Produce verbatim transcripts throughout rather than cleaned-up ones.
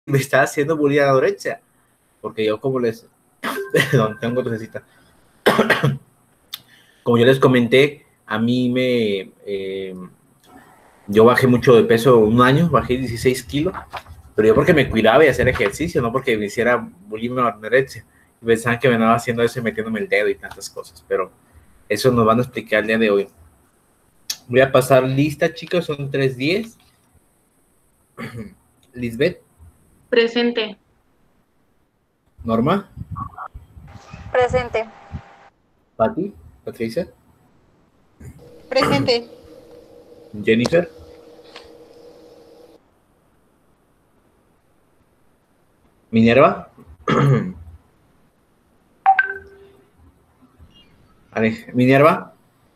me está haciendo bullying a la derecha, porque yo como les, perdón, tengo tosecita, como yo les comenté, a mí me, eh, yo bajé mucho de peso un año, bajé dieciséis kilos, pero yo porque me cuidaba y hacía ejercicio, no porque me hiciera bullying a la derecha. Pensaban que me andaba haciendo eso y metiéndome el dedo y tantas cosas, pero eso nos van a explicar el día de hoy. Voy a pasar lista, chicos, son tres diez. Lisbeth. Presente. Norma. Presente. Pati. Patricia. Presente. Jennifer. Minerva. Minerva.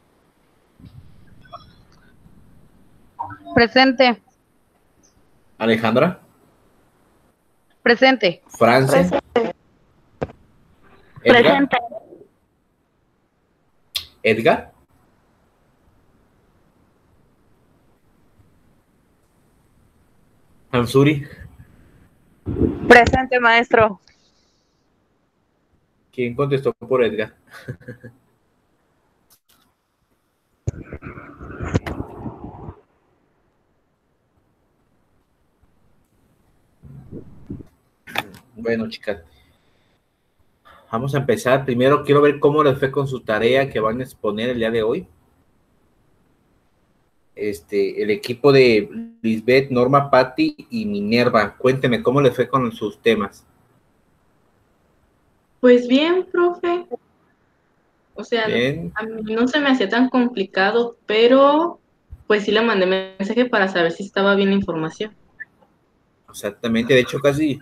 Presente. Alejandra. Presente. Francia. Presente. Edgar. Presente. Edgar. Ansuri. Presente, maestro. ¿Quién contestó por Edgar? Bueno, chicas, vamos a empezar. Primero quiero ver cómo les fue con su tarea que van a exponer el día de hoy. Este, el equipo de Lisbeth, Norma, Patti y Minerva. Cuéntenme cómo les fue con sus temas. Pues bien, profe. O sea, Bien. a mí no se me hacía tan complicado, pero pues sí le mandé mensaje para saber si estaba bien la información. Exactamente, de hecho casi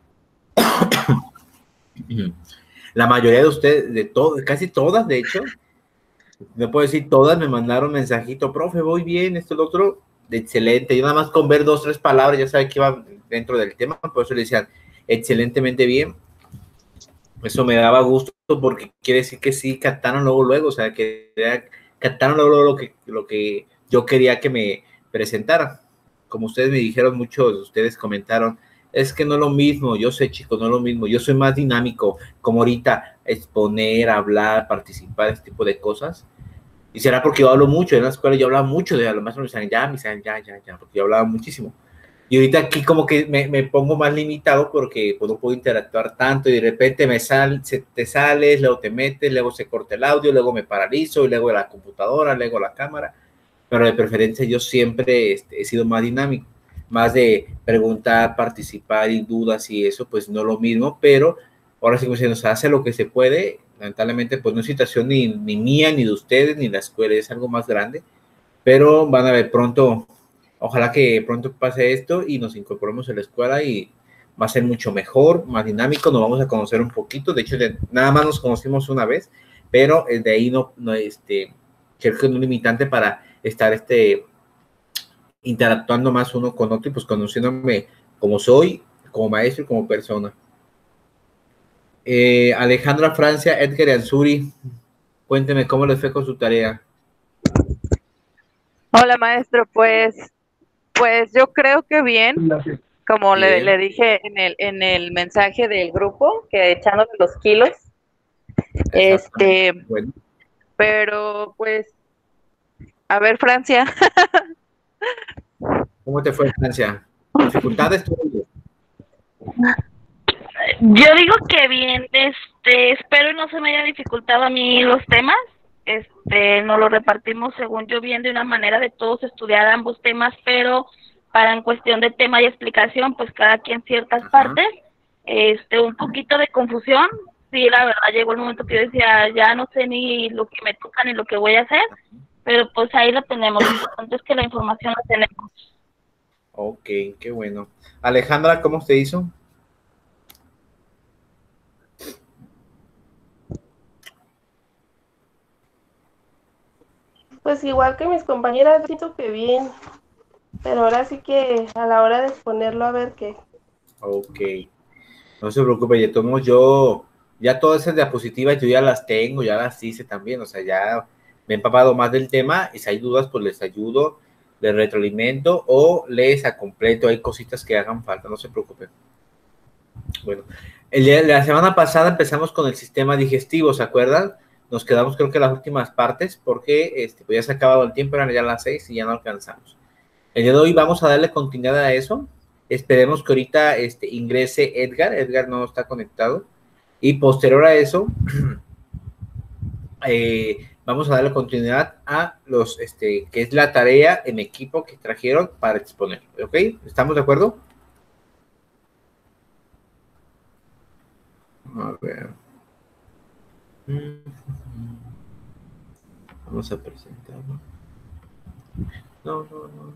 la mayoría de ustedes, de todo, casi todas, de hecho, no puedo decir todas, me mandaron mensajito, profe, voy bien, esto, lo otro, excelente. Yo nada más con ver dos, tres palabras, ya sabe que iba dentro del tema, por eso le decían, excelentemente bien. Eso me daba gusto porque quiere decir que sí captaron luego, luego, o sea, que captaron luego, luego lo que, lo que yo quería que me presentaran. Como ustedes me dijeron, muchos de ustedes comentaron, es que no es lo mismo, yo sé, chicos, no es lo mismo, yo soy más dinámico, como ahorita, exponer, hablar, participar, este tipo de cosas. Y será porque yo hablo mucho, en la escuela yo hablaba mucho, de a lo más me decían, ya, me decían, ya, ya, ya, porque yo hablaba muchísimo. Y ahorita aquí como que me, me pongo más limitado porque pues, no puedo interactuar tanto y de repente me sal, se, te sales, luego te metes, luego se corta el audio, luego me paralizo y luego la computadora, luego la cámara. Pero de preferencia yo siempre este, he sido más dinámico, más de preguntar, participar y dudas y eso, pues no lo mismo, pero ahora sí que se nos hace lo que se puede. Lamentablemente pues no es situación ni, ni mía, ni de ustedes, ni la escuela, es algo más grande, pero van a ver pronto. Ojalá que pronto pase esto y nos incorporemos a la escuela y va a ser mucho mejor, más dinámico, nos vamos a conocer un poquito. De hecho, de, nada más nos conocimos una vez, pero de ahí no, no este, creo que es un limitante para estar este, interactuando más uno con otro y pues conociéndome como soy, como maestro y como persona. Eh, Alejandra, Francia, Edgar y Ansuri, cuénteme cómo les fue con su tarea. Hola, maestro, pues, pues yo creo que bien, como le, le dije en el, en el mensaje del grupo, que echándole los kilos, este, bueno. Pero pues, a ver, Francia. ¿Cómo te fue, Francia? ¿Dificultades? Yo digo que bien, este, espero no se me haya dificultado a mí los temas. Este, nos lo repartimos según yo bien de una manera de todos estudiar ambos temas, pero para en cuestión de tema y explicación, pues cada quien ciertas Ajá. partes, este, un poquito de confusión. Sí, la verdad llegó el momento que yo decía, ya no sé ni lo que me toca ni lo que voy a hacer, pero pues ahí lo tenemos. Lo importante es que la información la tenemos. Ok, qué bueno. Alejandra, ¿cómo se hizo? Pues igual que mis compañeras, siento que bien, pero ahora sí que a la hora de exponerlo a ver qué. Ok, no se preocupe, ya tomo yo, ya todas esas diapositivas yo ya las tengo, ya las hice también, o sea, ya me he empapado más del tema y si hay dudas, pues les ayudo, les retroalimento o les completo, hay cositas que hagan falta, no se preocupen. Bueno, el día, la semana pasada empezamos con el sistema digestivo, ¿se acuerdan? Nos quedamos creo que en las últimas partes porque este, pues ya se ha acabado el tiempo, eran ya las seis y ya no alcanzamos. El día de hoy vamos a darle continuidad a eso. Esperemos que ahorita este, ingrese Edgar. Edgar no está conectado. Y posterior a eso, eh, vamos a darle continuidad a los, este, que es la tarea en equipo que trajeron para exponer. ¿Ok? ¿Estamos de acuerdo? A ver. Vamos a presentarlo. No, no, no.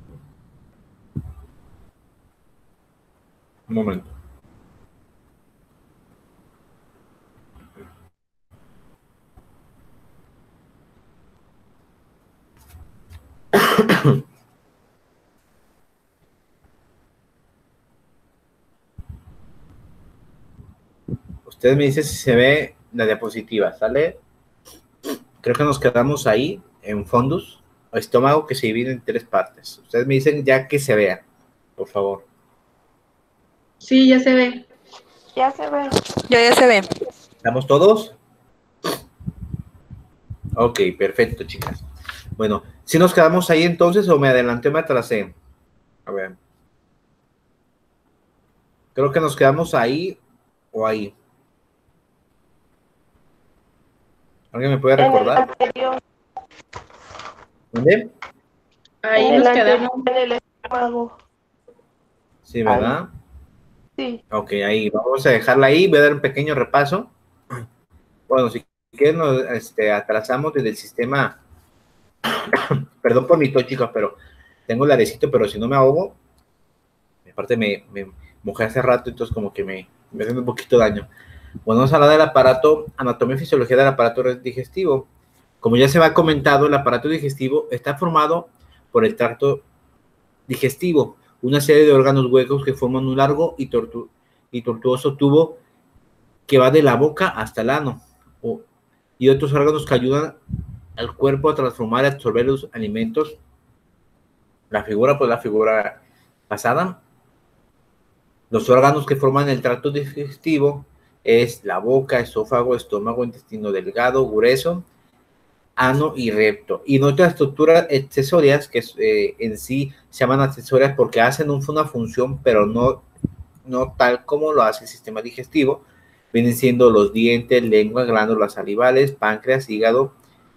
Un momento. Usted me dice si se ve la diapositiva, ¿sale? Creo que nos quedamos ahí en fondos o estómago que se divide en tres partes. Ustedes me dicen ya que se vea, por favor. Sí, ya se ve. Ya se ve. Ya, ya se ve. ¿Estamos todos? Ok, perfecto, chicas. Bueno, si nos quedamos ahí entonces o me adelanté o me atrasé. A ver. Creo que nos quedamos ahí o ahí. ¿Alguien me puede recordar? En el anterior. ¿Dónde? Ahí En el nos anterior, quedamos. en el estómago. Sí, ¿verdad? Sí. Ok, ahí. Vamos a dejarla ahí. Voy a dar un pequeño repaso. Bueno, si quieren nos este, atrasamos desde el sistema. Perdón por mi tos, chicos, pero tengo el arecito, pero si no me ahogo, aparte me, me mojé hace rato, entonces como que me, me hace un poquito de daño. Bueno, vamos a hablar del aparato, anatomía y fisiología del aparato digestivo. Como ya se va comentado, el aparato digestivo está formado por el tracto digestivo, una serie de órganos huecos que forman un largo y, tortu y tortuoso tubo que va de la boca hasta el ano, o, y otros órganos que ayudan al cuerpo a transformar y absorber los alimentos. La figura, pues la figura pasada. Los órganos que forman el tracto digestivo es la boca, esófago, estómago, intestino delgado, grueso, ano y recto. Y otras estructuras accesorias que eh, en sí se llaman accesorias porque hacen un, una función, pero no, no tal como lo hace el sistema digestivo. Vienen siendo los dientes, lengua, glándulas salivales, páncreas, hígado,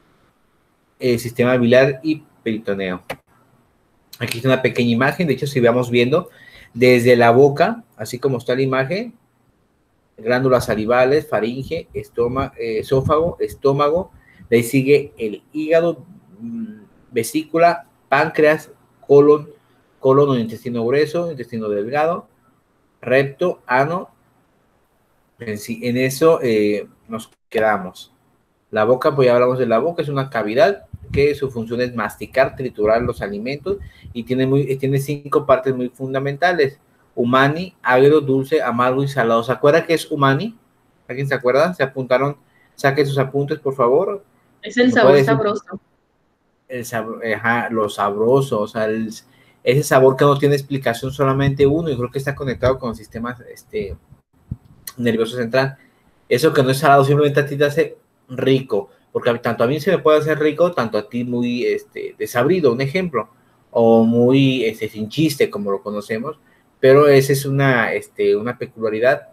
el sistema biliar y peritoneo. Aquí está una pequeña imagen. De hecho, si vamos viendo desde la boca, así como está la imagen, glándulas salivales, faringe, estómago, eh, esófago, estómago, de ahí sigue el hígado, vesícula, páncreas, colon, colon o intestino grueso, intestino delgado, recto, ano. En, sí, en eso eh, nos quedamos. La boca, pues ya hablamos de la boca, es una cavidad que su función es masticar, triturar los alimentos y tiene, muy, tiene cinco partes muy fundamentales. Umami, agrio, dulce, amargo y salado. ¿Se acuerda qué es umami? ¿Alguien se acuerda? ¿Se apuntaron? Saquen sus apuntes, por favor. Es el sabor sabroso. El sabor, ajá, lo sabroso, o sea, el, ese sabor que no tiene explicación solamente uno, y creo que está conectado con el sistema este, nervioso central. Eso que no es salado, simplemente a ti te hace rico, porque tanto a mí se me puede hacer rico, tanto a ti muy este, desabrido, un ejemplo, o muy este, sin chiste, como lo conocemos, pero esa es una, este, una peculiaridad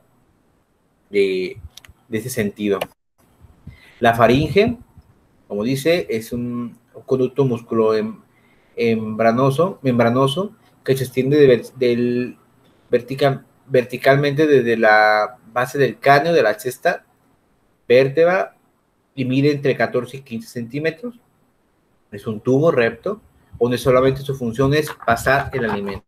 de, de ese sentido. La faringe, como dice, es un conducto músculo membranoso, membranoso que se extiende de, del vertical, verticalmente desde la base del cráneo de la sexta vértebra y mide entre catorce y quince centímetros. Es un tubo recto donde solamente su función es pasar el alimento.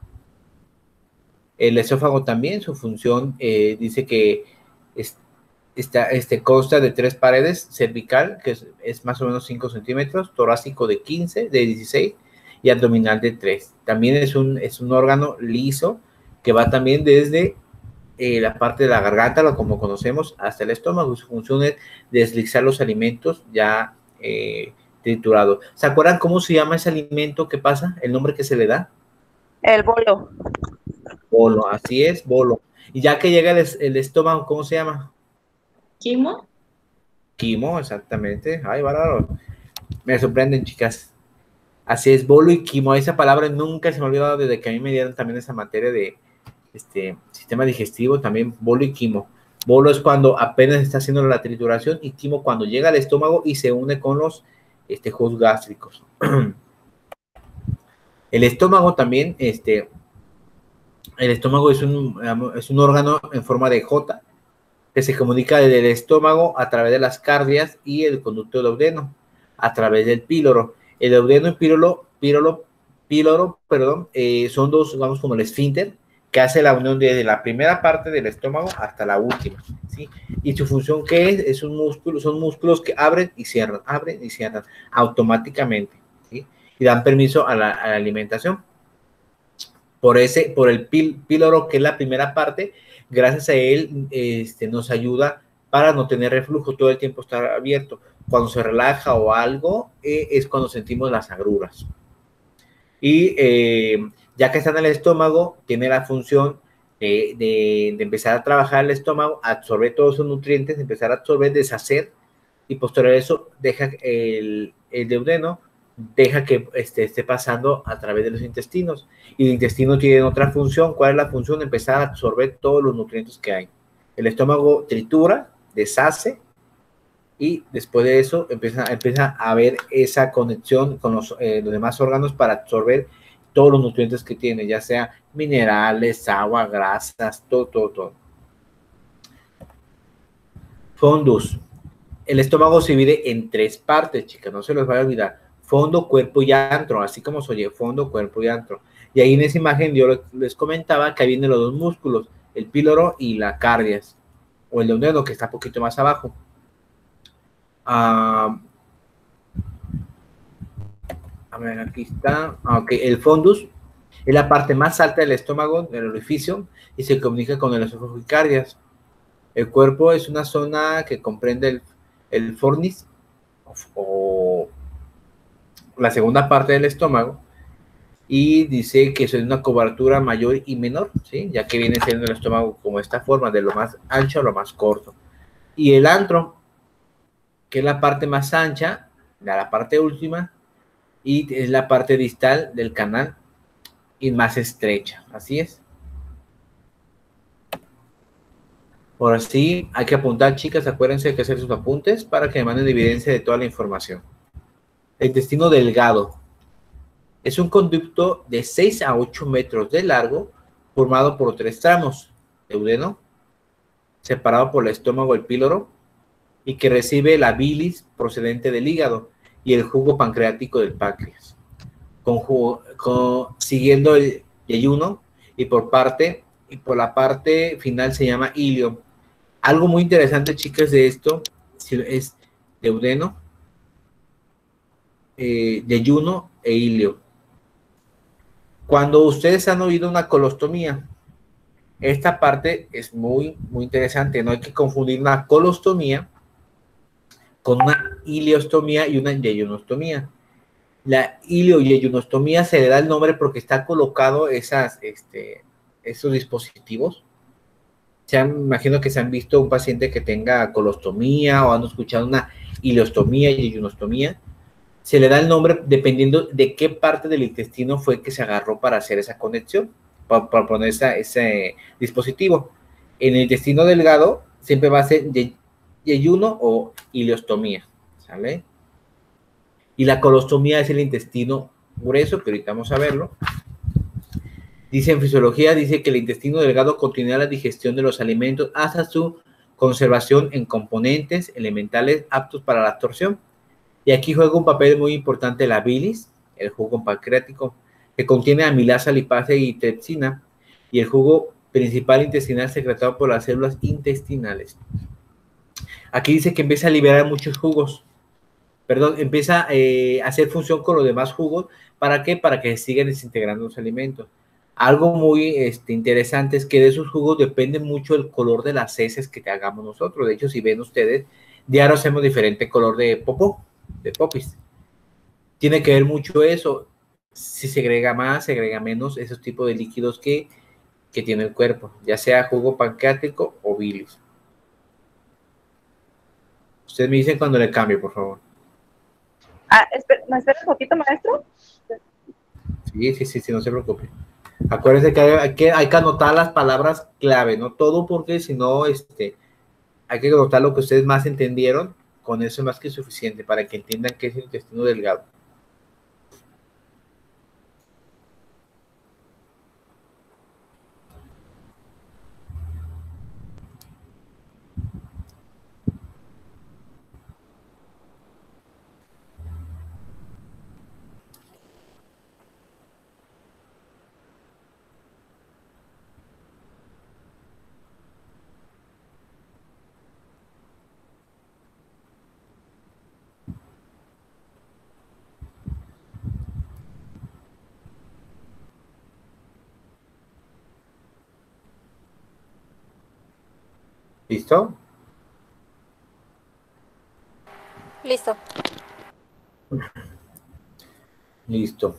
El esófago también, su función eh, dice que es, está, este, consta de tres paredes: cervical, que es, es más o menos cinco centímetros, torácico de quince, de dieciséis y abdominal de tres. También es un, es un órgano liso que va también desde eh, la parte de la garganta, lo como conocemos, hasta el estómago. Su función es deslizar los alimentos ya eh, triturados. ¿Se acuerdan cómo se llama ese alimento que pasa? ¿El nombre que se le da? El bolo. Bolo, así es, bolo. Y ya que llega el, el estómago, ¿cómo se llama? ¿Quimo? Quimo, exactamente. Ay, bárbaro. Me sorprenden, chicas. Así es, bolo y quimo. Esa palabra nunca se me ha olvidado desde que a mí me dieron también esa materia de este sistema digestivo, también bolo y quimo. Bolo es cuando apenas está haciendo la trituración y quimo cuando llega al estómago y se une con los este, jugos gástricos. El estómago también, este, el estómago es un, es un órgano en forma de J que se comunica desde el estómago a través de las cardias y el conducto duodeno a través del píloro. El duodeno y píloro, píloro, píloro perdón, eh, son dos, digamos, como el esfínter, que hace la unión desde la primera parte del estómago hasta la última, ¿sí? Y su función, ¿qué es? Es un músculo, son músculos que abren y cierran, abren y cierran automáticamente, ¿sí? Y dan permiso a la, a la alimentación. Por ese, por el pil, píloro, que es la primera parte, gracias a él este, nos ayuda para no tener reflujo, todo el tiempo estar abierto. Cuando se relaja o algo, eh, es cuando sentimos las agruras. Y eh, ya que está en el estómago, tiene la función de, de, de empezar a trabajar el estómago, absorber todos esos nutrientes, empezar a absorber, deshacer, y posterior a eso deja el, el duodeno, deja que esté, esté pasando a través de los intestinos. Y el intestino tiene otra función. ¿Cuál es la función? Empezar a absorber todos los nutrientes que hay. El estómago tritura, deshace, y después de eso empieza, empieza a haber esa conexión con los, eh, los demás órganos para absorber todos los nutrientes que tiene, ya sea minerales, agua, grasas, todo, todo, todo. Fundus. El estómago se divide en tres partes, chicas, no se los vaya a olvidar. Fondo, cuerpo y antro, así como se oye, fondo, cuerpo y antro. Y ahí en esa imagen yo les comentaba que ahí vienen los dos músculos, el píloro y la cardias, o el duodeno, que está un poquito más abajo. Uh, a ver, aquí está. Ok, el fundus es la parte más alta del estómago, del orificio, y se comunica con el esófago y cardias. El cuerpo es una zona que comprende el, el fornis, o, o la segunda parte del estómago, y dice que es una cobertura mayor y menor, ¿sí? Ya que viene siendo el estómago como esta forma, de lo más ancho a lo más corto. Y el antro, que es la parte más ancha, la parte última, y es la parte distal del canal y más estrecha, así es. Por así, hay que apuntar, chicas, acuérdense que hacer sus apuntes para que me manden evidencia de toda la información. El intestino delgado es un conducto de seis a ocho metros de largo, formado por tres tramos: duodeno, separado por el estómago, el píloro, y que recibe la bilis procedente del hígado y el jugo pancreático del páncreas, con jugo, con, siguiendo el yeyuno, y por parte, y por la parte final se llama ilio. Algo muy interesante, chicas, de esto es duodeno, eh, yeyuno e ilio. Cuando ustedes han oído una colostomía, esta parte es muy, muy interesante. No hay que confundir una colostomía con una ileostomía y una yeyunostomía. La ilio y yeyunostomía se le da el nombre porque está colocado esas, este, esos dispositivos. Se han, imagino que se han visto un paciente que tenga colostomía o han escuchado una ileostomía y yeyunostomía. Se le da el nombre dependiendo de qué parte del intestino fue que se agarró para hacer esa conexión, para, para poner esa, ese dispositivo. En el intestino delgado siempre va a ser yeyuno o ileostomía, ¿sale? Y la colostomía es el intestino grueso, que ahorita vamos a verlo. Dice en fisiología, dice que el intestino delgado continúa la digestión de los alimentos hasta su conservación en componentes elementales aptos para la absorción. Y aquí juega un papel muy importante la bilis, el jugo pancreático, que contiene amilasa, lipasa y tripsina, y el jugo principal intestinal secretado por las células intestinales. Aquí dice que empieza a liberar muchos jugos, perdón, empieza eh, a hacer función con los demás jugos. ¿Para qué? Para que se sigan desintegrando los alimentos. Algo muy este, interesante es que de esos jugos depende mucho el color de las heces que te hagamos nosotros. De hecho, si ven ustedes, diario hacemos diferente color de popó, de popis. Tiene que ver mucho eso. Si segrega más, segrega menos, esos tipos de líquidos que, que tiene el cuerpo, ya sea jugo pancreático o bilis. Ustedes me dicen cuando le cambie, por favor. Ah, espera, ¿me espera un poquito, maestro? Sí, sí, sí, sí, no se preocupe. Acuérdense que hay, que hay que anotar las palabras clave, no todo, porque si no, este, hay que anotar lo que ustedes más entendieron. Con eso es más que suficiente para que entiendan qué es el intestino delgado. ¿Listo? Listo. Listo.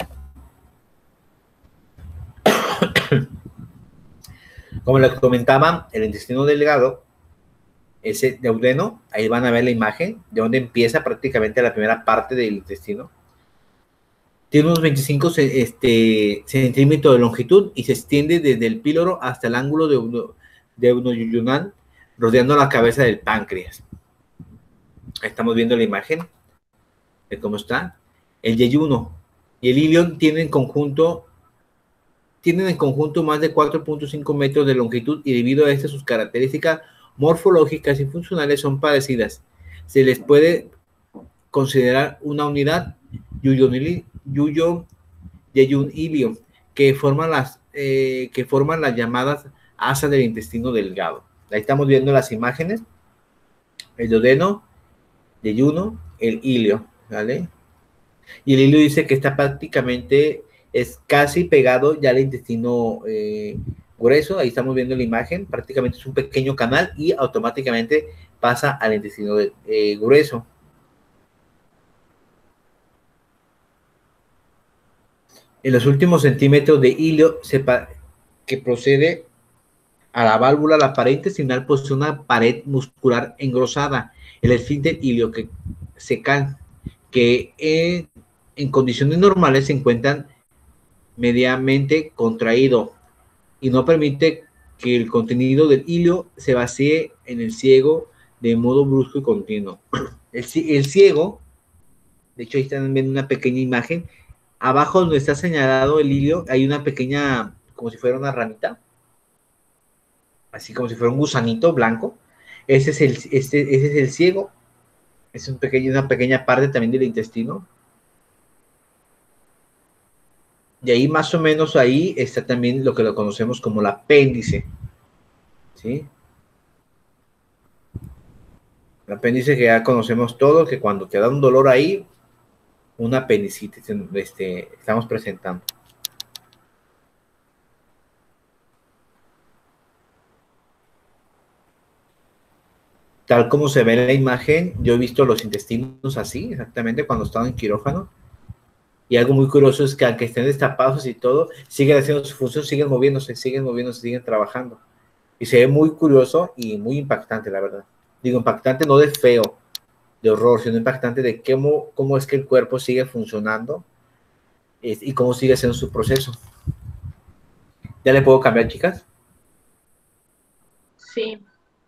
Como les comentaba, el intestino delgado, ese duodeno, ahí van a ver la imagen de donde empieza prácticamente la primera parte del intestino. Tiene unos veinticinco este, centímetros de longitud y se extiende desde el píloro hasta el ángulo de, uno, de unoyuyunal, rodeando la cabeza del páncreas. Ahí estamos viendo la imagen de cómo está. El yeyuno y el ilion tienen en conjunto, tienen en conjunto más de cuatro punto cinco metros de longitud y debido a estas sus características morfológicas y funcionales son parecidas. Se les puede considerar una unidad yuyonili, yuyo, yeyun-ilio, que forman las eh, que forman las llamadas asas del intestino delgado. Ahí estamos viendo las imágenes. El duodeno, yeyuno, el ilio, ¿vale? Y el ilio dice que está prácticamente, es casi pegado ya al intestino eh, grueso. Ahí estamos viendo la imagen, prácticamente es un pequeño canal y automáticamente pasa al intestino de, eh, grueso. En los últimos centímetros de ilio se que procede a la válvula, la pared intestinal posee una pared muscular engrosada, el esfínter ilio que se cae, que en, en condiciones normales se encuentran medianamente contraído y no permite que el contenido del ilio se vacíe en el ciego de modo brusco y continuo. El, el ciego, de hecho ahí están viendo una pequeña imagen, abajo donde está señalado el ilio hay una pequeña, como si fuera una ramita, así como si fuera un gusanito blanco. Ese es el, este, ese es el ciego, es un pequeño, una pequeña parte también del intestino. Y ahí más o menos ahí está también lo que lo conocemos como el apéndice, ¿sí? El apéndice que ya conocemos todos, que cuando te da un dolor ahí, una apendicitis este, estamos presentando. Tal como se ve en la imagen, yo he visto los intestinos así, exactamente, cuando estaban en quirófano. Y algo muy curioso es que aunque estén destapados y todo, siguen haciendo su función, siguen moviéndose, siguen moviéndose, siguen trabajando. Y se ve muy curioso y muy impactante, la verdad. Digo, impactante no de feo, de horror, sino impactante de cómo, cómo es que el cuerpo sigue funcionando y cómo sigue haciendo su proceso. ¿Ya le puedo cambiar, chicas? Sí.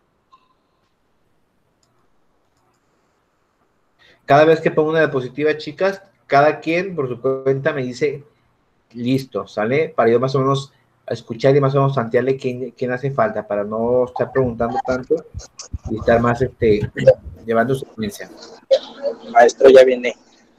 Cada vez que pongo una diapositiva, chicas, cada quien por su cuenta me dice, listo, ¿sale? Para yo más o menos escuchar y más o menos tantearle quién, quién hace falta, para no estar preguntando tanto y estar más este, llevando su experiencia. Maestro, ya viene.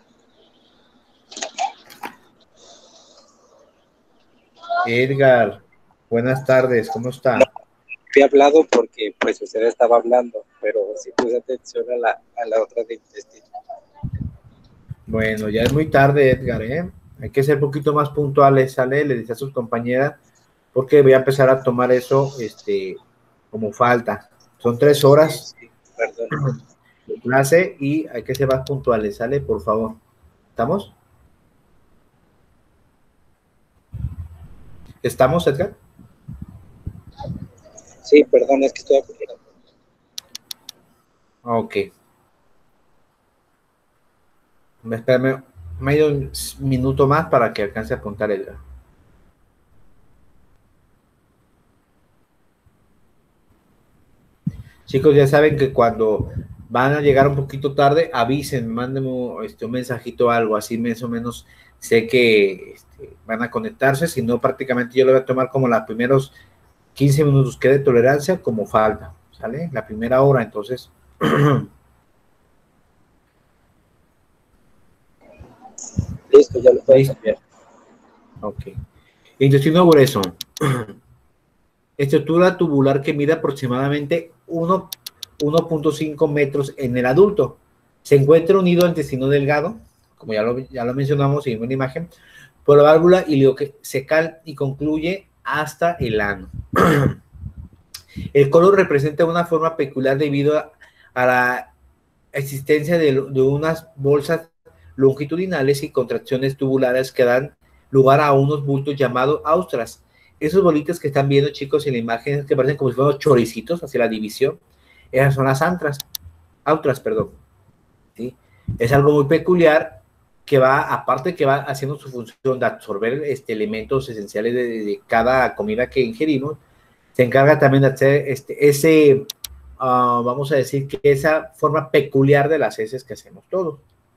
Edgar, buenas tardes, ¿cómo está? No, había hablado porque pues usted estaba hablando, pero sí puse atención a la, a la otra de intestino. Bueno, ya es muy tarde, Edgar, ¿eh? Hay que ser un poquito más puntuales, ¿sale? Le dice a sus compañeras, porque voy a empezar a tomar eso este, como falta. Son tres horas Sí, perdón. de clase y hay que ser más puntuales, ¿sale? Por favor. ¿Estamos? ¿Estamos, Edgar? Sí, perdón, es que estoy apuntando. Ok. Espérame, medio un minuto más para que alcance a apuntar el... Chicos, ya saben que cuando van a llegar un poquito tarde, avisen, mándenme este, un mensajito o algo, así más o menos sé que este, van a conectarse, si no prácticamente yo lo voy a tomar como los primeros quince minutos que de tolerancia como falta, ¿sale? La primera hora, entonces... Listo, ya lo puedes cambiar. Ok. Intestino grueso. Estructura tubular que mide aproximadamente uno punto cinco metros en el adulto. Se encuentra unido al intestino delgado, como ya lo, ya lo mencionamos en una imagen, por la válvula ileocecal y concluye hasta el ano. El colon representa una forma peculiar debido a, a la existencia de, de unas bolsas longitudinales y contracciones tubulares que dan lugar a unos bultos llamados austras. Esos bolitas que están viendo, chicos, en la imagen, que parecen como si fueran choricitos hacia la división, esas son las antras, austras, perdón. ¿Sí? Es algo muy peculiar que va, aparte que va haciendo su función de absorber este, elementos esenciales de, de cada comida que ingerimos, se encarga también de hacer este, ese, uh, vamos a decir que esa forma peculiar de las heces que hacemos todos.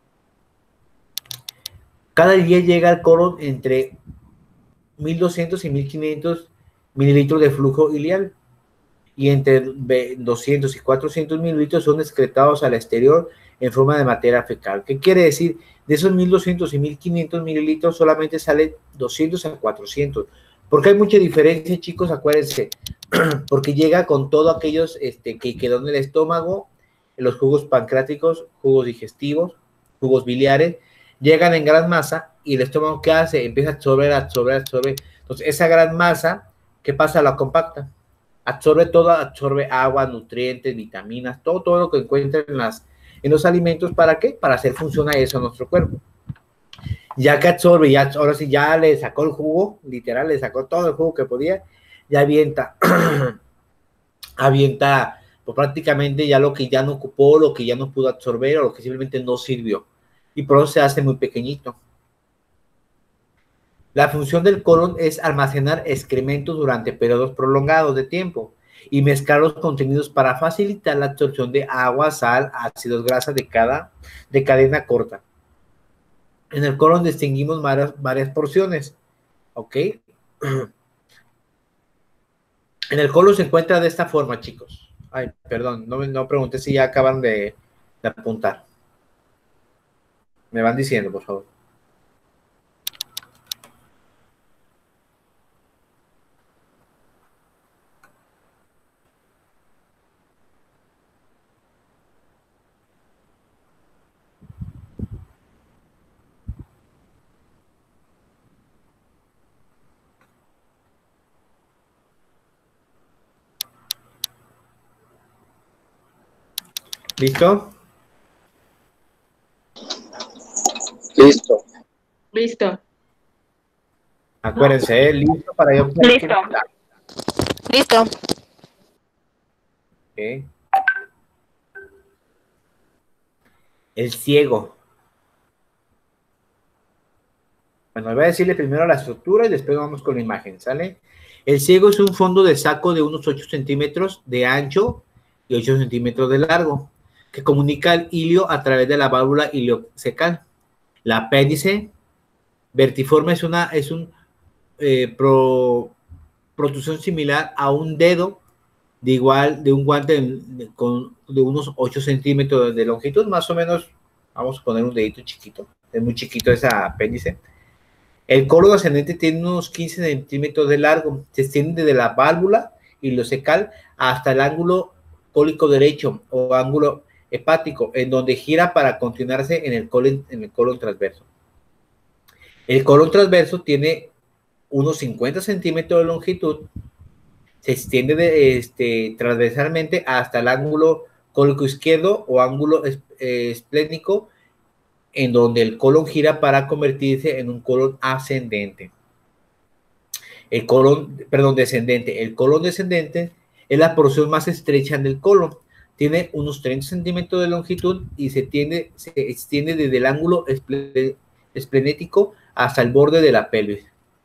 Cada día llega al colon entre mil doscientos y mil quinientos mililitros de flujo ileal y entre doscientos y cuatrocientos mililitros son excretados al exterior en forma de materia fecal. ¿Qué quiere decir? De esos mil doscientos y mil quinientos mililitros solamente salen doscientos a cuatrocientos. Porque hay mucha diferencia, chicos, acuérdense, porque llega con todos aquellos este, que quedó en el estómago, en los jugos pancreáticos, jugos digestivos, jugos biliares, llegan en gran masa y el estómago, ¿qué hace? Empieza a absorber, absorber, absorber. Entonces, esa gran masa, ¿qué pasa? La compacta. Absorbe todo, absorbe agua, nutrientes, vitaminas, todo, todo lo que encuentra en, las, en los alimentos. ¿Para qué? Para hacer funcionar eso a nuestro cuerpo. Ya que absorbe, ya, ahora sí ya le sacó el jugo, literal, le sacó todo el jugo que podía, ya avienta, avienta pues, prácticamente ya lo que ya no ocupó, lo que ya no pudo absorber o lo que simplemente no sirvió. Y por eso se hace muy pequeñito. La función del colon es almacenar excrementos durante periodos prolongados de tiempo y mezclar los contenidos para facilitar la absorción de agua, sal, ácidos, grasas de, cada, de cadena corta. En el colon distinguimos varias, varias porciones, ¿ok? En el colon se encuentra de esta forma, chicos. Ay, perdón, no, no pregunté si ya acaban de, de apuntar. Me van diciendo, por favor. ¿Listo? Listo. Listo. Acuérdense, ¿eh? Listo para yo. Listo. Listo. Okay. El ciego. Bueno, voy a decirle primero la estructura y después vamos con la imagen, ¿sale? El ciego es un fondo de saco de unos ocho centímetros de ancho y ocho centímetros de largo, que comunica el ilio a través de la válvula ileocecal. La apéndice vertiforme es una es un eh, pro, protrusión similar a un dedo de igual de un guante de, de, con, de unos ocho centímetros de longitud, más o menos. Vamos a poner un dedito chiquito, es muy chiquito esa apéndice. El colon ascendente tiene unos quince centímetros de largo, se extiende desde la válvula ileocecal hasta el ángulo cólico derecho o ángulo hepático, en donde gira para continuarse en el colon, en el colon transverso. El colon transverso tiene unos cincuenta centímetros de longitud, se extiende de, este, transversalmente hasta el ángulo cólico izquierdo o ángulo es, eh, esplénico, en donde el colon gira para convertirse en un colon ascendente. El colon, perdón, descendente. El colon descendente es la porción más estrecha del colon. Tiene unos treinta centímetros de longitud y se, tiende, se extiende desde el ángulo esplenético hasta el borde de la pelvis.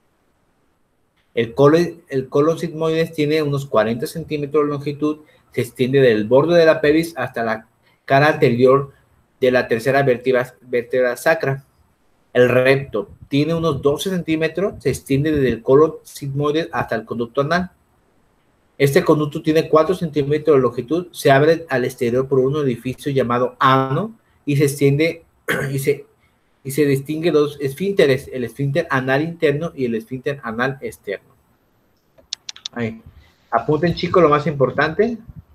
El colon, el colon sigmoides tiene unos cuarenta centímetros de longitud, se extiende del borde de la pelvis hasta la cara anterior de la tercera vértebra, vértebra sacra. El recto tiene unos doce centímetros, se extiende desde el colon sigmoides hasta el conducto anal. Este conducto tiene cuatro centímetros de longitud, se abre al exterior por un orificio llamado ano y se extiende y se, y se distingue dos esfínteres, el esfínter anal interno y el esfínter anal externo. Ahí. Apunten, chicos, lo más importante,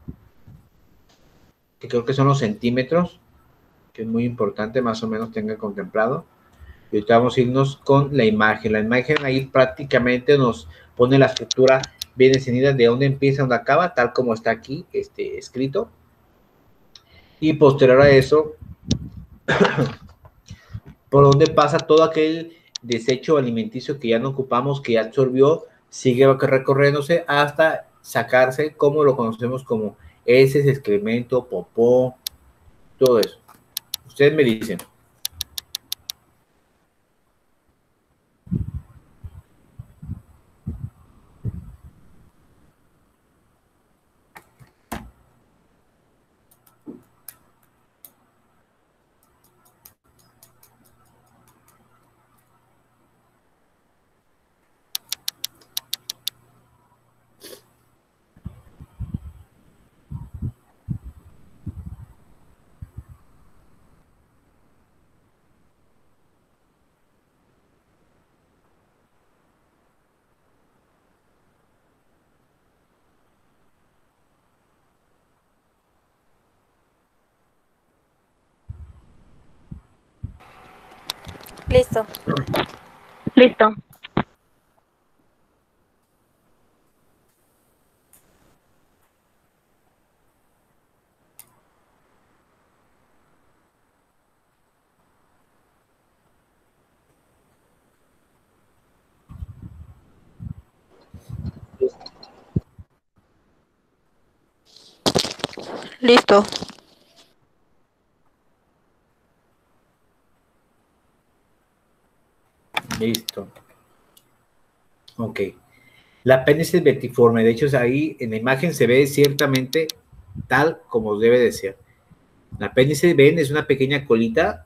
que creo que son los centímetros, que es muy importante, más o menos tengan contemplado. Y ahorita vamos a irnos con la imagen. La imagen ahí prácticamente nos pone la estructura bien definida de dónde empieza, dónde acaba, tal como está aquí este, escrito. Y posterior a eso, por donde pasa todo aquel desecho alimenticio que ya no ocupamos, que ya absorbió, sigue recorriéndose hasta sacarse, como lo conocemos como heces, excremento, popó, todo eso. Ustedes me dicen. Listo. Listo. Listo. Listo. Ok. La apéndice es vertiforme. De hecho, ahí en la imagen se ve ciertamente tal como debe de ser. La apéndice, ven, es una pequeña colita.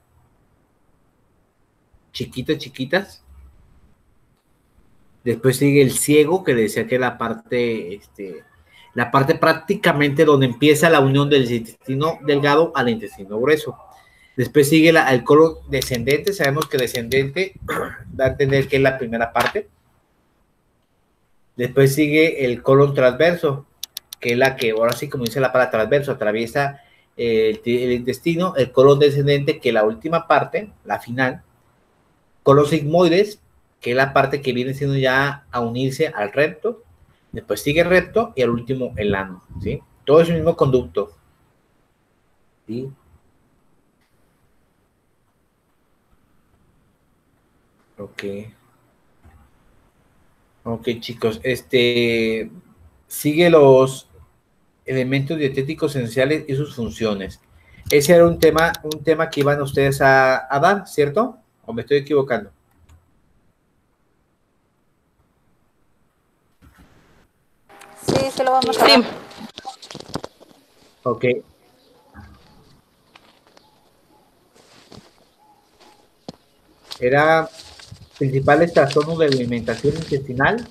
Chiquitas, chiquitas. Después sigue el ciego, que le decía que la parte, este, la parte prácticamente donde empieza la unión del intestino delgado al intestino grueso. Después sigue la, el colon descendente. Sabemos que descendente da a entender que es la primera parte. Después sigue el colon transverso, que es la que, ahora sí, como dice la palabra transverso, atraviesa el, el intestino. El colon descendente, que es la última parte, la final. Colon sigmoides, que es la parte que viene siendo ya a unirse al recto. Después sigue el recto y al último el ano, ¿sí? Todo es el mismo conducto, ¿sí? Ok. Ok, chicos. Este sigue los elementos dietéticos esenciales y sus funciones. Ese era un tema, un tema que iban ustedes a, a dar, ¿cierto? ¿O me estoy equivocando? Sí, se lo vamos a dar. Ok. Era principales trastornos de alimentación intestinal.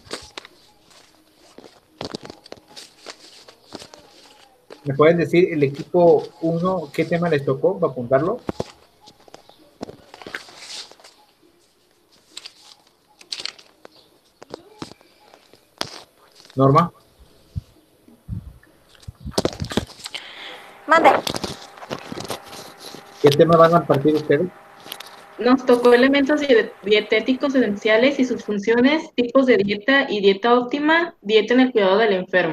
¿Me pueden decir el equipo uno qué tema les tocó para apuntarlo? Norma. Mande. ¿Qué tema van a partir ustedes? Nos tocó elementos dietéticos esenciales y sus funciones, tipos de dieta y dieta óptima, dieta en el cuidado del enfermo.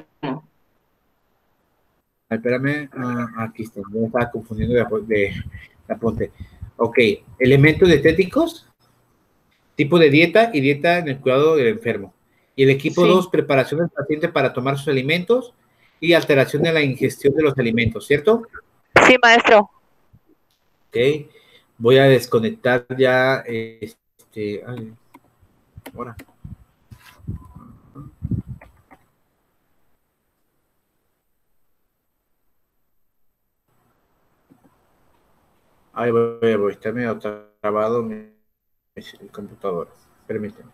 Espérame, ah, aquí está, me estaba confundiendo de, de, de apunte. Ok, elementos dietéticos, tipo de dieta y dieta en el cuidado del enfermo. Y el equipo dos, sí. Preparación del paciente para tomar sus alimentos. y alteración de la ingestión de los alimentos, ¿cierto? Sí, maestro. Ok, voy a desconectar ya este, ay, ahora. Ahí voy, voy, voy, está medio trabado mi, mi computadora, permíteme.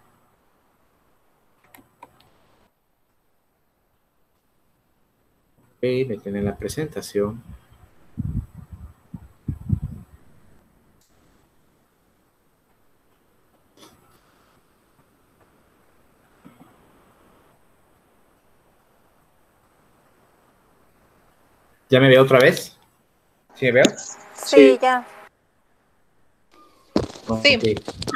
Ok, me tiene la presentación. ¿Ya me veo otra vez? ¿Sí me veo? Sí, Sí. ya. Sí. Okay.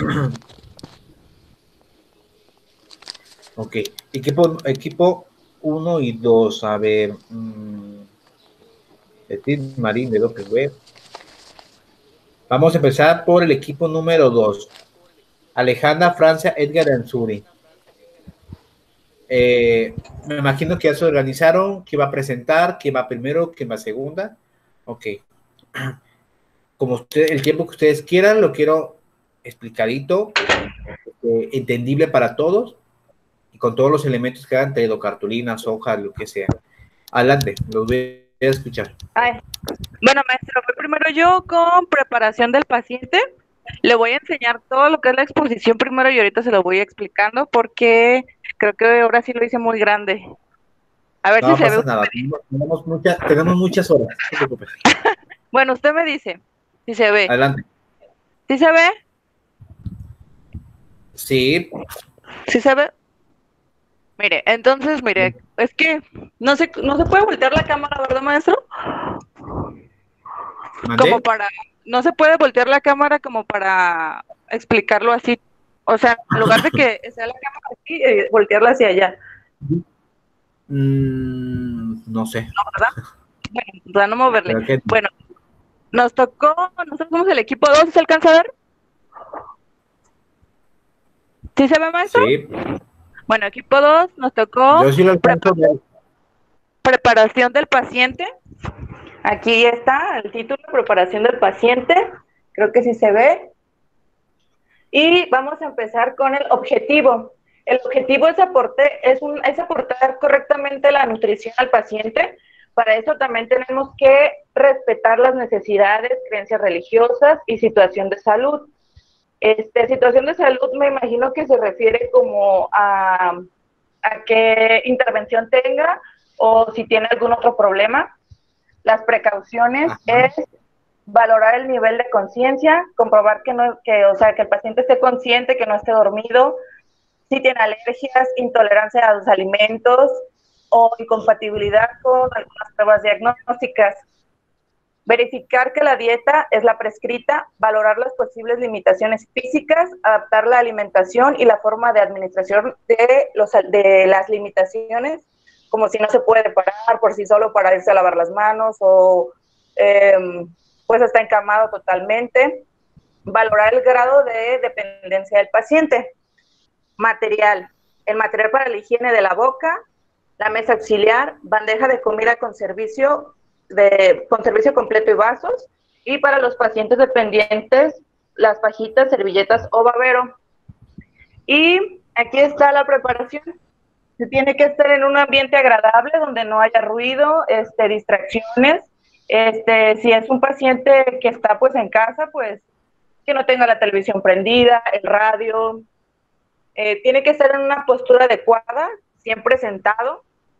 Ok, equipo equipo uno y dos, a ver, mmm, Petit Marín de López Web. Vamos a empezar por el equipo número dos. Alejandra Francia Edgar Ansuri. Eh, me imagino que ya se organizaron, que va a presentar, que va primero, que va segunda. Ok. Como usted, el tiempo que ustedes quieran, lo quiero explicadito, eh, entendible para todos, y con todos los elementos que hagan, traído cartulinas, hojas, lo que sea. Adelante, los voy a escuchar. Ay. Bueno, maestro, voy primero yo con preparación del paciente. Le voy a enseñar todo lo que es la exposición primero y ahorita se lo voy explicando porque creo que ahora sí lo hice muy grande. A ver No si se pasa ve. nada, tenemos, mucha, tenemos muchas horas, no te preocupes. Bueno, usted me dice si se ve. Adelante. ¿Sí se ve? Sí. ¿Sí se ve? Mire, entonces, mire, sí. Es que no se, no se puede voltear la cámara, ¿verdad, maestro? ¿Mandé? Como para, no se puede voltear la cámara como para explicarlo así. O sea, en lugar de que sea la cámara aquí, eh, voltearla hacia allá. Mm, no sé. No, ¿verdad? Bueno, para no moverle. Que... Bueno, nos tocó, nosotros somos el equipo dos, ¿se alcanza a ver? ¿Sí se ve, maestro? Sí. Bueno, equipo dos, nos tocó Yo sí lo alcanzo prepar preparación del paciente. Aquí está el título, preparación del paciente. Creo que sí se ve. Y vamos a empezar con el objetivo. El objetivo es, aporte, es, un, es aportar correctamente la nutrición al paciente. Para eso también tenemos que respetar las necesidades, creencias religiosas y situación de salud. Este, situación de salud me imagino que se refiere como a, a qué intervención tenga o si tiene algún otro problema. Las precauciones Ajá. es valorar el nivel de conciencia, comprobar que no, que, o sea, que el paciente esté consciente, que no esté dormido, si tiene alergias, intolerancia a los alimentos o incompatibilidad con algunas pruebas diagnósticas. Verificar que la dieta es la prescrita, valorar las posibles limitaciones físicas, adaptar la alimentación y la forma de administración de, los, de las limitaciones, como si no se puede parar por sí solo para irse a lavar las manos o eh, pues está encamado totalmente. Valorar el grado de dependencia del paciente. Material. El material para la higiene de la boca, la mesa auxiliar, bandeja de comida con servicio, de, con servicio completo y vasos. Y para los pacientes dependientes, las fajitas, servilletas o babero. Y aquí está la preparación. Se tiene que estar en un ambiente agradable donde no haya ruido, este, distracciones. Este, si es un paciente que está pues en casa, pues que no tenga la televisión prendida, el radio. Eh, tiene que estar en una postura adecuada, siempre sentado.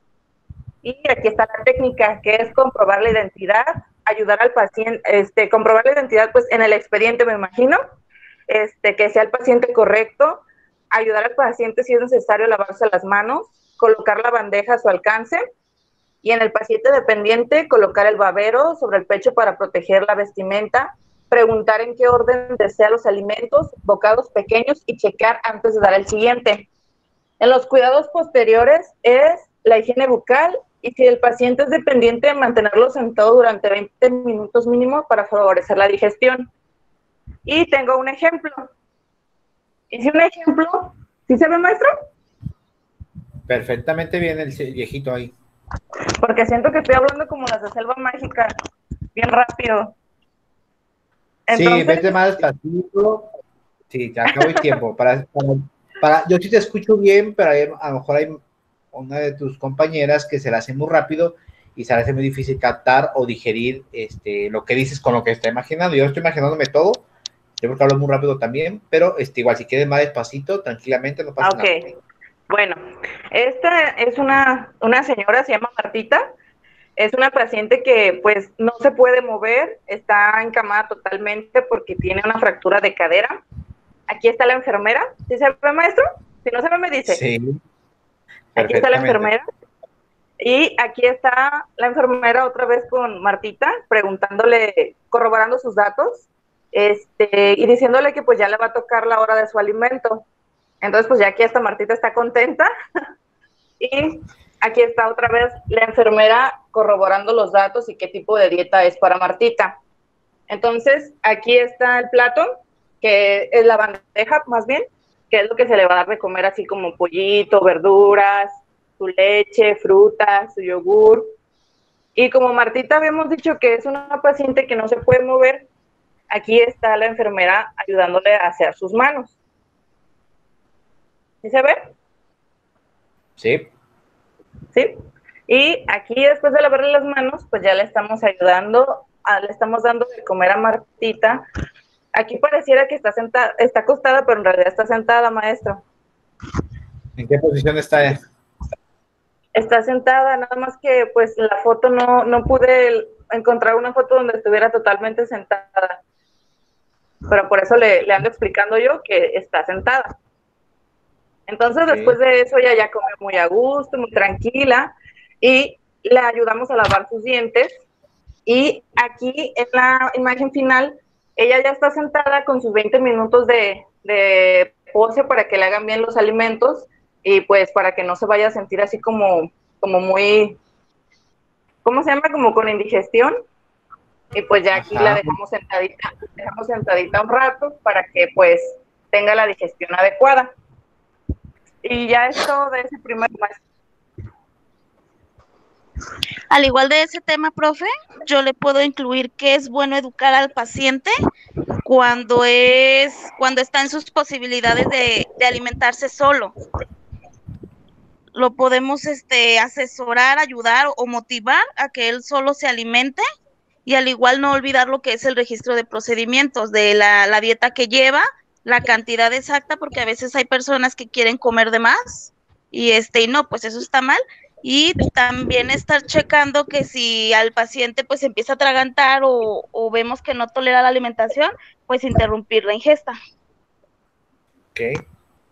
Y aquí está la técnica, que es comprobar la identidad, ayudar al paciente, este, comprobar la identidad pues en el expediente, me imagino, este, que sea el paciente correcto, ayudar al paciente si es necesario lavarse las manos, colocar la bandeja a su alcance, y en el paciente dependiente colocar el babero sobre el pecho para proteger la vestimenta, preguntar en qué orden desea los alimentos, bocados pequeños y checar antes de dar el siguiente. En los cuidados posteriores es la higiene bucal y si el paciente es dependiente, mantenerlo sentado durante veinte minutos mínimo para favorecer la digestión. Y tengo un ejemplo. Hice un ejemplo. ¿Sí se ve, maestro? Perfectamente bien el viejito ahí. Porque siento que estoy hablando como las de Selva Mágica, bien rápido. Entonces, sí, vete más despacito. Sí, te acabo el tiempo. Para, para, para, yo sí te escucho bien, pero hay, a lo mejor hay una de tus compañeras que se la hace muy rápido y se le hace muy difícil captar o digerir este, lo que dices con lo que está imaginando. Yo estoy imaginándome todo. Yo creo que hablo muy rápido también, pero este, igual si quieres más despacito, tranquilamente, no pasa okay. nada. Ok, bueno, esta es una, una señora, se llama Martita. Es una paciente que pues no se puede mover, está encamada totalmente porque tiene una fractura de cadera. Aquí está la enfermera. ¿Sí se ve, maestro? Si no se ve, me dice. Sí. Aquí está la enfermera. Y aquí está la enfermera otra vez con Martita, preguntándole, corroborando sus datos, este, y diciéndole que pues ya le va a tocar la hora de su alimento. Entonces pues ya aquí hasta Martita está contenta. Y aquí está otra vez la enfermera corroborando los datos y qué tipo de dieta es para Martita. Entonces, aquí está el plato, que es la bandeja, más bien, que es lo que se le va a dar de comer, así como pollito, verduras, su leche, frutas, su yogur. Y como Martita habíamos dicho que es una paciente que no se puede mover, aquí está la enfermera ayudándole a hacer sus manos. ¿Sí se ve? Sí. ¿Sí? Y aquí, después de lavarle las manos, pues ya le estamos ayudando, a, le estamos dando de comer a Martita. Aquí pareciera que está sentada, está acostada, pero en realidad está sentada, maestro. ¿En qué posición está ella? Está sentada, nada más que pues la foto no, no pude encontrar una foto donde estuviera totalmente sentada. Pero por eso le, le ando explicando yo que está sentada. Entonces, okay. Después de eso, ella ya come muy a gusto, muy tranquila, y le ayudamos a lavar sus dientes. Y aquí, en la imagen final, ella ya está sentada con sus veinte minutos de, de pose para que le hagan bien los alimentos, y pues para que no se vaya a sentir así como, como muy, ¿cómo se llama? Como con indigestión. Y pues ya aquí Ajá. la dejamos sentadita, dejamos sentadita un rato para que pues tenga la digestión adecuada. Y ya es todo de ese primer maestro. Al igual de ese tema, profe, yo le puedo incluir que es bueno educar al paciente cuando es cuando está en sus posibilidades de, de alimentarse solo. Lo podemos este, asesorar, ayudar o motivar a que él solo se alimente, y al igual no olvidar lo que es el registro de procedimientos, de la, la dieta que lleva, la cantidad exacta, porque a veces hay personas que quieren comer de más y este y no, pues eso está mal. Y también estar checando que si al paciente pues empieza a atragantar o, o vemos que no tolera la alimentación, pues interrumpir la ingesta. Ok.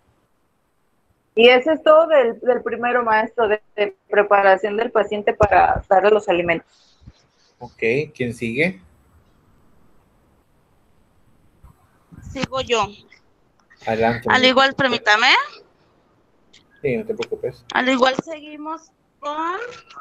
Y eso es todo del, del primero, maestro, de, de preparación del paciente para darle los alimentos. Ok, ¿quién sigue? Sigo yo. Adelante. Al igual, permítame. Sí, no te preocupes. Al igual seguimos con...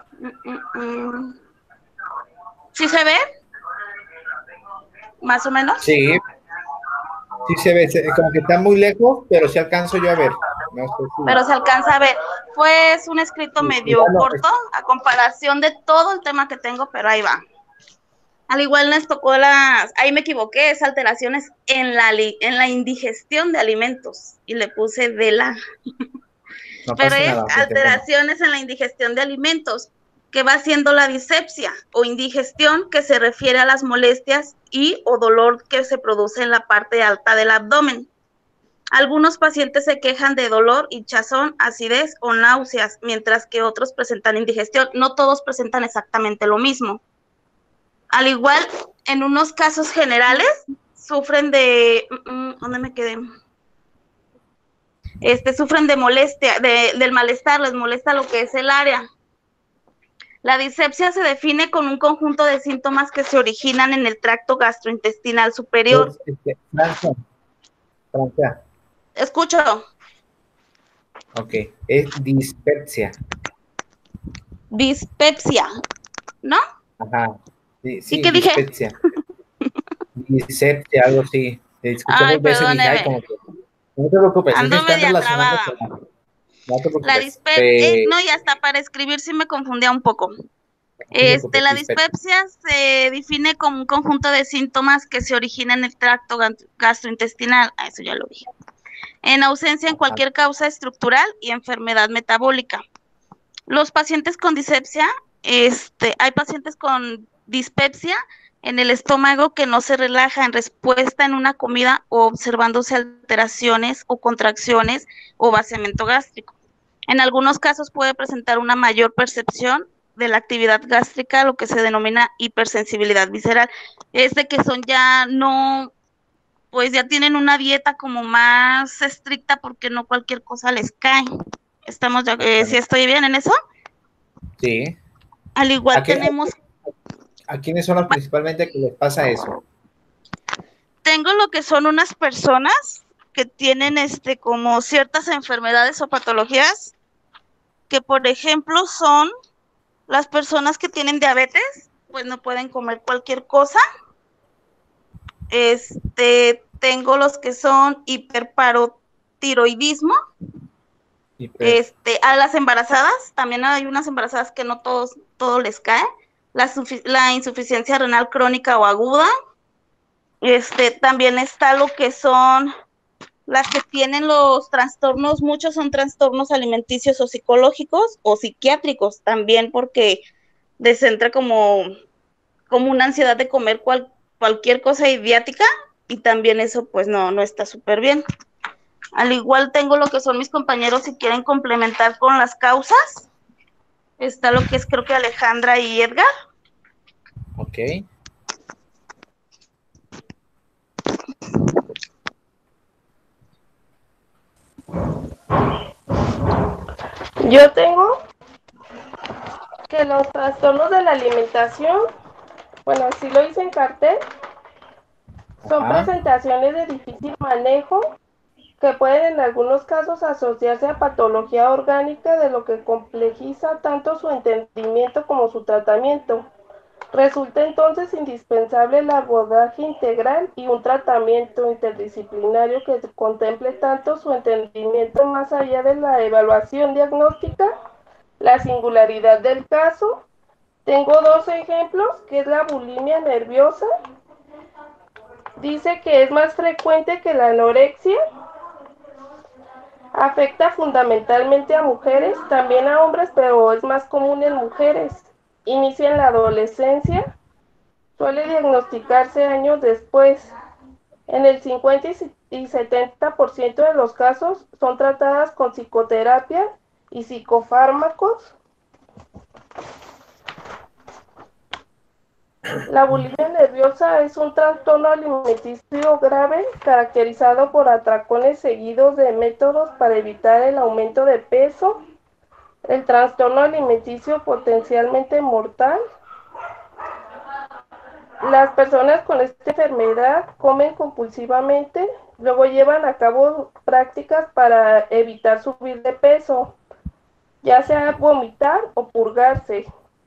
¿Sí se ve? ¿Más o menos? Sí. Sí se ve, se, como que está muy lejos, pero sí alcanzo yo a ver. No sé si... Pero se alcanza a ver. Pues un escrito sí, medio no, corto es... a comparación de todo el tema que tengo, pero ahí va. Al igual les tocó las, ahí me equivoqué, es alteraciones en la, en la indigestión de alimentos, y le puse de la, no pero es nada, alteraciones en la indigestión de alimentos, que va siendo la dispepsia o indigestión, que se refiere a las molestias y o dolor que se produce en la parte alta del abdomen. Algunos pacientes se quejan de dolor, hinchazón, acidez o náuseas, mientras que otros presentan indigestión. No todos presentan exactamente lo mismo. Al igual, en unos casos generales, sufren de... ¿Dónde me quedé? Este, sufren de molestia, de, del malestar, les molesta lo que es el área. La dispepsia se define con un conjunto de síntomas que se originan en el tracto gastrointestinal superior. Este, Francia. Francia. Escucho. Ok, es dispepsia. Dispepsia, ¿no? Ajá. Sí, sí, ¿y qué dispepsia. Dije? Dispepsia, algo así. Ay, perdóneme. Como que, no te preocupes. Ando es que media trabada. con... No te La preocupes. dispepsia, Te- eh, no, y hasta para escribir sí me confundía un poco. no te Este, preocupes, la dispepsia. dispepsia se define como un conjunto de síntomas que se originan en el tracto gan- gastrointestinal, ah, eso ya lo dije, en ausencia en cualquier causa estructural y enfermedad metabólica. Los pacientes con dispepsia, este, hay pacientes con dispepsia en el estómago que no se relaja en respuesta en una comida o observándose alteraciones o contracciones o vaciamiento gástrico. En algunos casos puede presentar una mayor percepción de la actividad gástrica, lo que se denomina hipersensibilidad visceral. Es de que son ya no, pues ya tienen una dieta como más estricta porque no cualquier cosa les cae. Estamos, ya, eh, ¿sí estoy bien en eso? Sí. Al igual ¿A, qué- tenemos, a quiénes son los principalmente que les pasa eso? tengo lo que son unas personas que tienen este como ciertas enfermedades o patologías que, por ejemplo, son las personas que tienen diabetes, pues no pueden comer cualquier cosa. Este, tengo los que son hiperparotiroidismo. Hiper- Este, a las embarazadas, también hay unas embarazadas que no todos, todo les cae. La, la insuficiencia renal crónica o aguda. Este, también está lo que son las que tienen los trastornos, muchos son trastornos alimenticios o psicológicos o psiquiátricos también, porque les entra como, como una ansiedad de comer cual, cualquier cosa idiática, y también eso pues no, no está súper bien. Al igual tengo lo que son mis compañeros si quieren complementar con las causas. Está lo que es creo que Alejandra y Edgar. Ok. Yo tengo que los trastornos de la alimentación, bueno, así lo hice en cartel, son Ajá. presentaciones de difícil manejo que pueden en algunos casos asociarse a patología orgánica, de lo que complejiza tanto su entendimiento como su tratamiento. Resulta entonces indispensable el abordaje integral y un tratamiento interdisciplinario que contemple tanto su entendimiento más allá de la evaluación diagnóstica, la singularidad del caso. Tengo dos ejemplos, que es la bulimia nerviosa. Dice que es más frecuente que la anorexia. Afecta fundamentalmente a mujeres, también a hombres, pero es más común en mujeres. Inicia en la adolescencia, suele diagnosticarse años después. En el cincuenta y setenta por ciento de los casos son tratadas con psicoterapia y psicofármacos. La bulimia nerviosa es un trastorno alimenticio grave caracterizado por atracones seguidos de métodos para evitar el aumento de peso. El trastorno alimenticio potencialmente mortal. Las personas con esta enfermedad comen compulsivamente, luego llevan a cabo prácticas para evitar subir de peso, ya sea vomitar o purgarse.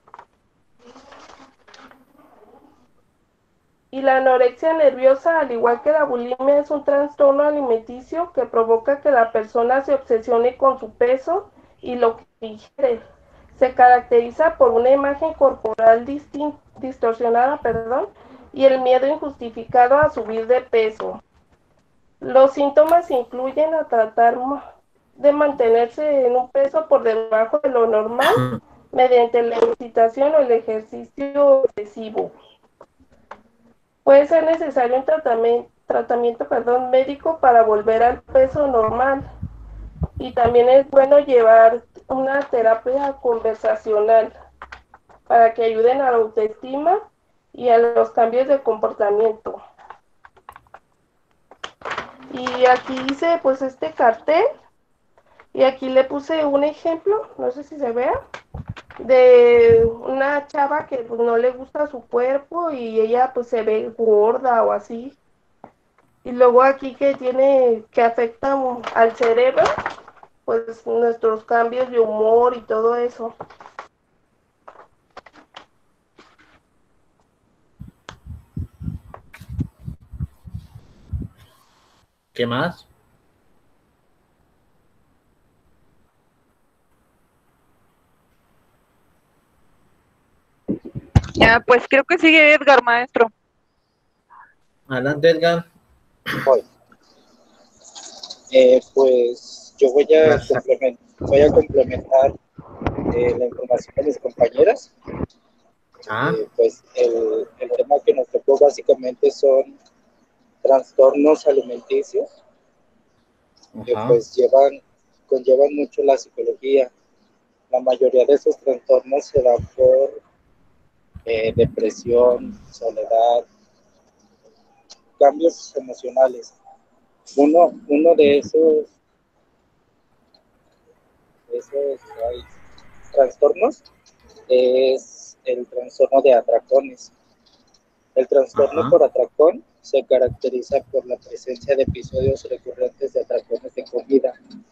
Y la anorexia nerviosa, al igual que la bulimia, es un trastorno alimenticio que provoca que la persona se obsesione con su peso y lo que ingiere. Se caracteriza por una imagen corporal distin- distorsionada, perdón, y el miedo injustificado a subir de peso. Los síntomas incluyen a tratar de mantenerse en un peso por debajo de lo normal mediante la excitación o el ejercicio excesivo. Puede ser necesario un tratamiento, tratamiento perdón, médico para volver al peso normal. Y también es bueno llevar una terapia conversacional para que ayuden a la autoestima y a los cambios de comportamiento. Y aquí hice pues este cartel y aquí le puse un ejemplo, no sé si se vea, de una chava que pues no le gusta su cuerpo y ella pues se ve gorda o así. Y luego aquí que tiene, que afecta al cerebro, pues nuestros cambios de humor y todo eso. ¿Qué más? Ya, pues creo que sigue Edgar, maestro. Adelante, Edgar. Voy. Eh, pues yo voy a, Gracias. complement voy a complementar eh, la información de mis compañeras. Ah, Eh, pues el, el tema que nos tocó básicamente son trastornos alimenticios que ajá, pues llevan, conllevan mucho la psicología. La mayoría de esos trastornos se dan por eh, depresión, soledad, cambios emocionales. Uno, uno de esos, esos ay, trastornos es el trastorno de atracones. El trastorno ajá, por atracón se caracteriza por la presencia de episodios recurrentes de atracones de comida.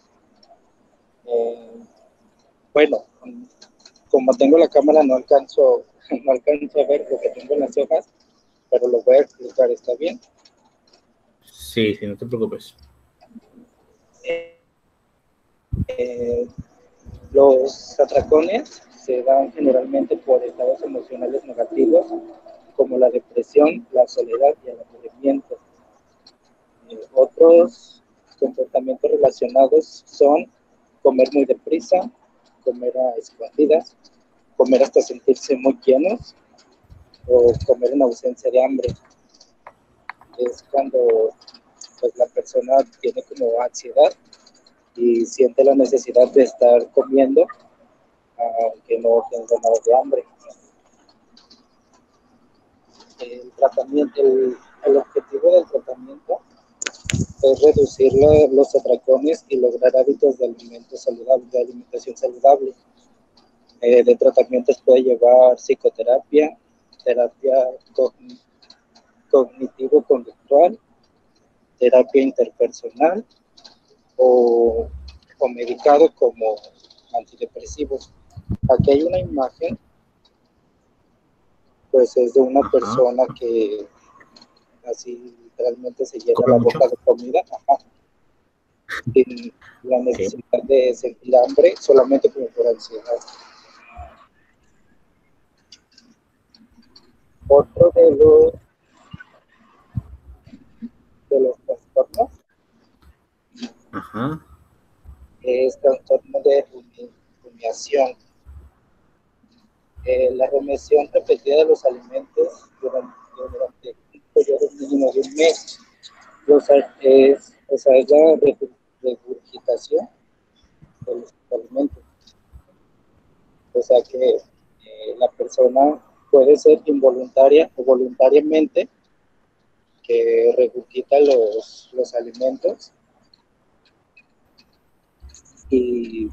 Eh, bueno, como tengo la cámara no alcanzo, no alcanzo a ver lo que tengo en las hojas, pero lo voy a explicar, ¿está bien? sí, sí, no te preocupes. Eh, eh, los atracones se dan generalmente por estados emocionales negativos como la depresión, la soledad y el aburrimiento. Eh, otros comportamientos relacionados son comer muy deprisa, comer a escondidas, comer hasta sentirse muy llenos o comer en ausencia de hambre. Es cuando pues, la persona tiene como ansiedad y siente la necesidad de estar comiendo aunque no tenga nada de hambre. El tratamiento, el, el objetivo del tratamiento es reducir la, los atracones y lograr hábitos de alimento saludable, de alimentación saludable. Eh, de tratamientos puede llevar psicoterapia, terapia cogn cognitivo-conductual, terapia interpersonal o, o medicado como antidepresivos. Aquí hay una imagen, pues es de una Ajá. persona que así literalmente se llena ¿Come la mucho? boca de comida, ajá, sin la necesidad de sentir hambre, solamente como por ansiedad. Otro de los, de los trastornos Ajá, es trastorno de rumiación. Eh, la rumiación repetida de los alimentos durante, durante un periodo mínimo de un mes. Los, es, o sea, es la regurgitación de los alimentos. O sea que eh, la persona puede ser involuntaria o voluntariamente que regurgita los, los alimentos y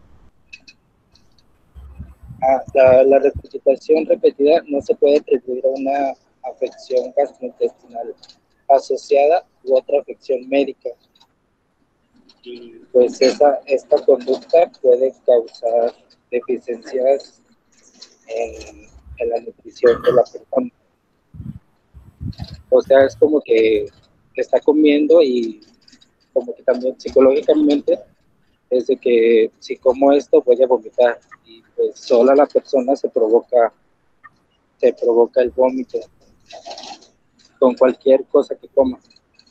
ah, la, la regurgitación repetida no se puede atribuir a una afección gastrointestinal asociada u otra afección médica. Y pues esa, esta conducta puede causar deficiencias en, en la nutrición de la persona. O sea, es como que está comiendo y como que también psicológicamente es de que si como esto voy a vomitar y pues sola la persona se provoca, se provoca el vómito con cualquier cosa que coma.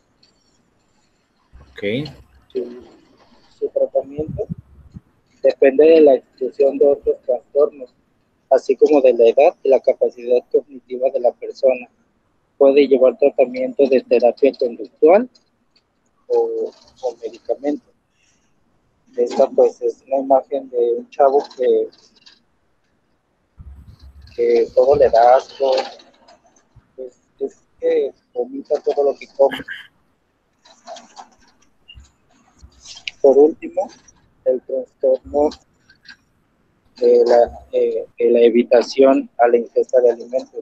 ok. Su, su tratamiento depende de la exclusión de otros trastornos, así como de la edad y la capacidad cognitiva de la persona. Puede llevar tratamiento de terapia conductual o, o medicamento. Esta pues es una imagen de un chavo que, que todo le da asco, pues, es que vomita todo lo que come. Por último, el trastorno de la, eh, de la evitación a la ingesta de alimentos.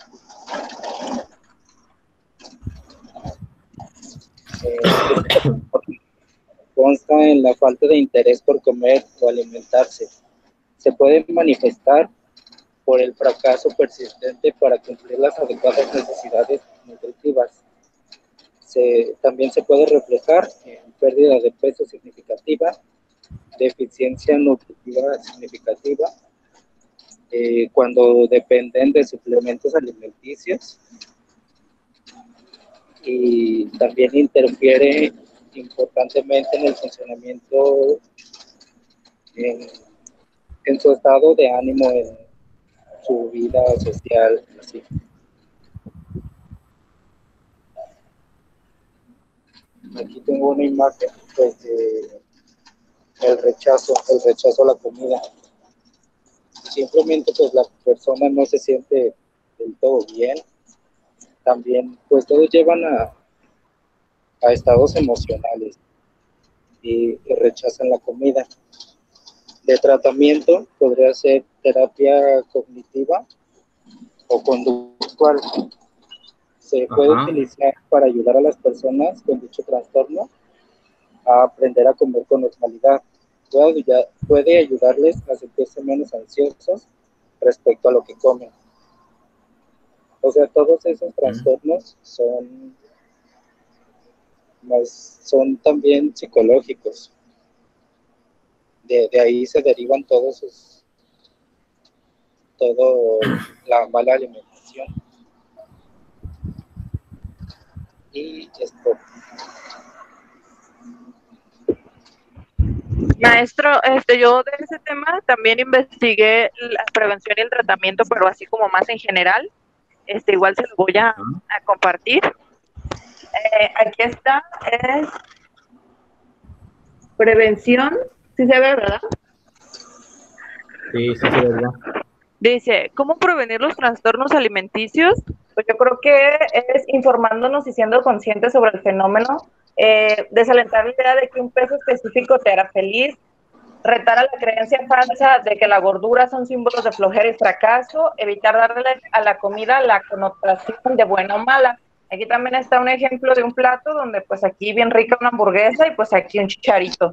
Eh, consta en la falta de interés por comer o alimentarse. Se puede manifestar por el fracaso persistente para cumplir las adecuadas necesidades nutritivas. Se, también se puede reflejar en pérdida de peso significativa, deficiencia nutritiva significativa, eh, cuando dependen de suplementos alimenticios, y también interfiere importantemente en el funcionamiento, en, en su estado de ánimo, en su vida social, así. Aquí tengo una imagen, pues, de el rechazo, el rechazo a la comida. Simplemente, pues, la persona no se siente del todo bien. También, pues, todos llevan a, a estados emocionales y, y rechazan la comida. De tratamiento podría ser terapia cognitiva o conductual. Se puede Ajá. utilizar para ayudar a las personas con dicho trastorno a aprender a comer con normalidad. Puede, puede ayudarles a sentirse menos ansiosos respecto a lo que comen. O sea, todos esos trastornos son, más, son también psicológicos. De, de ahí se derivan todos sus, todo la mala alimentación. Y esto. Maestro, este, yo de ese tema también investigué la prevención y el tratamiento, pero así como más en general. Este, igual se lo voy a, a compartir. Eh, aquí está, es prevención, ¿sí se ve, verdad? Sí, sí, sí, verdad. Dice, ¿cómo prevenir los trastornos alimenticios? Pues yo creo que es informándonos y siendo conscientes sobre el fenómeno, eh, desalentar la idea de que un peso específico te hará feliz, retar a la creencia falsa de que la gordura son símbolos de flojera y fracaso, evitar darle a la comida la connotación de buena o mala. Aquí también está un ejemplo de un plato donde pues aquí bien rica una hamburguesa y pues aquí un chicharito.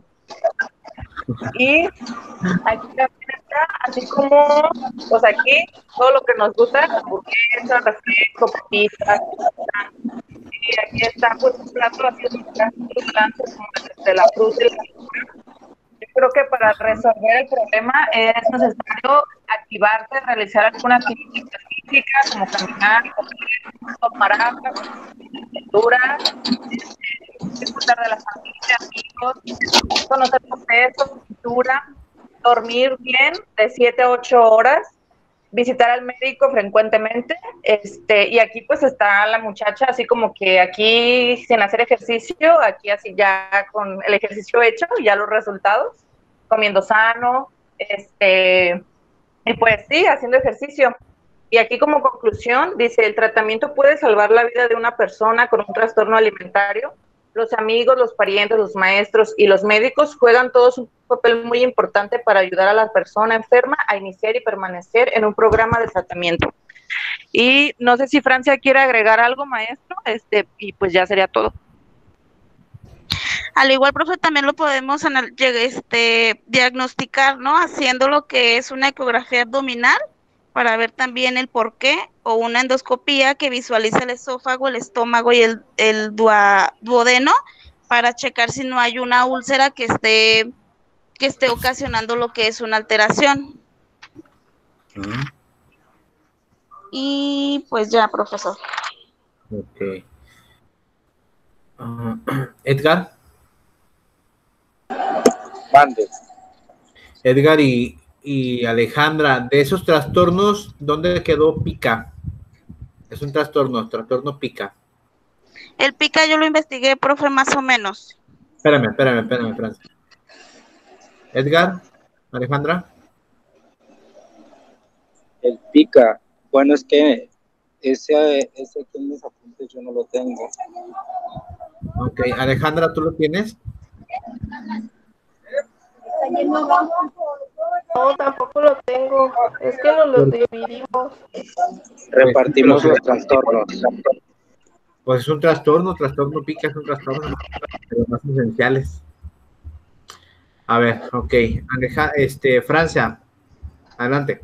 Y aquí también está, así como, pues aquí, todo lo que nos gusta, hamburguesa, refresco, papitas. Y aquí está, pues, un plato así de balance como de la fruta y la verdura. Yo creo que para resolver el problema es necesario activarse, realizar alguna actividad física, como caminar, correr, tomar agua, lectura, disfrutar de la familia, amigos, conocer su peso, cultura, dormir bien de siete a ocho horas, visitar al médico frecuentemente, este, y aquí pues está la muchacha así como que aquí sin hacer ejercicio, aquí así ya con el ejercicio hecho, ya los resultados, comiendo sano, este, y pues sí, haciendo ejercicio. Y aquí como conclusión, dice, el tratamiento puede salvar la vida de una persona con un trastorno alimentario. Los amigos, los parientes, los maestros y los médicos juegan todos un papel muy importante para ayudar a la persona enferma a iniciar y permanecer en un programa de tratamiento. Y no sé si Francia quiere agregar algo, maestro, este, y pues ya sería todo. Al igual, profe, también lo podemos este, diagnosticar, ¿no? Haciendo lo que es una ecografía abdominal para ver también el por qué, o una endoscopía que visualiza el esófago, el estómago y el, el duodeno para checar si no hay una úlcera que esté, que esté ocasionando lo que es una alteración. Uh-huh. Y pues ya, profesor. Ok. Uh, Edgar. Mande. Edgar y, y Alejandra, de esos trastornos, ¿dónde quedó pica? Es un trastorno, trastorno pica. El pica yo lo investigué, profe, más o menos. Espérame, espérame, espérame, Francia. Edgar, Alejandra. El pica, bueno, es que ese, ese aquí en mis apuntes yo no lo tengo. Ok, Alejandra, ¿tú lo tienes? No, tampoco lo tengo. Es que nos los dividimos. Repartimos los trastornos. Pues es un trastorno, trastorno pica, es un trastorno de los más esenciales. A ver, ok. Aleja, este, Francia, adelante.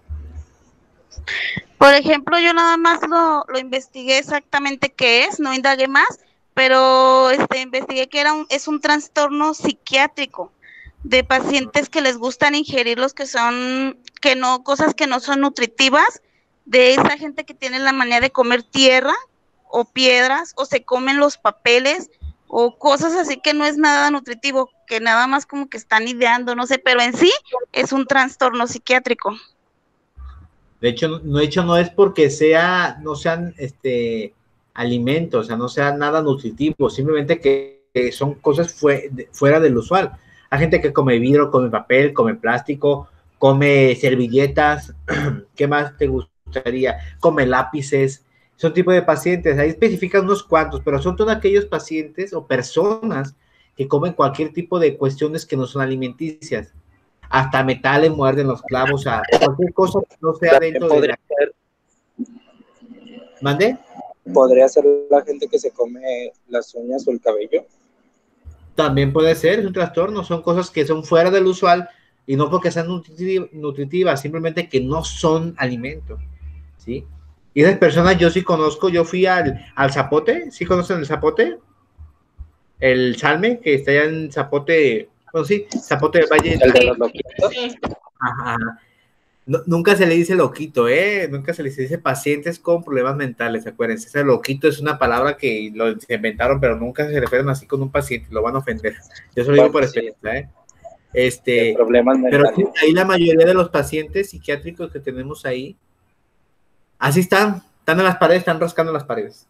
Por ejemplo, yo nada más lo, lo investigué exactamente qué es, no indagué más, pero este, investigué que era un, es un trastorno psiquiátrico. de pacientes que les gustan ingerir los que son, que no, cosas que no son nutritivas, de esa gente que tiene la manía de comer tierra o piedras, o se comen los papeles, o cosas así que no es nada nutritivo, que nada más como que están ideando, no sé, pero en sí es un trastorno psiquiátrico. De hecho, no, de hecho, no es porque sea, no sean este, alimentos, o sea, no sea nada nutritivo, simplemente que, que son cosas fue, de, fuera del usual. Hay gente que come vidrio, come papel, come plástico, come servilletas, ¿qué más te gustaría? Come lápices, son tipo de pacientes, ahí especifican unos cuantos, pero son todos aquellos pacientes o personas que comen cualquier tipo de cuestiones que no son alimenticias. Hasta metales muerden los clavos, o sea, cualquier cosa que no sea dentro de la... Ser... ¿Mande? ¿Podría ser la gente que se come las uñas o el cabello? También puede ser, es un trastorno, son cosas que son fuera del usual y no porque sean nutritivas, simplemente que no son alimento, ¿sí? Y esas personas yo sí conozco, yo fui al, al Zapote, ¿sí conocen el Zapote? El Salme, que está allá en Zapote... Bueno, sí, Zapote del Valle. El de los loquitos. Ajá. No, nunca se le dice loquito, ¿eh? Nunca se les dice pacientes con problemas mentales, acuérdense. Ese loquito es una palabra que lo inventaron, pero nunca se refieren así con un paciente, lo van a ofender. Yo se lo digo por experiencia, ¿eh? Este, problemas mentales. Pero ahí la mayoría de los pacientes psiquiátricos que tenemos ahí, así están, están en las paredes, están rascando las paredes.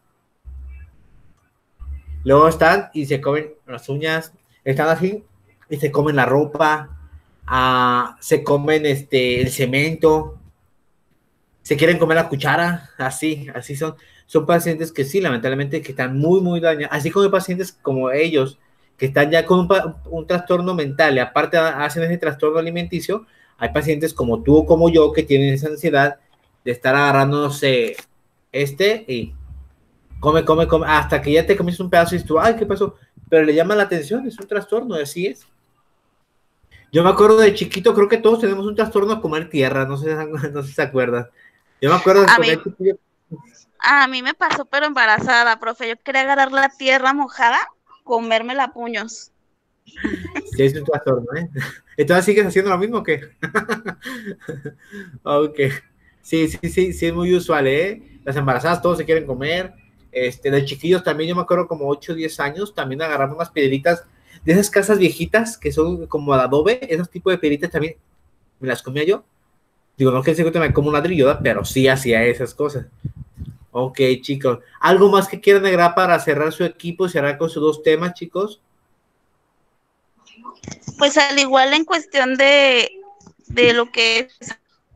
Luego están y se comen las uñas, están así, y se comen la ropa, uh, se comen este, el cemento, se quieren comer la cuchara, así, así son. Son pacientes que sí, lamentablemente, que están muy, muy dañados, así como hay pacientes como ellos, que están ya con un, un trastorno mental, y aparte hacen ese trastorno alimenticio, hay pacientes como tú o como yo, que tienen esa ansiedad de estar agarrándose este, y come, come, come, hasta que ya te comes un pedazo y dices tú, ay, ¿qué pasó? Pero le llama la atención, es un trastorno, así es. Yo me acuerdo de chiquito, creo que todos tenemos un trastorno a comer tierra, no sé, no sé si se acuerdan. Yo me acuerdo de a comer mí, chiquillo. A mí me pasó, pero embarazada, profe. Yo quería agarrar la tierra mojada, comérmela a puños. Sí, es un trastorno, ¿eh? Entonces, ¿sigues haciendo lo mismo o qué? Ok. Sí, sí, sí, sí, es muy usual, ¿eh? Las embarazadas todos se quieren comer. Este, de chiquillos también, yo me acuerdo como ocho o diez años, también agarramos unas piedritas de esas casas viejitas que son como de adobe, esos tipos de piedritas también me las comía yo. Digo, no que se me como un ladrillo, pero sí hacía esas cosas. Ok, chicos. ¿Algo más que quieran agregar para cerrar su equipo y cerrar con sus dos temas, chicos? Pues al igual en cuestión de, de lo que es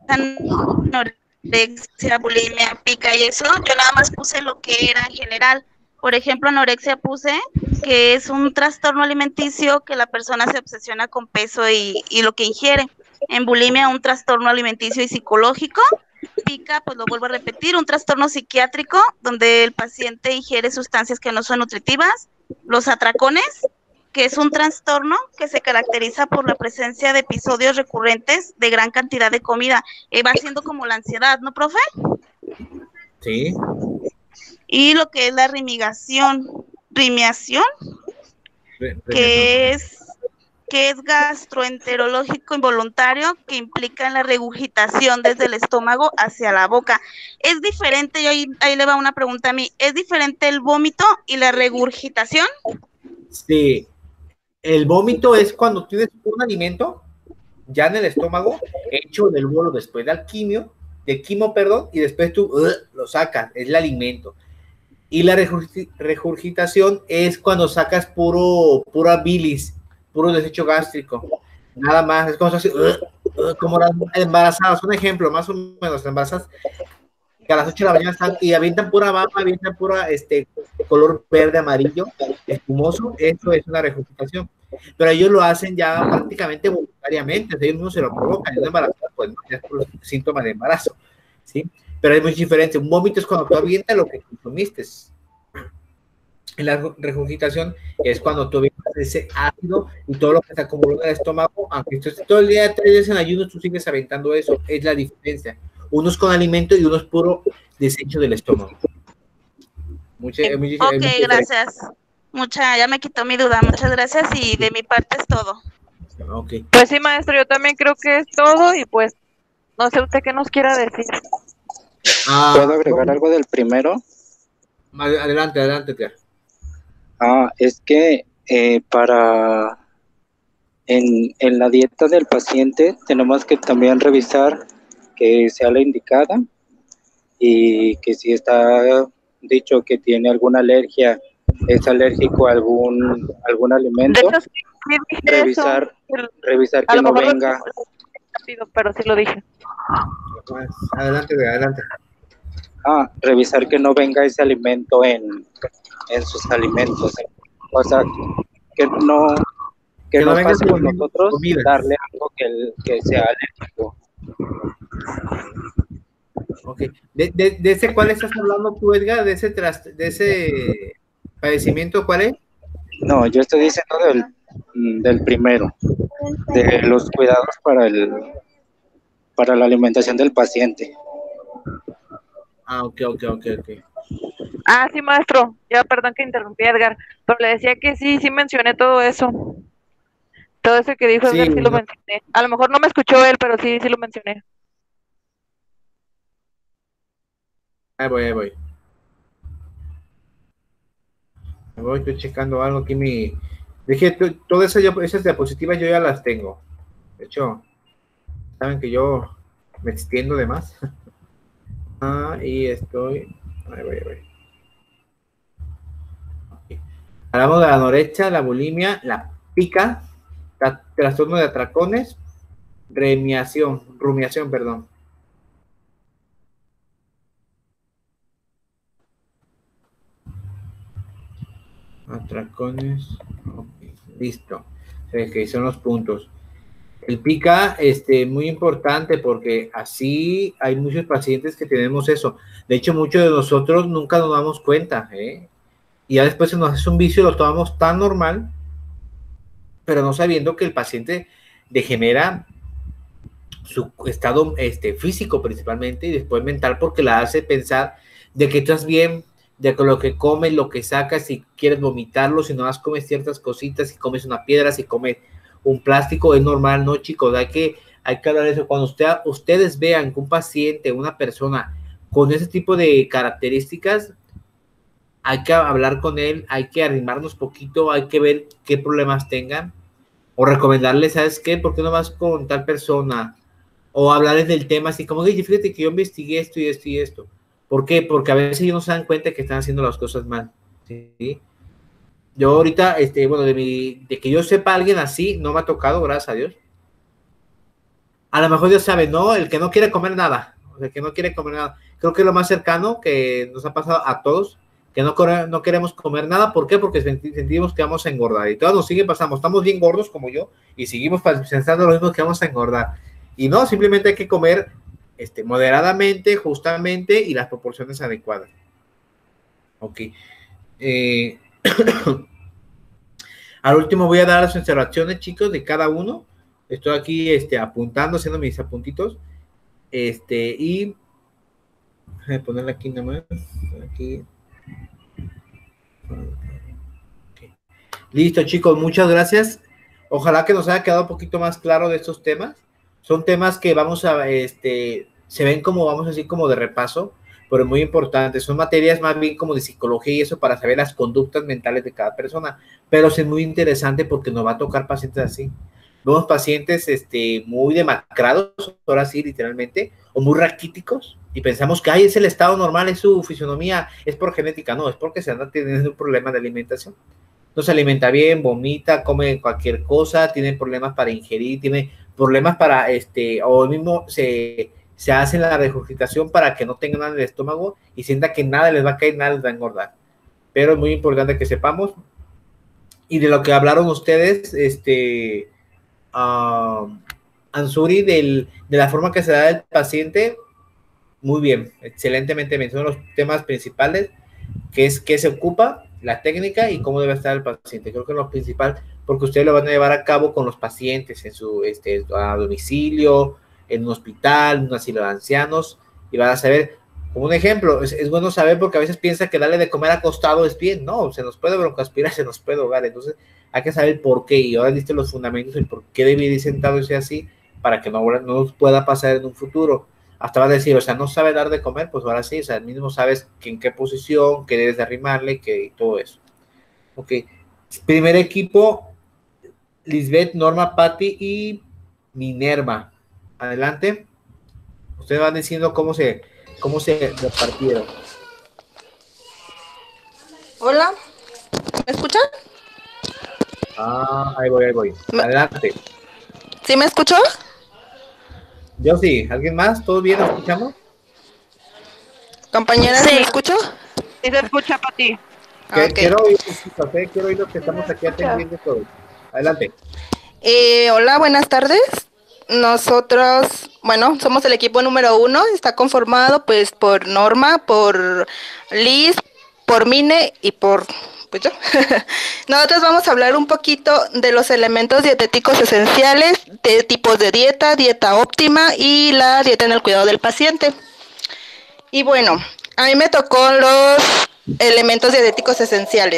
anorexia, bulimia, pica y eso, yo nada más puse lo que era en general. Por ejemplo, anorexia puse que es un trastorno alimenticio que la persona se obsesiona con peso y, y lo que ingiere. En bulimia, un trastorno alimenticio y psicológico. Pica, pues lo vuelvo a repetir, un trastorno psiquiátrico donde el paciente ingiere sustancias que no son nutritivas. Los atracones, que es un trastorno que se caracteriza por la presencia de episodios recurrentes de gran cantidad de comida. Eh, va siendo como la ansiedad, ¿no, profe? Sí. Y lo que es la rimigación, rimiación, Re que es, que es gastroenterológico involuntario, que implica en la regurgitación desde el estómago hacia la boca. Es diferente, y ahí, ahí le va una pregunta a mí, ¿es diferente el vómito y la regurgitación? Sí, el vómito es cuando tienes un alimento ya en el estómago, hecho del bolo después del quimio, de quimo, perdón, y después tú uh, lo sacas, es el alimento. Y la regurgitación es cuando sacas puro, pura bilis, puro desecho gástrico. Nada más, es como, así, uh, uh, como las embarazadas. Un ejemplo, más o menos, las embarazadas que a las ocho de la mañana están y avientan pura baba, avientan pura este, color verde, amarillo, espumoso. Eso es una regurgitación. Pero ellos lo hacen ya prácticamente voluntariamente, ellos mismos se lo provocan. Una embarazada, pues no es por síntomas de embarazo, ¿sí? Pero es muy diferente. Un vómito es cuando tú avientas lo que consumiste. En la regurgitación es cuando tú avientas ese ácido y todo lo que se acumuló en el estómago, aunque tú estés todo el día, tres días en ayuno, tú sigues aventando eso. Es la diferencia. Uno es con alimento y uno es puro desecho del estómago. Mucha, muy, ok, mucha gracias. Mucha, ya me quitó mi duda. Muchas gracias y de mi parte es todo. Ok. Pues sí, maestro, yo también creo que es todo y pues no sé usted qué nos quiera decir. Ah, ¿Puedo agregar algo del primero? adelante, adelante, tía. Ah, es que eh, para en, en la dieta del paciente tenemos que también revisar que sea la indicada y que si está dicho que tiene alguna alergia, es alérgico a algún, algún De alimento, hecho, sí, sí dije revisar, eso. revisar A que lo no mejor lo venga. dije rápido, pero sí lo dije. Adelante, tía, adelante. Ah, revisar que no venga ese alimento en, en sus alimentos. O sea, que no, que Que no no vengas fácil comiendo nosotros comida. darle algo que, que sea alérgico. Ok. De, de, de ese cuál estás hablando tú, Edgar, de ese tras, de ese padecimiento, ¿cuál es? No, yo estoy diciendo del, del primero, de los cuidados para el para la alimentación del paciente. Ah, ok, ok, ok, ok. Ah, sí, maestro. Ya, perdón que interrumpí a Edgar, pero le decía que sí, sí mencioné todo eso. Todo eso que dijo Sí, Edgar sí lo no, mencioné. A lo mejor no me escuchó él, pero sí, sí lo mencioné. ahí voy, ahí voy. Me voy, estoy checando algo aquí. Mi... Dije, t- todas esas, yo- esas diapositivas yo ya las tengo. De hecho, saben que yo me extiendo de más. Ah, y estoy. Ahí voy, ahí voy. Ok. Hablamos de la anorexia, la bulimia, la pica, tra- trastorno de atracones, remiación, rumiación, perdón. Atracones, ok, listo. Ok, son los puntos. El pica, este, muy importante porque así hay muchos pacientes que tenemos eso. De hecho, muchos de nosotros nunca nos damos cuenta, ¿eh? Y ya después se nos hace un vicio, lo tomamos tan normal, pero no sabiendo que el paciente degenera su estado este, físico principalmente y después mental porque la hace pensar de que estás bien, de que lo que comes, lo que sacas, si quieres vomitarlo, si no más comes ciertas cositas, si comes una piedra, si comes un plástico, es normal, ¿no, chicos? Hay que, hay que hablar de eso. Cuando usted, ustedes vean que un paciente, una persona con ese tipo de características, hay que hablar con él, hay que arrimarnos poquito, hay que ver qué problemas tengan o recomendarle, ¿sabes qué? ¿Por qué no vas con tal persona? O hablarles del tema así como, oye, fíjate que yo investigué esto y esto y esto. ¿Por qué? Porque a veces ellos no se dan cuenta que están haciendo las cosas mal. ¿Sí? Yo ahorita, este, bueno, de, mi, de que yo sepa a alguien así, no me ha tocado, gracias a Dios. A lo mejor Dios sabe, ¿no? El que no quiere comer nada. El que no quiere comer nada. Creo que es lo más cercano que nos ha pasado a todos, que no, no queremos comer nada. ¿Por qué? Porque sentimos que vamos a engordar. Y todos nos sigue pasando. Estamos bien gordos como yo y seguimos pensando lo mismo, que vamos a engordar. Y no, simplemente hay que comer este, moderadamente, justamente y las proporciones adecuadas. Ok. Eh, al último voy a dar las observaciones, chicos, de cada uno. Estoy aquí este, apuntando, haciendo mis apuntitos. Este, y voy a ponerle aquí nomás. Aquí. Okay. Listo, chicos, muchas gracias. Ojalá que nos haya quedado un poquito más claro de estos temas. Son temas que vamos a, este, se ven como, vamos a decir, como de repaso, pero muy importantes. Son materias más bien como de psicología y eso para saber las conductas mentales de cada persona. Pero es muy interesante porque nos va a tocar pacientes así. Vemos pacientes este, muy demacrados, ahora sí, literalmente, o muy raquíticos, y pensamos que ay, es el estado normal, es su fisionomía, es por genética. No, es porque se anda teniendo un problema de alimentación. No se alimenta bien, vomita, come cualquier cosa, tiene problemas para ingerir, tiene problemas para, este, o mismo se, se hace la regurgitación para que no tengan nada en el estómago y sienta que nada les va a caer, nada les va a engordar. Pero es muy importante que sepamos. Y de lo que hablaron ustedes, este, uh, Ansuri, del, de la forma que se da el paciente, muy bien, excelentemente bien. Son los temas principales, que es qué se ocupa, la técnica y cómo debe estar el paciente. Creo que es lo principal, porque ustedes lo van a llevar a cabo con los pacientes en su este, a domicilio, en un hospital, en un asilo de ancianos, y van a saber Como un ejemplo, es, es bueno saber porque a veces piensa que darle de comer acostado es bien. No, se nos puede broncoaspirar, se nos puede ahogar. Entonces hay que saber por qué. Y ahora diste los fundamentos del por qué debe ir sentado y sea así para que no, no nos pueda pasar en un futuro. Hasta va a decir, o sea, no sabe dar de comer, pues ahora sí, o sea, mismo sabes que en qué posición, que debes de arrimarle, que y todo eso. Ok. Primer equipo, Lisbeth, Norma, Patti y Minerva. Adelante. Ustedes van diciendo cómo se, cómo se repartieron. Hola, ¿me escuchan? Ah, ahí voy, ahí voy. Adelante. ¿Sí me escuchó? Yo sí. ¿Alguien más? ¿Todo bien? ¿Nos escuchamos? Compañera, ¿sí Sí. me escuchó? Sí se escucha para ti. Que, Ok. Quiero oír, ¿eh? Quiero oír los que estamos aquí atendiendo todo. Adelante. Eh, hola, buenas tardes. Nosotros, bueno, somos el equipo número uno. Está conformado pues por Norma, por Liz, por Mine y por pues yo. Nosotros vamos a hablar un poquito de los elementos dietéticos esenciales, de tipos de dieta, dieta óptima y la dieta en el cuidado del paciente. Y bueno, a mí me tocó los elementos dietéticos esenciales.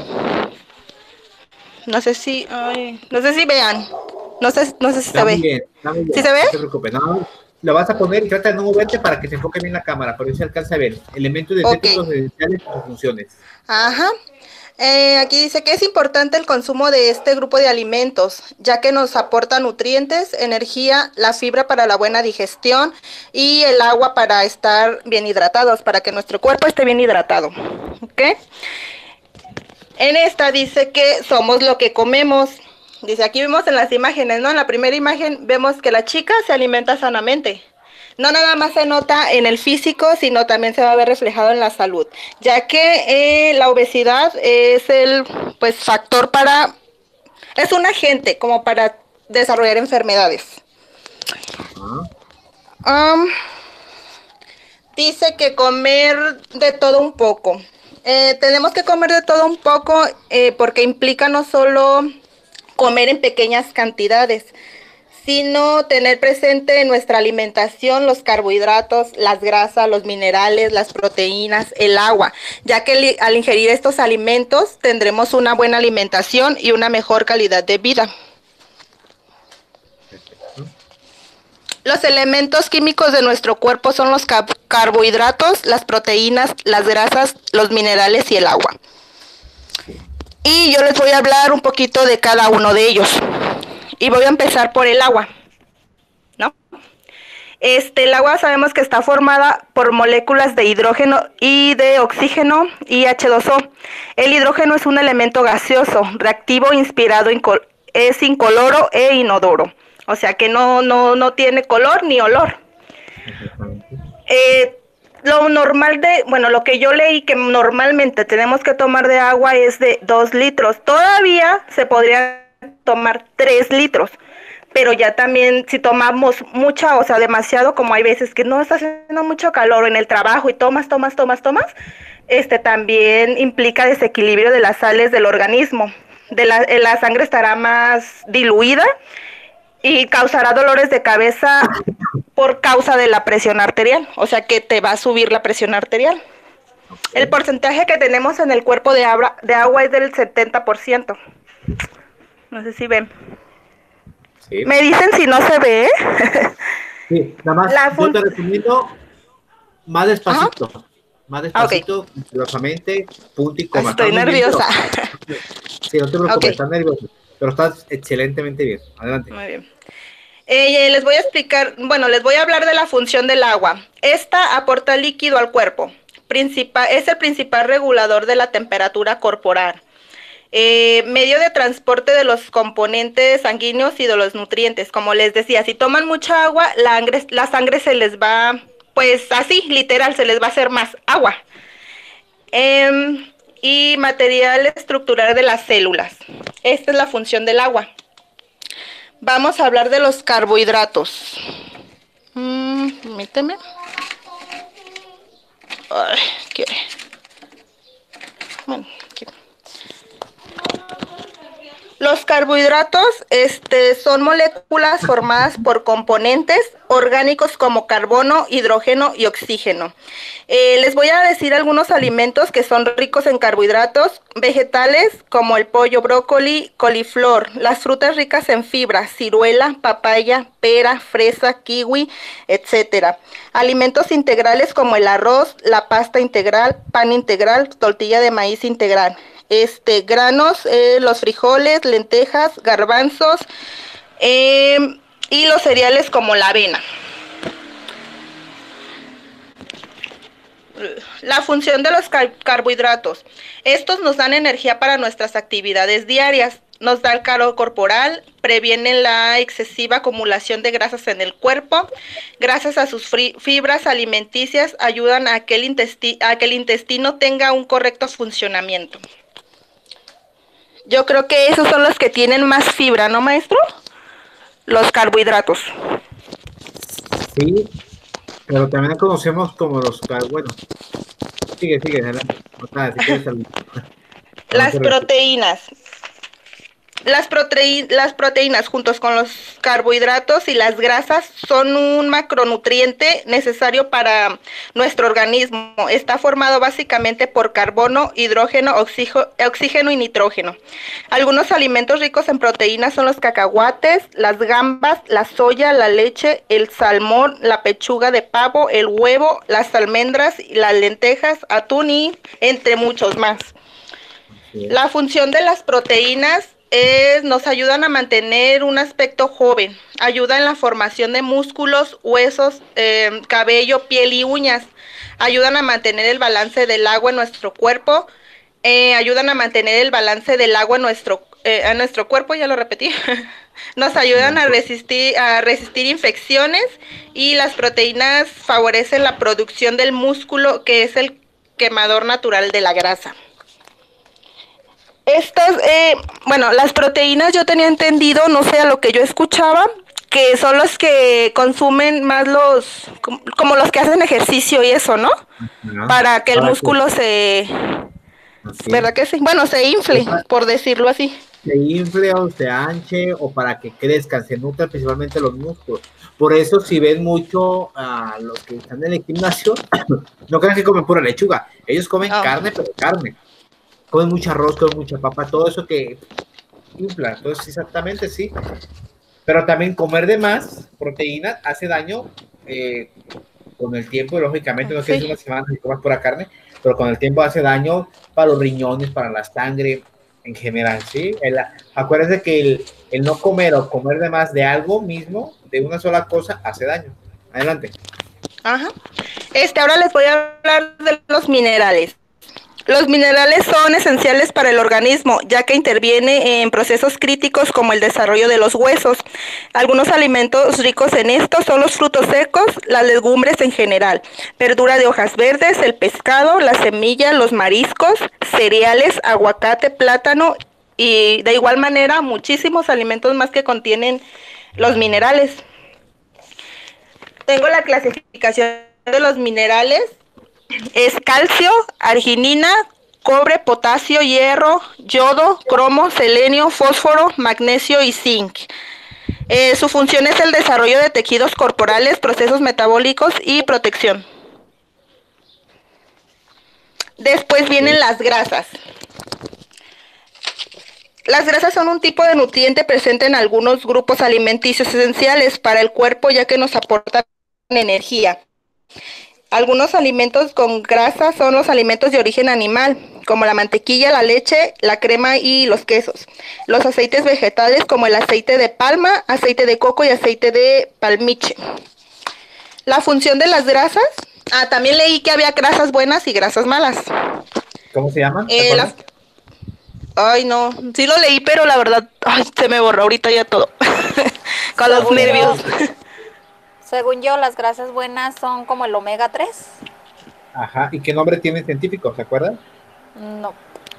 No sé si, ay, no sé si vean, no sé, no sé si Está se muy ve. bien, está muy bien. ¿Sí se ve? No te preocupes. No, lo vas a poner y trata de no moverte para que se enfoque bien la cámara, pero se alcanza a ver. Elementos dietéticos Ok. esenciales y sus funciones. Ajá. Eh, aquí dice que es importante el consumo de este grupo de alimentos, ya que nos aporta nutrientes, energía, la fibra para la buena digestión y el agua para estar bien hidratados, para que nuestro cuerpo esté bien hidratado. ¿Ok? En esta dice que somos lo que comemos. Dice, aquí vemos en las imágenes, ¿no? En la primera imagen vemos que la chica se alimenta sanamente. No nada más se nota en el físico, sino también se va a ver reflejado en la salud, ya que eh, la obesidad es el pues factor para, es un agente como para desarrollar enfermedades. Um, dice que comer de todo un poco. Eh, tenemos que comer de todo un poco eh, porque implica no solo comer en pequeñas cantidades, sino tener presente en nuestra alimentación los carbohidratos, las grasas, los minerales, las proteínas, el agua, ya que al ingerir estos alimentos tendremos una buena alimentación y una mejor calidad de vida. Los elementos químicos de nuestro cuerpo son los car- carbohidratos, las proteínas, las grasas, los minerales y el agua. Y yo les voy a hablar un poquito de cada uno de ellos. Y voy a empezar por el agua, ¿no? Este, el agua sabemos que está formada por moléculas de hidrógeno y de oxígeno y hache dos o. El hidrógeno es un elemento gaseoso, reactivo, inspirado, incol- es incoloro e inodoro. O sea que no, no, no tiene color ni olor. Eh, lo normal de, bueno, lo que yo leí que normalmente tenemos que tomar de agua es de dos litros. Todavía se podría tomar tres litros, pero ya también si tomamos mucha, o sea, demasiado, como hay veces que no está haciendo mucho calor en el trabajo y tomas, tomas, tomas, tomas, este también implica desequilibrio de las sales del organismo. De la, la sangre estará más diluida y causará dolores de cabeza por causa de la presión arterial, o sea que te va a subir la presión arterial. El porcentaje que tenemos en el cuerpo de agua, de agua es del setenta por ciento. No sé si ven. Sí. Me dicen si no se ve. Sí, nada más, La yo fun- te recomiendo más despacito. Ajá. Más despacito, cuidadosamente, punto y coma. Estoy Estás muy nerviosa. bien, pero... Sí, no te preocupes, Okay. estás nervioso, pero estás excelentemente bien. Adelante. Muy bien. Eh, les voy a explicar, bueno, les voy a hablar de la función del agua. Esta aporta líquido al cuerpo. Principal, es el principal regulador de la temperatura corporal. Eh, medio de transporte de los componentes sanguíneos y de los nutrientes. Como les decía, si toman mucha agua, la sangre, la sangre se les va, pues así, literal, se les va a hacer más agua. Eh, y material estructural de las células. Esta es la función del agua. Vamos a hablar de los carbohidratos. Mm, permíteme. Ay, ¿qué? Bueno, ¿qué? Los carbohidratos este, son moléculas formadas por componentes orgánicos como carbono, hidrógeno y oxígeno. Eh, les voy a decir algunos alimentos que son ricos en carbohidratos, vegetales como el pollo, brócoli, coliflor, las frutas ricas en fibra, ciruela, papaya, pera, fresa, kiwi, etcétera. Alimentos integrales como el arroz, la pasta integral, pan integral, tortilla de maíz integral. Este, granos, eh, los frijoles, lentejas, garbanzos, eh, y los cereales como la avena. La función de los car carbohidratos. Estos nos dan energía para nuestras actividades diarias, nos da el calor corporal, previenen la excesiva acumulación de grasas en el cuerpo. Gracias a sus fibras alimenticias ayudan a que, el intesti a que el intestino tenga un correcto funcionamiento. Yo creo que esos son los que tienen más fibra, ¿no, maestro? Los carbohidratos. Sí, pero también conocemos como los car... Bueno, sigue, sigue, adelante. Nada, si quieres salir. Las proteínas. Las, proteí las proteínas juntos con los carbohidratos y las grasas son un macronutriente necesario para nuestro organismo. Está formado básicamente por carbono, hidrógeno, oxígeno y nitrógeno. Algunos alimentos ricos en proteínas son los cacahuates, las gambas, la soya, la leche, el salmón, la pechuga de pavo, el huevo, las almendras, las lentejas, atún y entre muchos más. La función de las proteínas Es, nos ayudan a mantener un aspecto joven, ayuda en la formación de músculos, huesos, eh, cabello, piel y uñas, ayudan a mantener el balance del agua en nuestro cuerpo, eh, ayudan a mantener el balance del agua en nuestro, eh, en nuestro cuerpo, ya lo repetí, nos ayudan a resistir, a resistir infecciones y las proteínas favorecen la producción del músculo que es el quemador natural de la grasa. Estas, eh, bueno, las proteínas yo tenía entendido, no sé, a lo que yo escuchaba, que son los que consumen más los, como, como los que hacen ejercicio y eso, ¿no? No. Para que el Para músculo que... se, así. ¿Verdad que sí? Bueno, se infle, para... por decirlo así. Se infle o se anche o para que crezcan, se nutran principalmente los músculos. Por eso si ven mucho a los que están en el gimnasio, no crean que comen pura lechuga, ellos comen oh. carne, pero carne. Comen mucho arroz, comen mucha papa, todo eso que infla. Entonces, exactamente, sí. Pero también comer de más proteínas hace daño eh, con el tiempo, lógicamente, no sé si es una semana si comas pura carne, pero con el tiempo hace daño para los riñones, para la sangre en general, ¿sí? El, acuérdense que el, el no comer o comer de más de algo mismo, de una sola cosa, hace daño. Adelante. Ajá. Este, ahora les voy a hablar de los minerales. Los minerales son esenciales para el organismo, ya que interviene en procesos críticos como el desarrollo de los huesos. Algunos alimentos ricos en esto son los frutos secos, las legumbres en general, verdura de hojas verdes, el pescado, la semilla, los mariscos, cereales, aguacate, plátano y de igual manera muchísimos alimentos más que contienen los minerales. Tengo la clasificación de los minerales. Es calcio, arginina, cobre, potasio, hierro, yodo, cromo, selenio, fósforo, magnesio y zinc. Eh, su función es el desarrollo de tejidos corporales, procesos metabólicos y protección. Después vienen las grasas. Las grasas son un tipo de nutriente presente en algunos grupos alimenticios esenciales para el cuerpo, ya que nos aportan energía. Algunos alimentos con grasa son los alimentos de origen animal, como la mantequilla, la leche, la crema y los quesos. Los aceites vegetales como el aceite de palma, aceite de coco y aceite de palmiche. La función de las grasas, ah, también leí que había grasas buenas y grasas malas. ¿Cómo se llaman? Eh, la... Ay, no, sí lo leí, pero la verdad, ay, se me borró ahorita ya todo, con los Según nervios. Yo, según yo, las grasas buenas son como el omega tres. Ajá, ¿y qué nombre tiene científico, se acuerdan? No.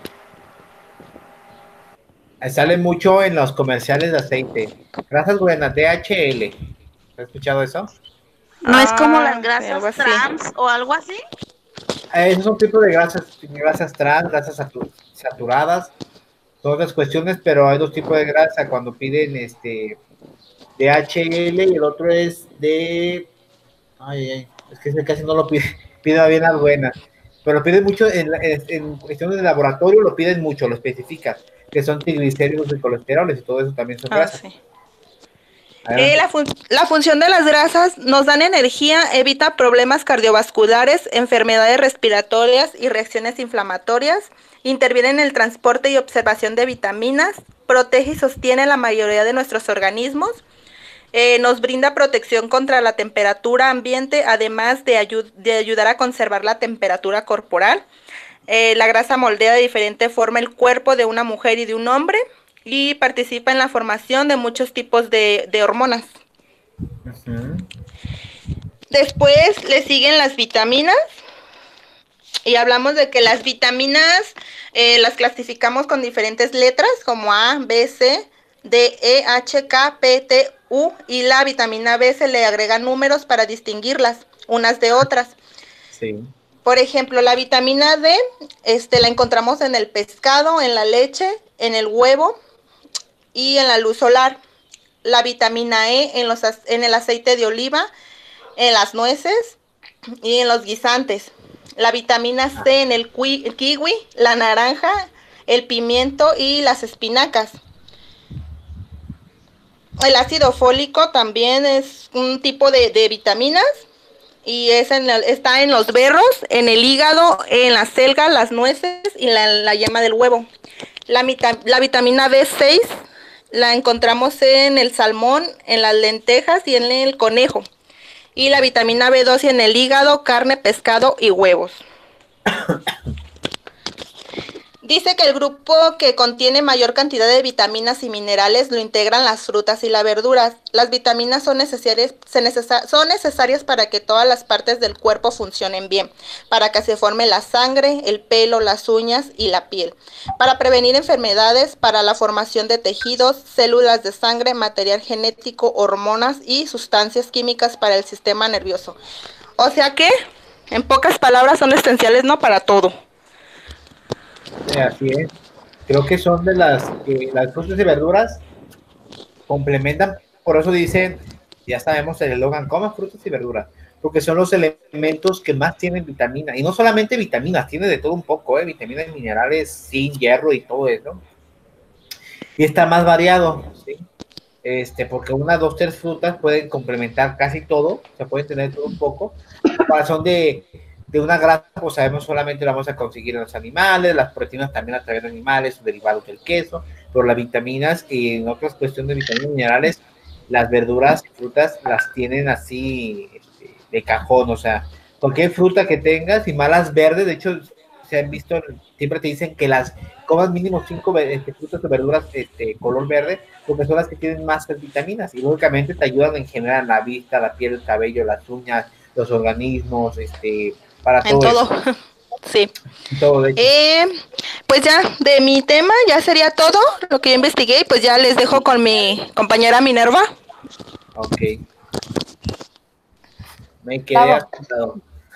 Sale mucho en los comerciales de aceite. Grasas buenas, D H L. ¿Has escuchado eso? ¿No es como Ah, las sí, grasas algo así. trans o algo así? Eh, Esos son tipos de grasas, grasas trans, grasas satu- saturadas, todas las cuestiones, pero hay dos tipos de grasa cuando piden este D H L y el otro es de, ay, ay, es que ese casi no lo pide, pide bien las buenas, pero lo piden mucho en, en, en cuestiones de laboratorio, lo piden mucho, lo especifican, que son triglicéridos y colesteroles y todo eso también son Ah, grasas. sí. Eh, la, fun la función de las grasas nos dan energía, evita problemas cardiovasculares, enfermedades respiratorias y reacciones inflamatorias, interviene en el transporte y observación de vitaminas, protege y sostiene la mayoría de nuestros organismos, eh, nos brinda protección contra la temperatura ambiente, además de, ayu de ayudar a conservar la temperatura corporal. Eh, la grasa moldea de diferente forma el cuerpo de una mujer y de un hombre, y participa en la formación de muchos tipos de, de hormonas. Uh-huh. Después le siguen las vitaminas, y hablamos de que las vitaminas eh, las clasificamos con diferentes letras como A, B, C, D, E, H, K, P, T, U, y la vitamina B se le agregan números para distinguirlas unas de otras. Sí. Por ejemplo, la vitamina D este, la encontramos en el pescado, en la leche, en el huevo y en la luz solar. La vitamina E en, los, en el aceite de oliva, en las nueces y en los guisantes. La vitamina C en el kiwi, la naranja, el pimiento y las espinacas. El ácido fólico también es un tipo de, de vitaminas y es en el, está en los berros, en el hígado, en la selga, las nueces y la, la yema del huevo. La, la vitamina B seis la encontramos en el salmón, en las lentejas y en el conejo. Y la vitamina B doce en el hígado, carne, pescado y huevos. Dice que el grupo que contiene mayor cantidad de vitaminas y minerales lo integran las frutas y las verduras. Las vitaminas son necesarias, se necesa, son necesarias para que todas las partes del cuerpo funcionen bien, para que se forme la sangre, el pelo, las uñas y la piel, para prevenir enfermedades, para la formación de tejidos, células de sangre, material genético, hormonas y sustancias químicas para el sistema nervioso. O sea que, en pocas palabras, son esenciales, ¿no? Para todo. Sí, así es. Creo que son de las que las frutas y verduras complementan, por eso dicen, ya sabemos el eslogan, coma frutas y verduras, porque son los elementos que más tienen vitamina, y no solamente vitaminas, tiene de todo un poco, ¿eh? Vitaminas, minerales, zinc, hierro y todo eso. Y está más variado, ¿sí? Este, porque una, dos, tres frutas pueden complementar casi todo, se puede tener todo un poco, para son de de una grasa, pues sabemos solamente la vamos a conseguir en los animales, las proteínas también a través de animales, derivados del queso, pero las vitaminas y en otras cuestiones de vitaminas y minerales, las verduras y frutas las tienen así este, de cajón, o sea, cualquier fruta que tengas y malas verdes, de hecho, se han visto, siempre te dicen que las comas mínimo cinco este, frutas o verduras este, color verde, porque son las que tienen más vitaminas y lógicamente te ayudan en general la vista, la piel, el cabello, las uñas, los organismos, este... para todo, en todo. Eso. Sí. Todo, de hecho. Eh, pues ya, de mi tema ya sería todo lo que yo investigué y pues ya les dejo con mi compañera Minerva. Ok. Me quedé asustado.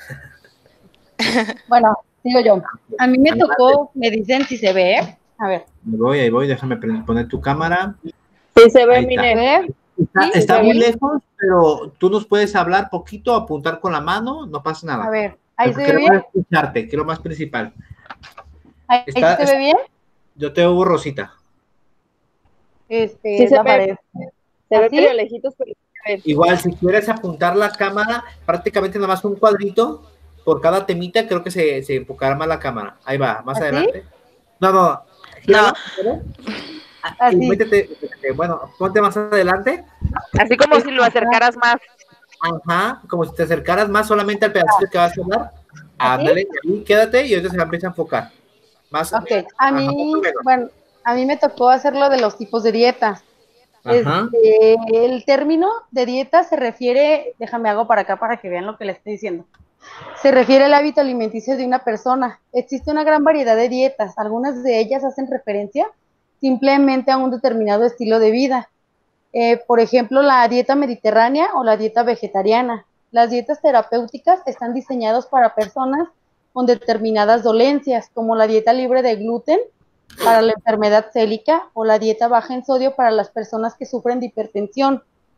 Bueno, digo yo. A mí me tocó, me dicen si se ve. A ver. Me voy, ahí voy, déjame poner tu cámara. Sí se ve, Minerva. Está, ¿Sí? está muy bien? lejos, pero tú nos puedes hablar poquito, apuntar con la mano, no pasa nada. A ver, ¿ahí se ve quiero bien? escucharte, quiero más principal. ¿Ahí Está, se ve bien? Yo te oigo, Rosita. Este, Sí es se la ve. pared. Se ve ¿Así? medio lejitos, pero Igual, si quieres apuntar la cámara, prácticamente nada más un cuadrito por cada temita, creo que se, se enfocará más la cámara. Ahí va, más ¿Así? adelante. No, no. No. Así. Y métete, métete, bueno, ponte más adelante. así como si lo acercaras más. Ajá, como si te acercaras más solamente al pedacito que vas a hablar. Ándale, ahí quédate y ahorita se empieza a enfocar. Más, Ok, a mí, ajá, bueno, a mí me tocó hacerlo de los tipos de dieta. Ajá. Este, el término de dieta se refiere, déjame hago para acá para que vean lo que le estoy diciendo. Se refiere al hábito alimenticio de una persona. Existe una gran variedad de dietas, algunas de ellas hacen referencia simplemente a un determinado estilo de vida. Eh, por ejemplo, la dieta mediterránea o la dieta vegetariana. Las dietas terapéuticas están diseñadas para personas con determinadas dolencias, como la dieta libre de gluten para la enfermedad célica o la dieta baja en sodio para las personas que sufren de hipertensión.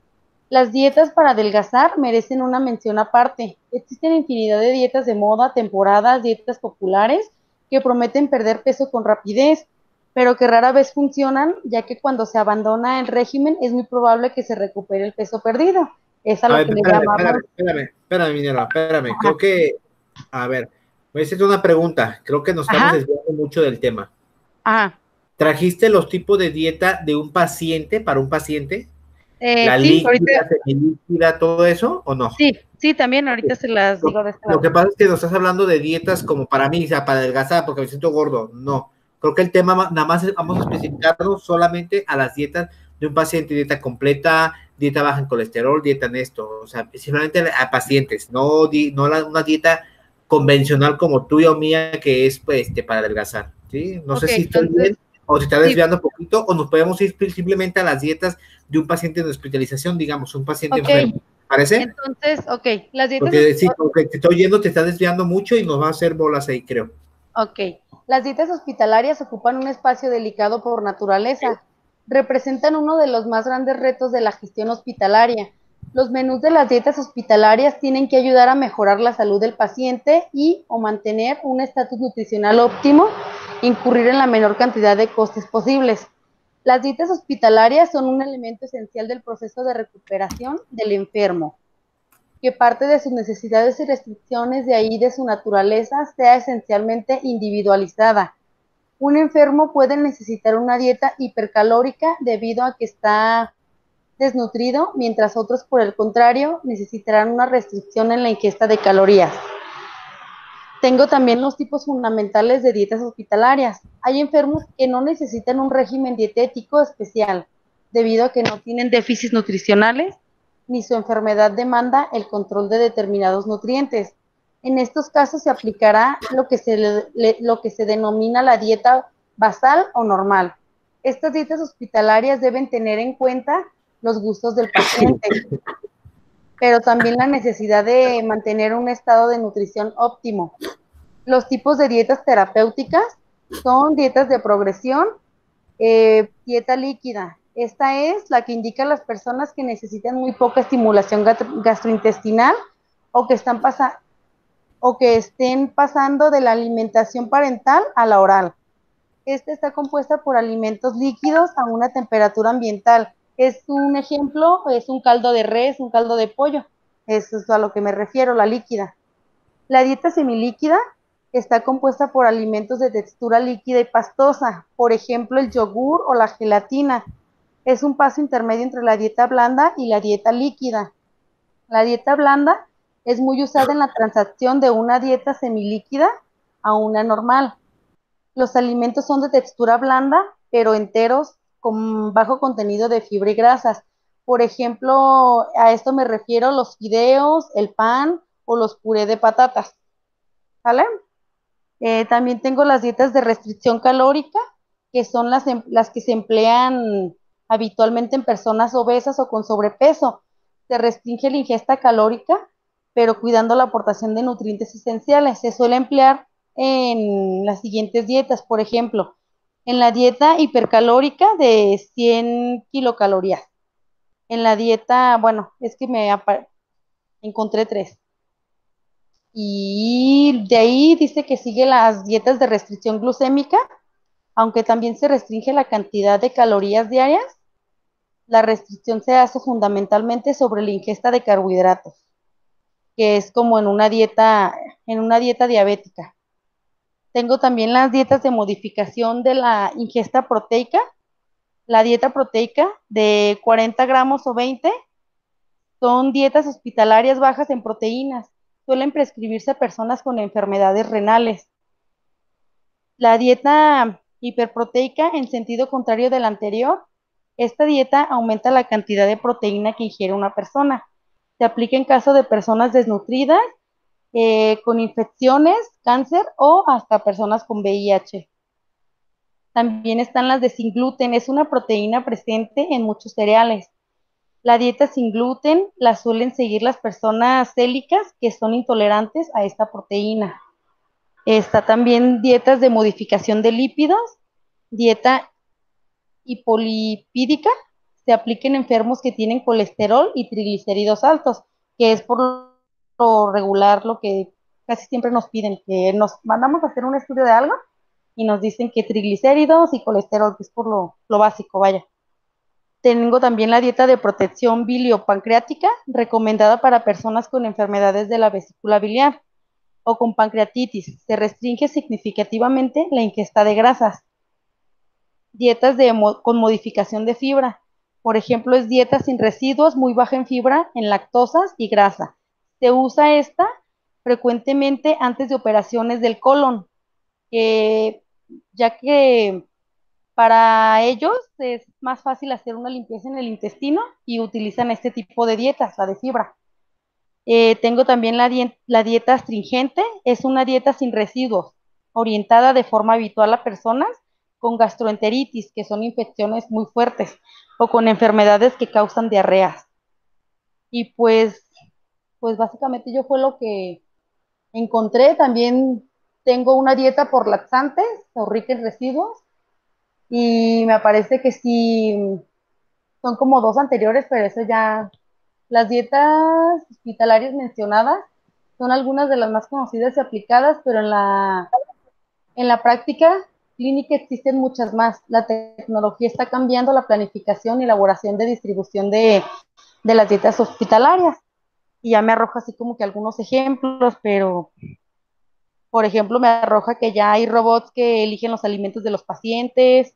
Las dietas para adelgazar merecen una mención aparte. Existen infinidad de dietas de moda, temporadas, dietas populares que prometen perder peso con rapidez, pero que rara vez funcionan, ya que cuando se abandona el régimen es muy probable que se recupere el peso perdido. Es a A lo ver, que le espérame, llamamos... espérame, espérame, espérame, Minerva, espérame. Ajá. Creo que, a ver, voy a hacerte una pregunta. Creo que nos estamos Ajá. desviando mucho del tema. Ajá. ¿Trajiste los tipos de dieta de un paciente para un paciente? Eh, ¿La sí, ahorita, líquida, semilíquida, todo eso o no? sí, sí, también ahorita Ok. se las Lo, digo de este lo lado. que pasa es que nos estás hablando de dietas como para mí, o sea, para adelgazar, porque me siento gordo. No. Creo que el tema ma- nada más es- vamos a especificarnos solamente a las dietas de un paciente, dieta completa, dieta baja en colesterol, dieta en esto, o sea, simplemente a pacientes, no, di- no la- una dieta convencional como tuya o mía que es pues este, para adelgazar, ¿sí? No Ok, sé si estoy entonces, bien o si está sí, desviando un poquito o nos podemos ir simplemente a las dietas de un paciente de hospitalización, digamos, un paciente ok, enfermo. ¿Parece? entonces, ok, las dietas, Porque sí, como que te estoy oyendo, te está desviando mucho y nos va a hacer bolas ahí, creo. ok, las dietas hospitalarias ocupan un espacio delicado por naturaleza. Representan uno de los más grandes retos de la gestión hospitalaria. Los menús de las dietas hospitalarias tienen que ayudar a mejorar la salud del paciente y o mantener un estatus nutricional óptimo, incurrir en la menor cantidad de costes posibles. Las dietas hospitalarias son un elemento esencial del proceso de recuperación del enfermo, que parte de sus necesidades y restricciones, de ahí de su naturaleza, sea esencialmente individualizada. Un enfermo puede necesitar una dieta hipercalórica debido a que está desnutrido, mientras otros, por el contrario, necesitarán una restricción en la ingesta de calorías. Tengo también los tipos fundamentales de dietas hospitalarias. Hay enfermos que no necesitan un régimen dietético especial, debido a que no tienen déficits nutricionales, ni su enfermedad demanda el control de determinados nutrientes. En estos casos se aplicará lo que se, le, le, lo que se denomina la dieta basal o normal. Estas dietas hospitalarias deben tener en cuenta los gustos del paciente, pero también la necesidad de mantener un estado de nutrición óptimo. Los tipos de dietas terapéuticas son dietas de progresión, eh, dieta líquida. Esta es la que indica a las personas que necesitan muy poca estimulación gastrointestinal o que están pasando o que estén pasando de la alimentación parental a la oral. Esta está compuesta por alimentos líquidos a una temperatura ambiental. Es un ejemplo, es un caldo de res, un caldo de pollo. Eso es a lo que me refiero, la líquida. La dieta semilíquida está compuesta por alimentos de textura líquida y pastosa, por ejemplo, el yogur o la gelatina. Es un paso intermedio entre la dieta blanda y la dieta líquida. La dieta blanda es muy usada en la transacción de una dieta semilíquida a una normal. Los alimentos son de textura blanda, pero enteros, con bajo contenido de fibra y grasas. Por ejemplo, a esto me refiero los fideos, el pan o los puré de patatas. ¿Vale? Eh, también tengo las dietas de restricción calórica, que son las, las que se emplean habitualmente en personas obesas o con sobrepeso. Se restringe la ingesta calórica, pero cuidando la aportación de nutrientes esenciales. Se suele emplear en las siguientes dietas, por ejemplo, en la dieta hipercalórica de cien kilocalorías. En la dieta, bueno, es que me encontré tres. Y de ahí dice que sigue las dietas de restricción glucémica, aunque también se restringe la cantidad de calorías diarias. La restricción se hace fundamentalmente sobre la ingesta de carbohidratos, que es como en una dieta, en una dieta diabética. Tengo también las dietas de modificación de la ingesta proteica. La dieta proteica de cuarenta gramos o veinte son dietas hospitalarias bajas en proteínas. Suelen prescribirse a personas con enfermedades renales. La dieta hiperproteica, en sentido contrario de la anterior, esta dieta aumenta la cantidad de proteína que ingiere una persona. Se aplica en caso de personas desnutridas, eh, con infecciones, cáncer o hasta personas con V I H. También están las de sin gluten, es una proteína presente en muchos cereales. La dieta sin gluten la suelen seguir las personas célicas que son intolerantes a esta proteína. Está también dietas de modificación de lípidos, dieta hipolipídica, se aplica en enfermos que tienen colesterol y triglicéridos altos, que es por lo regular lo que casi siempre nos piden, que nos mandamos a hacer un estudio de algo y nos dicen que triglicéridos y colesterol, que es por lo, lo básico, vaya. Tengo también la dieta de protección biliopancreática, recomendada para personas con enfermedades de la vesícula biliar o con pancreatitis. Se restringe significativamente la ingesta de grasas. Dietas de, con modificación de fibra. Por ejemplo, es dieta sin residuos, muy baja en fibra, en lactosas y grasa. Se usa esta frecuentemente antes de operaciones del colon, eh, ya que para ellos es más fácil hacer una limpieza en el intestino y utilizan este tipo de dietas, la de fibra. Eh, tengo también la, die la dieta astringente, es una dieta sin residuos, orientada de forma habitual a personas con gastroenteritis, que son infecciones muy fuertes, o con enfermedades que causan diarreas. Y pues, pues básicamente yo fue lo que encontré. También tengo una dieta por laxantes o rica en residuos, y me parece que sí, son como dos anteriores, pero eso ya, las dietas hospitalarias mencionadas son algunas de las más conocidas y aplicadas, pero en la, en la práctica clínica existen muchas más. La tecnología está cambiando la planificación y elaboración de distribución de, de las dietas hospitalarias, y ya me arroja así como que algunos ejemplos, pero por ejemplo me arroja que ya hay robots que eligen los alimentos de los pacientes,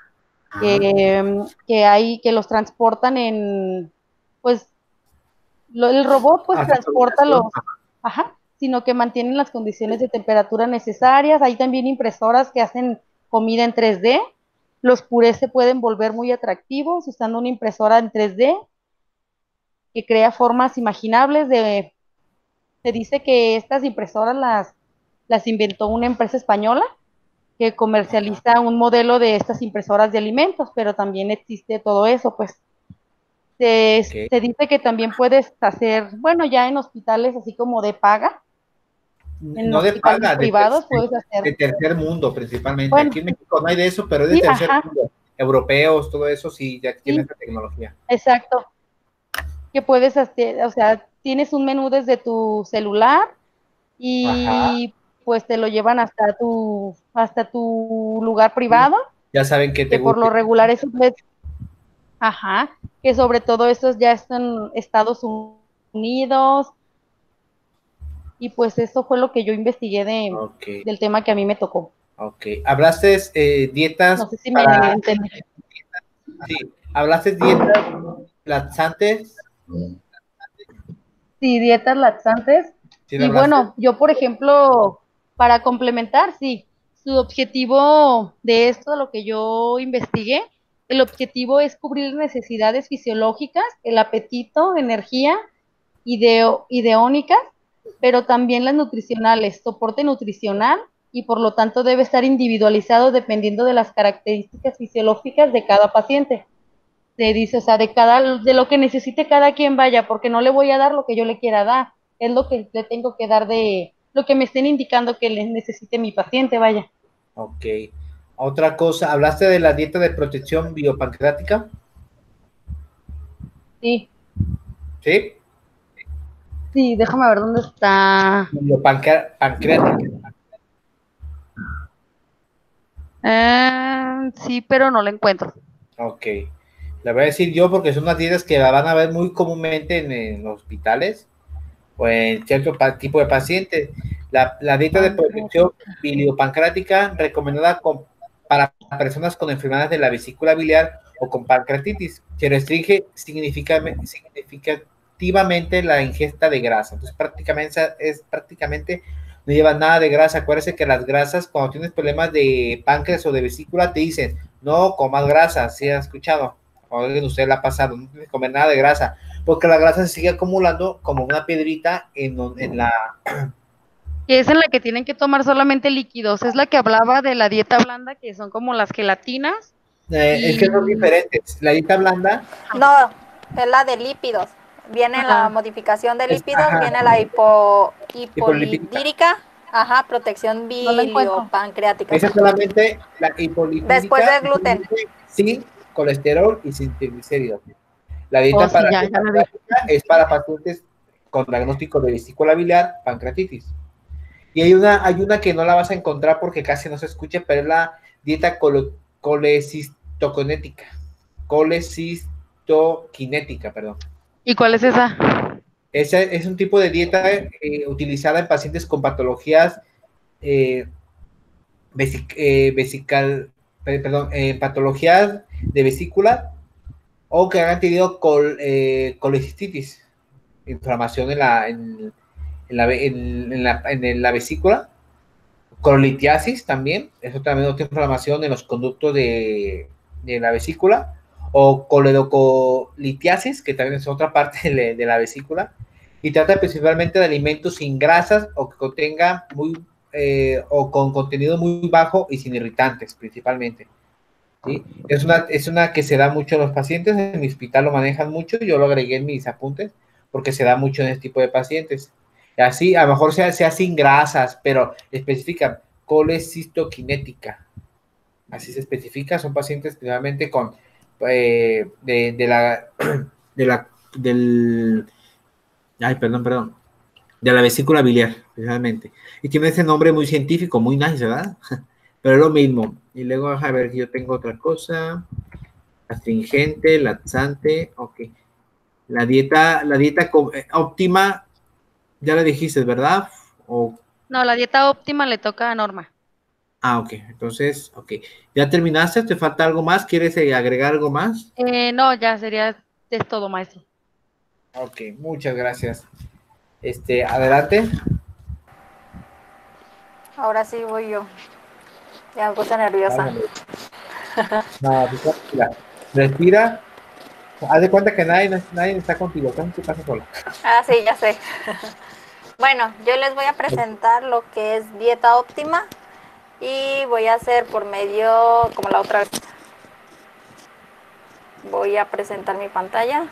que, que hay, que los transportan en, pues, lo, el robot pues transporta los, ajá, sino que mantienen las condiciones de temperatura necesarias. Hay también impresoras que hacen comida en tres D, los purés se pueden volver muy atractivos usando una impresora en tres D, que crea formas imaginables de, se dice que estas impresoras las, las inventó una empresa española, que comercializa un modelo de estas impresoras de alimentos, pero también existe todo eso, pues. Se, okay. se dice que también puedes hacer, bueno, ya en hospitales así como de paga, en no de paga, privados de, puedes hacer. De tercer mundo, principalmente. Bueno, aquí en México no hay de eso, pero es de sí, tercer ajá. mundo. Europeos, todo eso sí, ya tienen sí, esta tecnología. Exacto. Que puedes hacer, o sea, tienes un menú desde tu celular y ajá. pues te lo llevan hasta tu hasta tu lugar privado. Ya saben que te que por guste. lo regular eso es, ajá, que sobre todo estos ya están en Estados Unidos, y pues eso fue lo que yo investigué de, okay. del tema que a mí me tocó. Ok, hablaste eh, dietas. No sé si para... me entendí. Sí, hablaste dietas laxantes. Sí, dietas laxantes. Sí, y bueno, yo por ejemplo, para complementar, sí, su objetivo de esto, lo que yo investigué, el objetivo es cubrir necesidades fisiológicas, el apetito, energía, ideo, ideónicas, pero también las nutricionales, soporte nutricional, y por lo tanto debe estar individualizado dependiendo de las características fisiológicas de cada paciente. Se dice, o sea, de cada, de lo que necesite cada quien, vaya, porque no le voy a dar lo que yo le quiera dar, es lo que le tengo que dar de, lo que me estén indicando que le necesite mi paciente, vaya. Ok. Otra cosa, ¿hablaste de la dieta de protección biopancreática? Sí. ¿Sí? Sí, déjame ver dónde está. Biopancreática. Eh, sí, pero no la encuentro. Ok. La voy a decir yo porque son unas dietas que la van a ver muy comúnmente en, en hospitales o en cierto tipo de pacientes. La, la dieta de protección biliopancreática recomendada con, para personas con enfermedades de la vesícula biliar o con pancreatitis, que restringe significativamente la ingesta de grasa. Entonces prácticamente es prácticamente no lleva nada de grasa. Acuérdense que las grasas, cuando tienes problemas de páncreas o de vesícula, te dicen no comas grasa. ¿Sí has escuchado? O alguien de usted la ha pasado, no tienes que comer nada de grasa, porque la grasa se sigue acumulando como una piedrita en, en la... Que es en la que tienen que tomar solamente líquidos, es la que hablaba de la dieta blanda, que son como las gelatinas. Eh, y... Es que son diferentes, la dieta blanda... No, es la de lípidos, viene ajá. la modificación de lípidos, es, viene la hipo, hipolipídica, ajá, protección biliopancreática. Esa es solamente la hipolipídica. Después del gluten. Sí, colesterol y sin triglicéridos. La dieta Oh, sí, para ya, ya lo vi. es para pacientes con diagnóstico de vesícula biliar, pancreatitis. Y hay una, hay una que no la vas a encontrar porque casi no se escucha, pero es la dieta colo, colecistokinética. Colecistokinética, perdón. ¿Y cuál es esa? Ese es un tipo de dieta eh, utilizada en pacientes con patologías eh, vesic, eh, vesical, perdón, eh, patologías de vesícula o que hayan tenido col, eh, colecistitis, inflamación en la, en, en la, en, en la, en la vesícula, colitiasis también, eso también es otra inflamación en los conductos de, de la vesícula, o coledocolitiasis, que también es otra parte de, de la vesícula, y trata principalmente de alimentos sin grasas o que contenga muy, eh, o con contenido muy bajo y sin irritantes principalmente. ¿Sí? Es, una, es una que se da mucho a los pacientes, en mi hospital lo manejan mucho, yo lo agregué en mis apuntes, porque se da mucho en este tipo de pacientes. Así, a lo mejor sea, sea sin grasas, pero especifican colecistokinética. Así se especifica, son pacientes principalmente con eh, de, de la de la del ay, perdón, perdón, de la vesícula biliar, precisamente. Y tiene ese nombre muy científico, muy nice, ¿verdad? Pero es lo mismo. Y luego, a ver, yo tengo otra cosa. Astringente, laxante, ok. La dieta, la dieta óptima, ya la dijiste, ¿verdad? O... No, la dieta óptima le toca a Norma. Ah, ok. Entonces, ok. ¿Ya terminaste? ¿Te falta algo más? ¿Quieres agregar algo más? Eh, no, ya sería, es todo, maestro. Ok, muchas gracias. Este, adelante. Ahora sí voy yo. Ya me puse nerviosa. No, respira. Respira. Haz de cuenta que nadie, nadie está contigo. Estás en tu casa sola. Ah, sí, ya sé. Bueno, yo les voy a presentar lo que es dieta óptima y voy a hacer por medio, como la otra vez. Voy a presentar mi pantalla.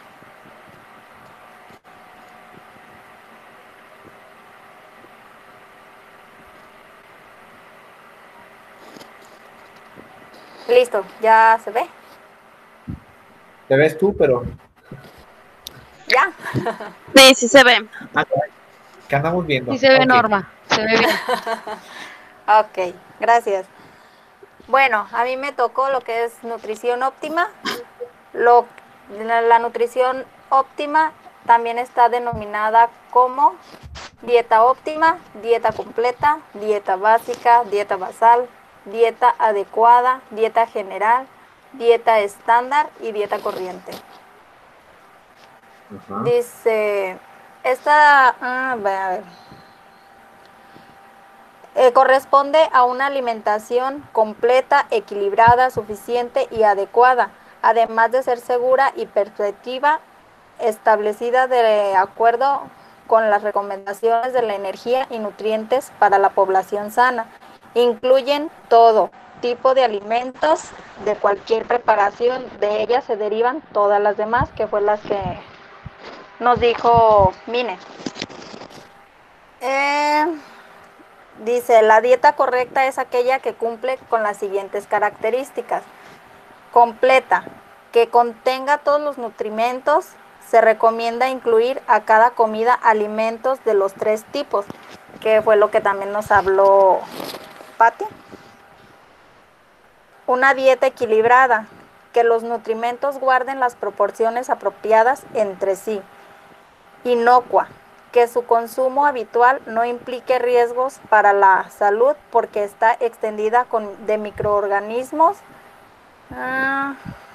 Listo, ¿ya se ve? Te ves tú, pero... ¿Ya? Sí, sí se ve. ¿Qué andamos viendo? Sí se ve, Okay. Norma, se ve bien. Ok, gracias. Bueno, a mí me tocó lo que es nutrición óptima. Lo, la, la nutrición óptima también está denominada como dieta óptima, dieta completa, dieta básica, dieta basal, dieta adecuada, dieta general, dieta estándar y dieta corriente. Uh-huh. Dice, esta, ah, a ver, eh, corresponde a una alimentación completa, equilibrada, suficiente y adecuada, además de ser segura y perspectiva, establecida de acuerdo con las recomendaciones de la energía y nutrientes para la población sana. Incluyen todo tipo de alimentos, de cualquier preparación, de ellas se derivan todas las demás, que fue las que nos dijo Mine. Eh, dice, la dieta correcta es aquella que cumple con las siguientes características. Completa, que contenga todos los nutrimentos. Se recomienda incluir a cada comida alimentos de los tres tipos, que fue lo que también nos habló Pati. Una dieta equilibrada, que los nutrimentos guarden las proporciones apropiadas entre sí. Inocua, que su consumo habitual no implique riesgos para la salud porque está extendida con, de microorganismos, uh,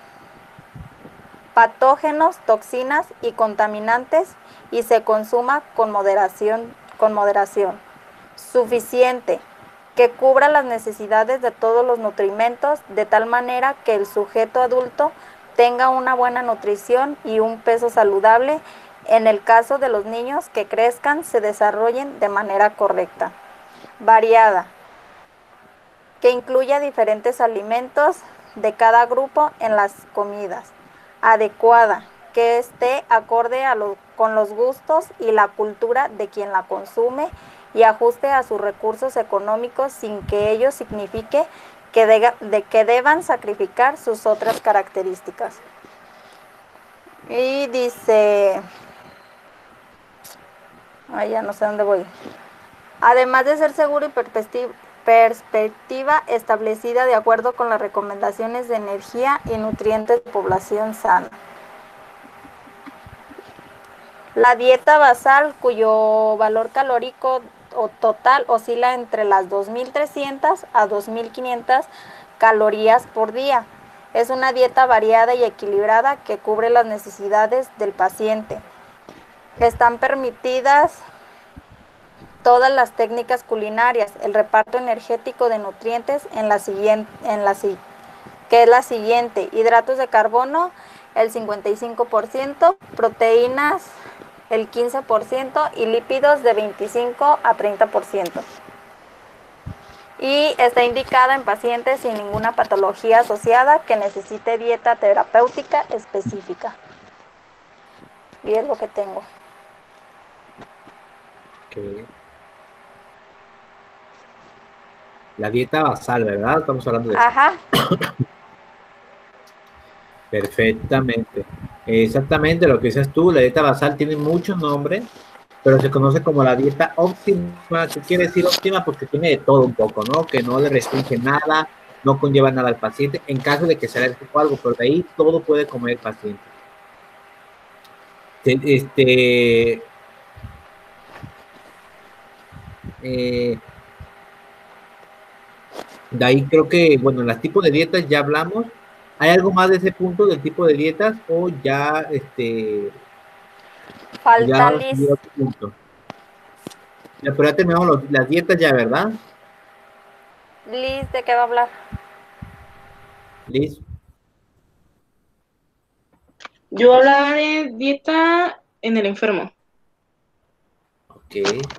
patógenos, toxinas y contaminantes y se consuma con moderación, con moderación. Suficiente, que cubra las necesidades de todos los nutrimentos de tal manera que el sujeto adulto tenga una buena nutrición y un peso saludable. En el caso de los niños que crezcan, se desarrollen de manera correcta. Variada, que incluya diferentes alimentos de cada grupo en las comidas. Adecuada, que esté acorde a lo, con los gustos y la cultura de quien la consume y ajuste a sus recursos económicos sin que ello signifique que, de, de que deban sacrificar sus otras características. Y dice, ay, ya no sé dónde voy. Además de ser seguro y perspectiva, perspectiva establecida de acuerdo con las recomendaciones de energía y nutrientes de población sana. La dieta basal, cuyo valor calórico o total oscila entre las dos mil trescientas a dos mil quinientas calorías por día. Es una dieta variada y equilibrada que cubre las necesidades del paciente. Están permitidas todas las técnicas culinarias, el reparto energético de nutrientes en la siguiente, en la, que es la siguiente: hidratos de carbono el cincuenta y cinco por ciento, proteínas el quince por ciento y lípidos de veinticinco a treinta por ciento. Y está indicada en pacientes sin ninguna patología asociada que necesite dieta terapéutica específica. Y es lo que tengo. Okay. La dieta basal, ¿verdad? Estamos hablando de Ajá. Perfectamente. Exactamente lo que dices tú, la dieta basal tiene muchos nombres, pero se conoce como la dieta óptima. ¿Qué quiere decir óptima? Porque tiene de todo un poco, ¿no? Que no le restringe nada, no conlleva nada al paciente, en caso de que sea alérgico a algo, pero de ahí todo puede comer el paciente. Este... Eh, de ahí creo que, bueno, en los tipos de dietas ya hablamos. ¿Hay algo más de ese punto del tipo de dietas o ya, este... Falta ya, Liz. ya, punto? Ya, pero ya terminamos los, las dietas ya, ¿verdad? Liz, ¿de qué va a hablar? Liz. Yo hablaba de dieta en el enfermo. Ok.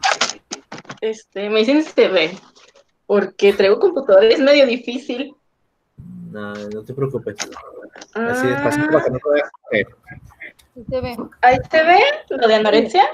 Este, me dicen se ve, porque traigo computadora, es medio difícil. No, no te preocupes. Ah, Así despacito para que no te vayas a caer. Se ve. ahí se ve lo de anorexia.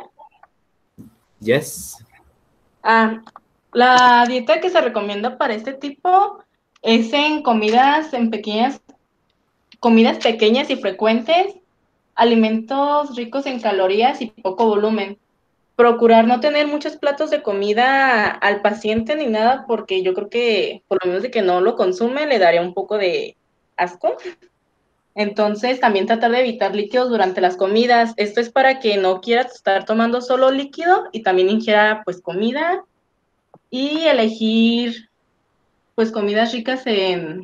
Yes. Ah, la dieta que se recomienda para este tipo es en comidas, en pequeñas, comidas pequeñas y frecuentes, alimentos ricos en calorías y poco volumen. Procurar no tener muchos platos de comida al paciente ni nada, porque yo creo que, por lo menos de que no lo consume, le daría un poco de asco. Entonces, también tratar de evitar líquidos durante las comidas. Esto es para que no quiera estar tomando solo líquido y también ingiera, pues, comida. Y elegir, pues, comidas ricas en,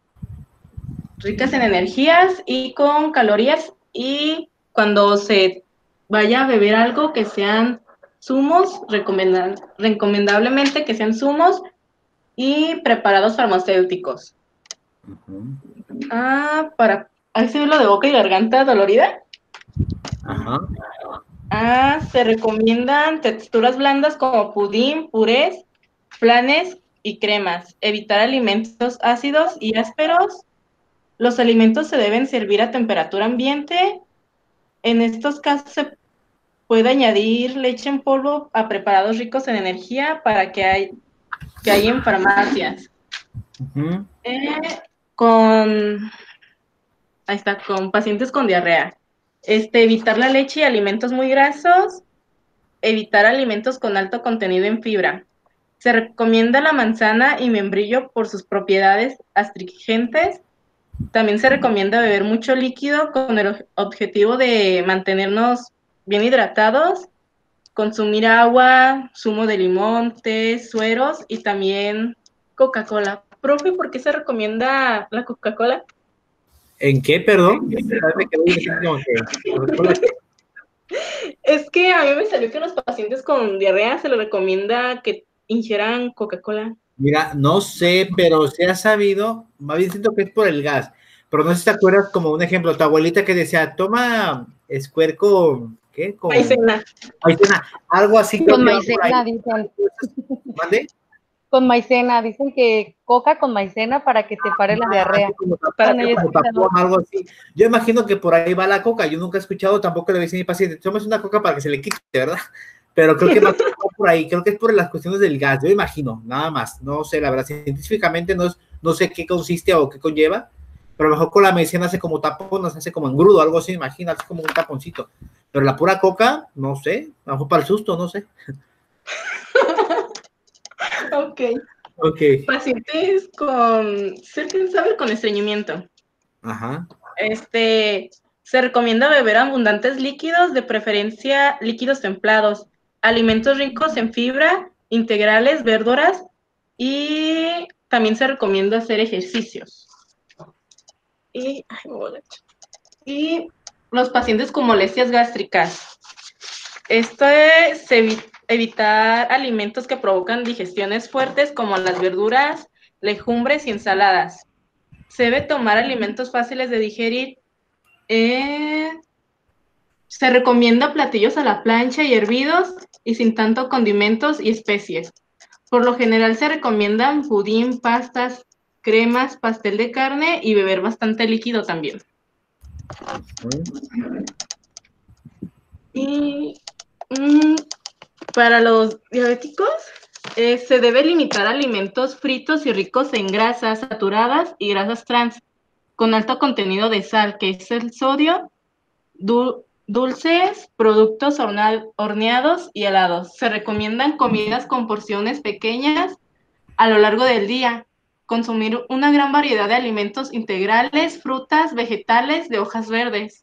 ricas en energías y con calorías. Y cuando se vaya a beber algo, que sean zumos, recomendable, recomendablemente que sean zumos y preparados farmacéuticos. Uh-huh. Ah, para... ¿Ahí se ve lo de boca y garganta dolorida? Ajá. Ah, se recomiendan texturas blandas como pudín, purés, flanes y cremas. Evitar alimentos ácidos y ásperos. Los alimentos se deben servir a temperatura ambiente. En estos casos se puede añadir leche en polvo a preparados ricos en energía para que hay, que hay en farmacias. Uh-huh. Eh, con, ahí está, con pacientes con diarrea. Este, evitar la leche y alimentos muy grasos. Evitar alimentos con alto contenido en fibra. Se recomienda la manzana y membrillo por sus propiedades astringentes. También se recomienda beber mucho líquido con el objetivo de mantenernos bien hidratados, consumir agua, zumo de limón, té, sueros y también Coca-Cola. Profe, ¿por qué se recomienda la Coca-Cola? ¿En qué, perdón? Me quedé diciendo que... Es que a mí me salió que a los pacientes con diarrea se les recomienda que ingieran Coca-Cola. Mira, no sé, pero se ha sabido, más bien siento que es por el gas, pero no sé si te acuerdas como un ejemplo, tu abuelita que decía, toma Square con, ¿qué? Con maicena. Maicena, algo así. Con maicena, dicen. ¿Mande? Con maicena, dicen que coca con maicena para que te pare la diarrea. Como tapón, como tapón, algo así. Yo imagino que por ahí va la coca, yo nunca he escuchado, tampoco le decía a mi paciente, tomes una coca para que se le quite, ¿verdad? Pero creo que va por ahí, creo que es por las cuestiones del gas, yo imagino, nada más, no sé, la verdad, científicamente no es no sé qué consiste o qué conlleva, pero a lo mejor con la medicina hace como tapón, nos hace como engrudo, algo así, imagina, hace como un taponcito. Pero la pura coca, no sé, a lo mejor para el susto, no sé. Ok. Ok. Pacientes con, ¿quién sabe? Con estreñimiento. Ajá. Este, se recomienda beber abundantes líquidos, de preferencia líquidos templados, alimentos ricos en fibra, integrales, verduras, y también se recomienda hacer ejercicios. Y, ay, me voy a echar. Y los pacientes con molestias gástricas. Esto es evi- evitar alimentos que provocan digestiones fuertes como las verduras, legumbres y ensaladas. Se debe tomar alimentos fáciles de digerir. Eh, se recomienda platillos a la plancha y hervidos y sin tanto condimentos y especies. Por lo general se recomiendan pudín, pastas, cremas, pastel de carne y beber bastante líquido también. Y mm, para los diabéticos eh, se debe limitar alimentos fritos y ricos en grasas saturadas y grasas trans con alto contenido de sal, que es el sodio, du dulces, productos horna horneados y helados. Se recomiendan comidas con porciones pequeñas a lo largo del día. Consumir una gran variedad de alimentos integrales, frutas, vegetales, de hojas verdes.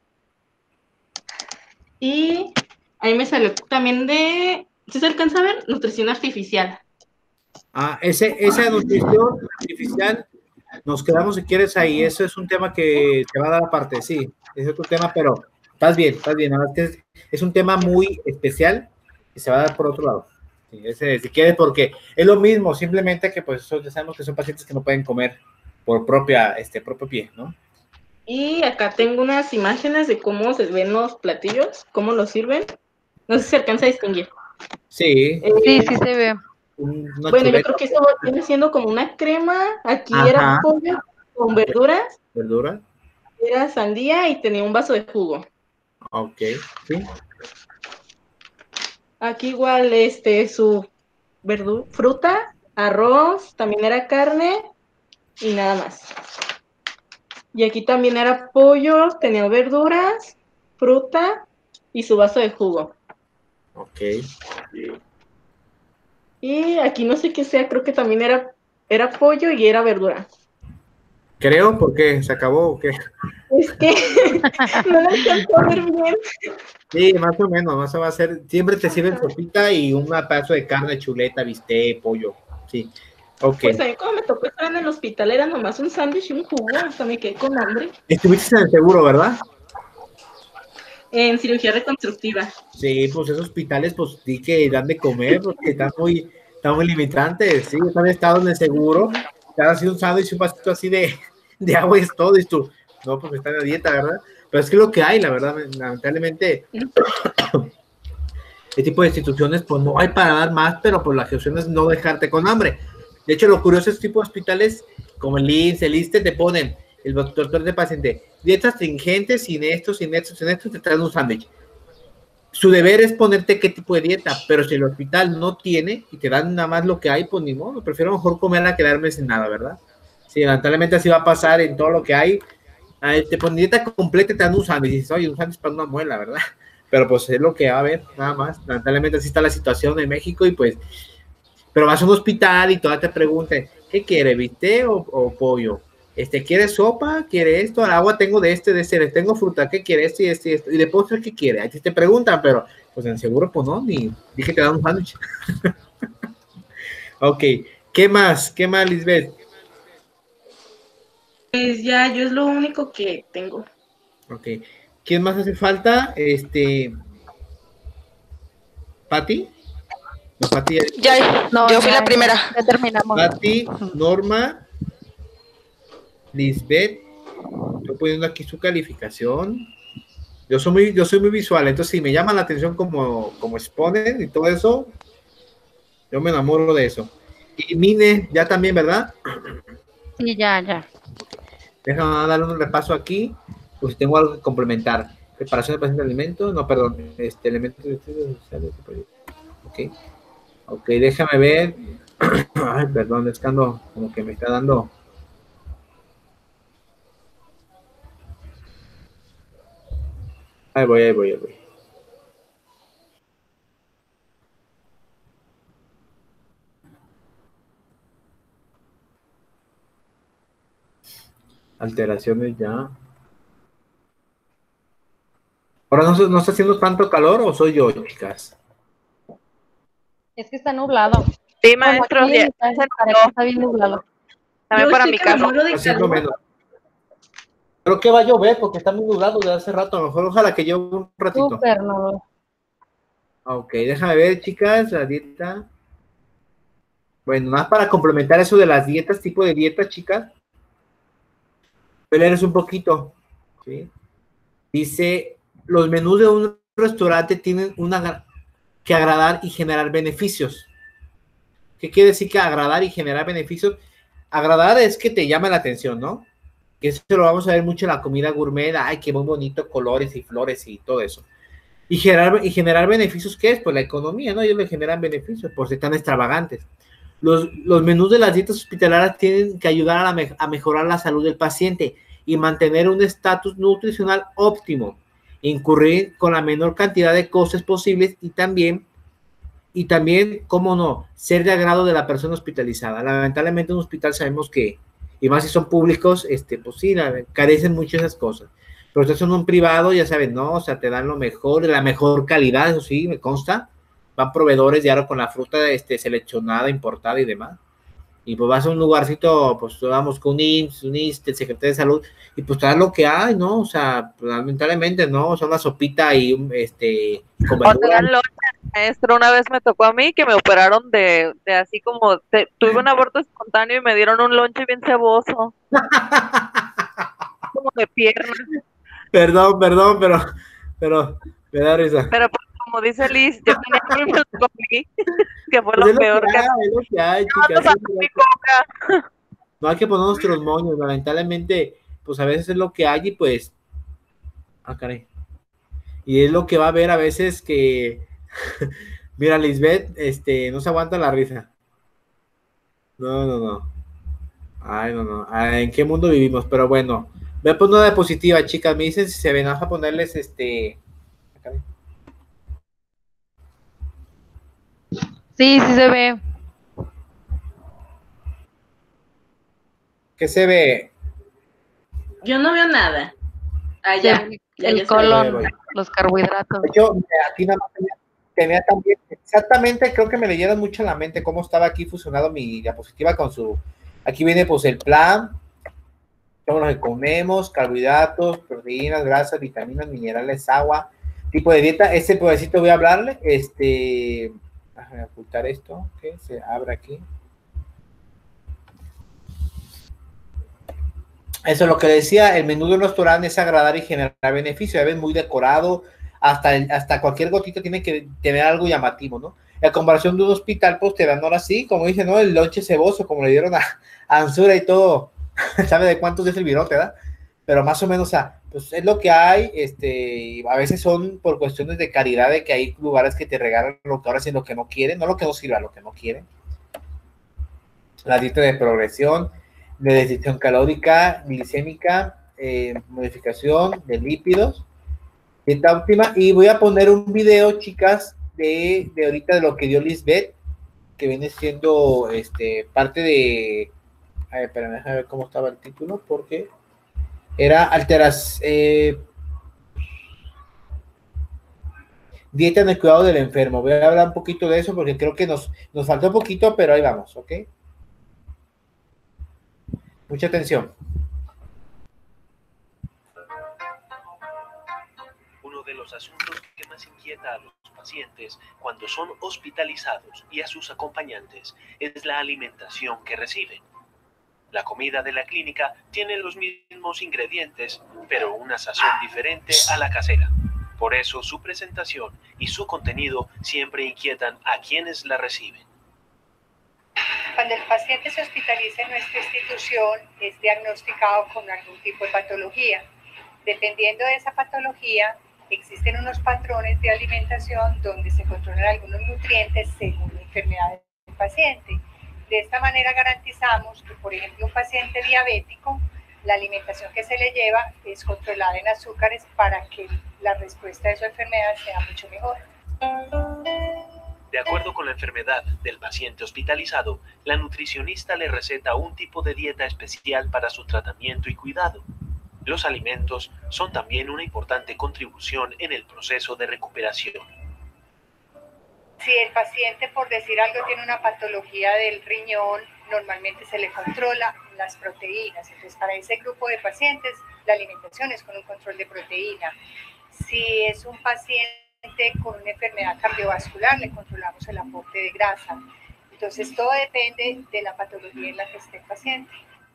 Y ahí me salió también de, ¿sí se alcanza a ver? Nutrición artificial. Ah, ese, esa nutrición artificial, nos quedamos si quieres ahí, eso es un tema que te va a dar aparte, sí, es otro tema, pero estás bien, estás bien, nada más que es, es un tema muy especial y se va a dar por otro lado. Sí, ese, si quieres, porque es lo mismo, simplemente que pues ya sabemos que son pacientes que no pueden comer por propia, este, propio pie, ¿no? Y acá tengo unas imágenes de cómo se ven los platillos, cómo los sirven. No sé si se alcanza a distinguir. Sí. Eh, Sí, sí se ve. Un, una bueno, chuleta. yo creo que esto viene siendo como una crema. Aquí Ajá. era pollo con verduras. ¿Verdura? Era sandía y tenía un vaso de jugo. Ok, sí. Aquí igual, este, su verdu fruta, arroz, también era carne y nada más. Y aquí también era pollo, tenía verduras, fruta y su vaso de jugo. Ok. Y aquí no sé qué sea, creo que también era, era pollo y era verdura. Creo, porque se acabó, ¿o qué? Es que no lo alcanzó a ver bien. Sí, más o menos, más o va a ser, siempre te sirven sopita y un pedazo de carne, chuleta, bistec, pollo, sí, ok. Pues a mí como me tocó estar en el hospital era nomás un sándwich y un jugo, hasta me quedé con hambre. Estuviste en el seguro, ¿verdad? En cirugía reconstructiva. Sí, pues esos hospitales, pues di que dan de comer, porque están muy, están muy limitantes, sí, yo también he estado en el seguro, te han sido un sándwich y un vasito así de, de agua y es todo, y tú, no, pues está en la dieta, ¿verdad? Pero es que lo que hay, la verdad, lamentablemente, este tipo de instituciones, pues no hay para dar más, pero pues la gestión es no dejarte con hambre. De hecho, lo curioso es este tipo de hospitales, como el I M S S, el ISSSTE, te ponen, el doctor de paciente, dietas astringentes, sin esto, sin esto, sin esto, te traen un sándwich. Su deber es ponerte qué tipo de dieta, pero si el hospital no tiene y te dan nada más lo que hay, pues ni modo, prefiero mejor comer a quedarme sin nada, ¿verdad? Sí, lamentablemente así va a pasar en todo lo que hay. Te ponen dieta completa y te dan un sándwich, y dices, oye, un sándwich para una muela, ¿verdad? Pero pues es lo que va a haber, nada más. Lamentablemente así está la situación en México y pues, pero vas a un hospital y todavía te preguntan, ¿qué quiere, bistec o, o pollo? Este, ¿quiere sopa? ¿Quiere esto? Al agua tengo de este, de este, le tengo fruta, ¿qué quiere? Esto y esto y esto. Y de postre, ¿qué quiere? Ahí te preguntan, pero pues en seguro, pues no, ni dije que te dan un sándwich. Ok, ¿qué más? ¿Qué más, Lisbeth? Pues ya, yo es lo único que tengo. Ok, ¿quién más hace falta? Este, ¿Pati? No, Pati. Ya, no, yo fui ya, la primera. Ya terminamos. Pati, Norma, Lisbeth. Estoy poniendo aquí su calificación. Yo soy muy, yo soy muy visual, entonces si me llama la atención como, como exponen y todo eso, yo me enamoro de eso. Y Mine, ya también, ¿verdad? Sí, ya, ya. Déjame darle un repaso aquí, pues si tengo algo que complementar. Preparación de paciente de alimentos, no, perdón, este, elementos de estudios sociales. Ok, ok, déjame ver. Ay, perdón, es que ando, como que me está dando. Ahí voy, ahí voy, ahí voy. Alteraciones ya. Ahora no, se- no está haciendo tanto calor o soy yo, chicas. Es que está nublado. Sí, Bueno, maestro, aquí ya en mi casa, se para notó. acá está bien nublado. También Yo para estoy mi que me casa. muero de Está haciendo calor. menos. Creo que va a llover porque está muy nublado de hace rato. A lo mejor ojalá que llueva un ratito. Súper nublado. Ok, déjame ver, chicas, la dieta. Bueno, más para complementar eso de las dietas, tipo de dietas, chicas. Voy a leerles un poquito. ¿Sí? Dice, los menús de un restaurante tienen una, que agradar y generar beneficios. ¿Qué quiere decir que agradar y generar beneficios? Agradar es que te llama la atención, ¿no? Que eso lo vamos a ver mucho en la comida gourmet. Ay, qué muy bonito, colores y flores y todo eso. Y generar, y generar beneficios, ¿qué es? Pues la economía, ¿no? Ellos le generan beneficios por ser tan extravagantes. Los, los menús de las dietas hospitalarias tienen que ayudar a, la me, a mejorar la salud del paciente y mantener un estatus nutricional óptimo, incurrir con la menor cantidad de costes posibles y también, y también, cómo no, ser de agrado de la persona hospitalizada. Lamentablemente en un hospital sabemos que, y más si son públicos, este, pues sí, la, carecen mucho de esas cosas. Pero ustedes son un privado, ya saben, no, o sea, te dan lo mejor, de la mejor calidad, eso sí, me consta. Van proveedores diario con la fruta este, seleccionada, importada y demás. Y pues vas a un lugarcito, pues vamos con un I M S S, un I S S S, el secretario de salud, y pues te dan lo que hay, ¿no? O sea, pues, lamentablemente, ¿no? O sea, una sopita y un, este, con O te verdura. dan lonche, maestro. Una vez me tocó a mí que me operaron de, de así como, te- tuve un aborto espontáneo y me dieron un lonche bien ceboso, como de pierna. Perdón, perdón, pero, pero, me da risa. Pero pues, como dice Liz, yo tenía que me tocó a mí, que fue Pues lo es lo que peor que... hay, es lo que hay, No, chicas. no Sí, sacó mi coca. no hay que poner nuestros moños, lamentablemente, pues a veces es lo que hay y pues, ah, caray. Y es lo que va a haber a veces que, mira, Lisbeth, este, no se aguanta la risa. No, no, no. Ay, no, no. Ay, ¿en qué mundo vivimos? Pero bueno, voy a poner una diapositiva, chicas. Me dicen si se ven, vamos a ponerles este. Ah, caray. Sí, sí se ve. ¿Qué se ve? Yo no veo nada. Ah, Se ya. ve ya, el ya se ve. colon, Voy, voy. los carbohidratos. De hecho, aquí nada más tenía, tenía también, exactamente, creo que me leyeron mucho en la mente cómo estaba aquí fusionado mi diapositiva con su. Aquí viene pues el plan, todo lo que comemos, carbohidratos, proteínas, grasas, vitaminas, minerales, agua, tipo de dieta. Este pedacito voy a hablarle, este, déjame ocultar esto, que se abre aquí. Eso es lo que decía, el menú de un restaurante es agradar y generar beneficio, debe ser muy decorado, hasta, el, hasta cualquier gotita tiene que tener algo llamativo, ¿no? En comparación de un hospital, pues te dan ahora sí, como dije, ¿no? El lonche ceboso, como le dieron a, a Ansura y todo, sabe de cuántos es el virote, ¿verdad? Pero más o menos, o sea, pues es lo que hay, este, y a veces son por cuestiones de caridad, de que hay lugares que te regalan lo que ahora sí lo que no quieren, no lo que no sirva, lo que no quieren. La dieta de progresión, de decisión calórica, glicémica, eh, modificación de lípidos, dieta óptima. Y voy a poner un video, chicas, de, de ahorita de lo que dio Lisbeth, que viene siendo este, parte de. A ver, espérame, déjame ver cómo estaba el título, porque era alteras. Eh, dieta en el cuidado del enfermo. Voy a hablar un poquito de eso porque creo que nos, nos faltó un poquito, pero ahí vamos, ¿ok? Mucha atención. Uno de los asuntos que más inquieta a los pacientes cuando son hospitalizados y a sus acompañantes es la alimentación que reciben. La comida de la clínica tiene los mismos ingredientes, pero una sazón diferente a la casera. Por eso su presentación y su contenido siempre inquietan a quienes la reciben. Cuando el paciente se hospitaliza en nuestra institución, es diagnosticado con algún tipo de patología. Dependiendo de esa patología, existen unos patrones de alimentación donde se controlan algunos nutrientes según la enfermedad del paciente. De esta manera garantizamos que, por ejemplo, un paciente diabético, la alimentación que se le lleva es controlada en azúcares para que la respuesta de su enfermedad sea mucho mejor. De acuerdo con la enfermedad del paciente hospitalizado, la nutricionista le receta un tipo de dieta especial para su tratamiento y cuidado. Los alimentos son también una importante contribución en el proceso de recuperación. Si el paciente, por decir algo, tiene una patología del riñón, normalmente se le controla las proteínas. Entonces, para ese grupo de pacientes, la alimentación es con un control de proteína. Si es un paciente con una enfermedad cardiovascular, le controlamos el aporte de grasa. Entonces, todo depende de la patología en la que esté el paciente.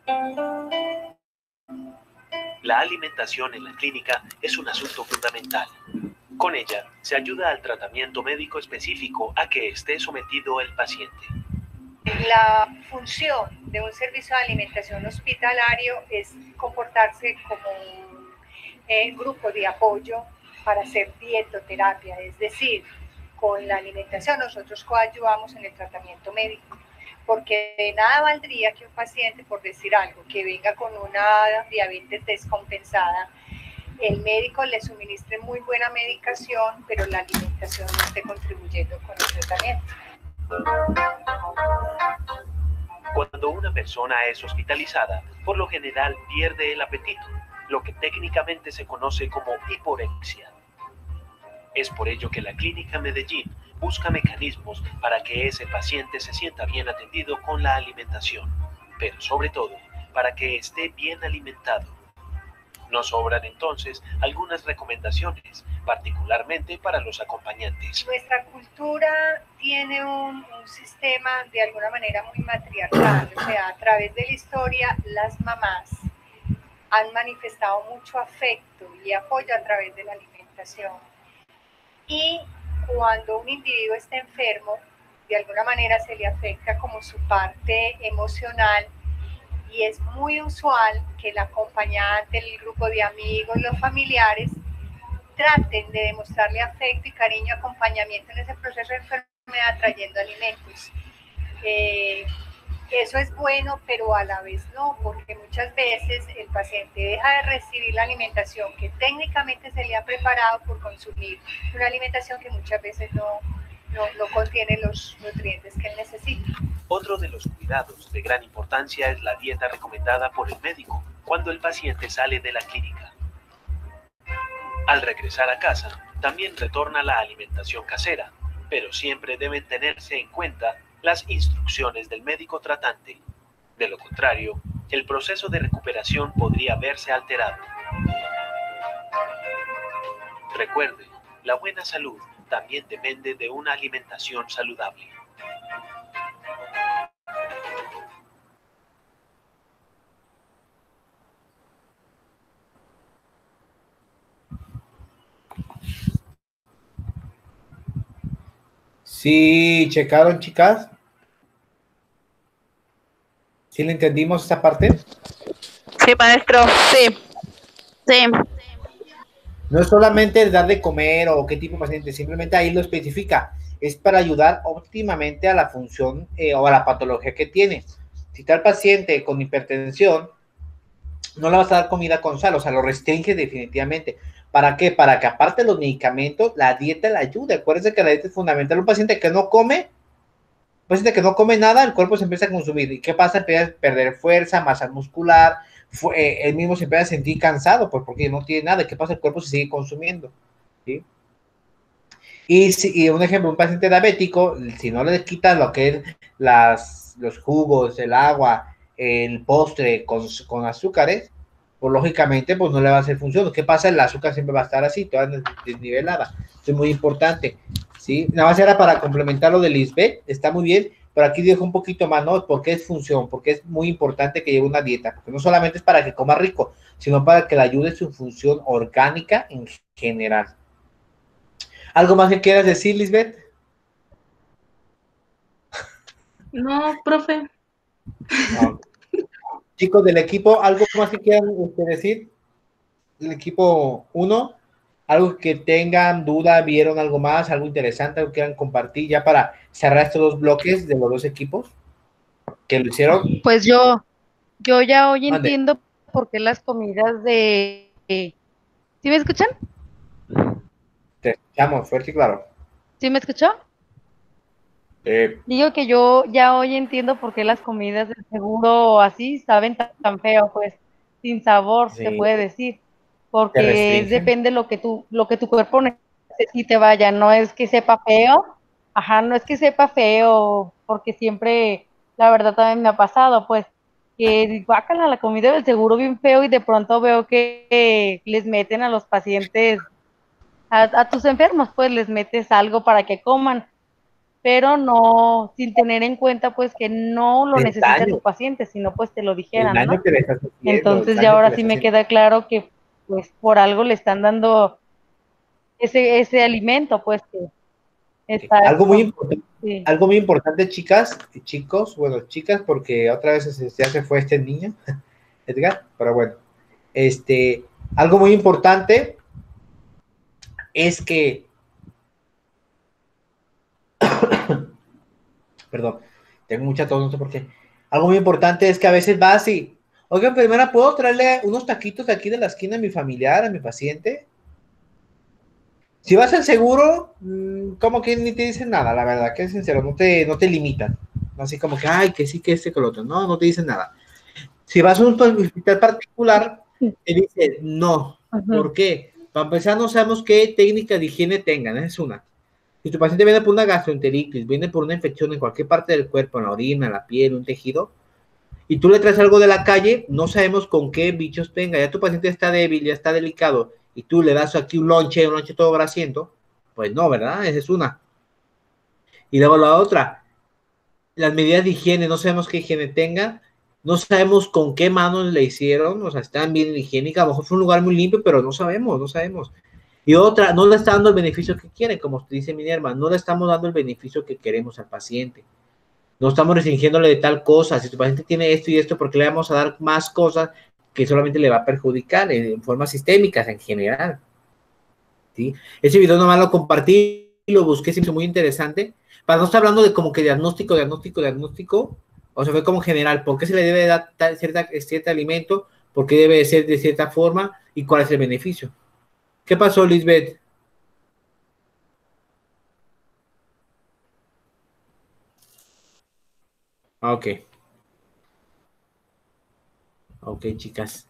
La alimentación en la clínica es un asunto fundamental. Con ella se ayuda al tratamiento médico específico a que esté sometido el paciente. La función de un servicio de alimentación hospitalario es comportarse como un eh, grupo de apoyo para hacer dietoterapia, es decir, con la alimentación nosotros coayudamos en el tratamiento médico, porque de nada valdría que un paciente, por decir algo, que venga con una diabetes descompensada, el médico le suministre muy buena medicación, pero la alimentación no esté contribuyendo con el tratamiento. Cuando una persona es hospitalizada, por lo general pierde el apetito, lo que técnicamente se conoce como hiporexia. Es por ello que la Clínica Medellín busca mecanismos para que ese paciente se sienta bien atendido con la alimentación, pero sobre todo para que esté bien alimentado. Nos sobran entonces algunas recomendaciones, particularmente para los acompañantes. Nuestra cultura tiene un, un sistema de alguna manera muy matriarcal, o sea, a través de la historia las mamás han manifestado mucho afecto y apoyo a través de la alimentación. Y cuando un individuo está enfermo, de alguna manera se le afecta como su parte emocional, y es muy usual que el acompañante, el grupo de amigos, los familiares traten de demostrarle afecto y cariño, acompañamiento en ese proceso de enfermedad trayendo alimentos. Eh, eso es bueno, pero a la vez no, porque muchas veces el paciente deja de recibir la alimentación que técnicamente se le ha preparado por consumir una alimentación que muchas veces no, no, no contiene los nutrientes que él necesita. Otro de los cuidados de gran importancia es la dieta recomendada por el médico cuando el paciente sale de la clínica. Al regresar a casa, también retorna la alimentación casera, pero siempre deben tenerse en cuenta las instrucciones del médico tratante. De lo contrario, el proceso de recuperación podría verse alterado. Recuerde, la buena salud también depende de una alimentación saludable. Sí, checaron, chicas. ¿Sí le entendimos esa parte? Sí, maestro, sí. Sí. No es solamente el dar de comer o qué tipo de paciente, simplemente ahí lo especifica. Es para ayudar óptimamente a la función eh, o a la patología que tiene. Si está el paciente con hipertensión, no le vas a dar comida con sal, o sea, lo restringe definitivamente. ¿Para qué? Para que aparte de los medicamentos, la dieta le ayude. Acuérdense que la dieta es fundamental. Un paciente que no come, un paciente que no come nada, el cuerpo se empieza a consumir. ¿Y qué pasa? Empieza a perder fuerza, masa muscular, fue, eh, él mismo se empieza a sentir cansado, pues porque no tiene nada. ¿Qué pasa? El cuerpo se sigue consumiendo, ¿sí? Y, si, y un ejemplo, un paciente diabético, si no le quitas lo que es las, los jugos, el agua, el postre con, con azúcares, pues lógicamente pues no le va a hacer función. ¿Qué pasa? El azúcar siempre va a estar así, toda desnivelada. Eso es muy importante, ¿sí? Nada más era para complementar lo de Lisbeth, está muy bien, pero aquí dejo un poquito más, ¿no? Porque es función, porque es muy importante que lleve una dieta, porque no solamente es para que coma rico, sino para que le ayude su función orgánica en general. ¿Algo más que quieras decir, Lisbeth? No, profe. No. Chicos del equipo, ¿algo más que quieran usted decir? El equipo uno, algo que tengan duda, vieron algo más, algo interesante, algo que quieran compartir ya para cerrar estos dos bloques de los dos equipos. que lo hicieron. Pues yo, yo ya hoy Mande. entiendo por qué las comidas de... ¿Sí me escuchan? Te escuchamos fuerte y claro. ¿Sí me escuchó? Eh, Digo que yo ya hoy entiendo por qué las comidas del seguro así saben tan, tan feo, pues, sin sabor, se sí, puede decir, te porque es, restringen. depende lo que tu, lo que tu cuerpo necesite, vaya, no es que sepa feo, ajá, no es que sepa feo, porque siempre, la verdad también me ha pasado, pues, que guácala la comida del seguro bien feo y de pronto veo que eh, les meten a los pacientes, a, a tus enfermos, pues, les metes algo para que coman, pero no, sin tener en cuenta pues que no lo El necesita tu daño, paciente, sino pues te lo el dijeran, daño ¿no? que le estás haciendo, el Entonces ya daño que ahora le sí estás me haciendo. queda claro que pues por algo le están dando ese, ese alimento, pues que Algo muy exacto, importante, sí. algo muy importante, chicas y chicos, bueno, chicas, porque otra vez se- ya se fue este niño, Edgar, pero bueno, este, algo muy importante es que, perdón, tengo mucha tos, no sé por qué. Algo muy importante es que a veces vas y, oiga, enfermera, ¿puedo traerle unos taquitos de aquí de la esquina a mi familiar, a mi paciente? Si vas al seguro, mmm, como que ni te dicen nada, la verdad, que es sincero, no te, no te limitan. Así como que, ay, que sí, que este, que lo otro. No, no te dicen nada. Si vas a un hospital particular, te dice no. Ujú. ¿Por qué? Para empezar, no sabemos qué técnica de higiene tengan, esa es una. Si tu paciente viene por una gastroenteritis, viene por una infección en cualquier parte del cuerpo, en la orina, en la piel, un tejido, y tú le traes algo de la calle, no sabemos con qué bichos tenga. Ya tu paciente está débil, ya está delicado, y tú le das aquí un lonche, un lonche todo grasiento, pues no, ¿verdad? Esa es una. Y luego la otra, las medidas de higiene, no sabemos qué higiene tenga, no sabemos con qué manos le hicieron, o sea, están bien higiénicas, a lo mejor fue un lugar muy limpio, pero no sabemos, no sabemos. Y otra, no le está dando el beneficio que quiere, como dice Minerva, no le estamos dando el beneficio que queremos al paciente. No estamos restringiéndole de tal cosa. Si tu paciente tiene esto y esto, ¿por qué le vamos a dar más cosas que solamente le va a perjudicar en formas sistémicas en general? ¿Sí? Ese video nomás lo compartí, lo busqué, se me hizo muy interesante. Para no estar hablando de como que diagnóstico, diagnóstico, diagnóstico, o sea, fue como general, ¿por qué se le debe dar cierta, cierto alimento? ¿Por qué debe ser de cierta forma? ¿Y cuál es el beneficio? ¿Qué pasó, Lisbeth? Ah, ok. Ok, chicas.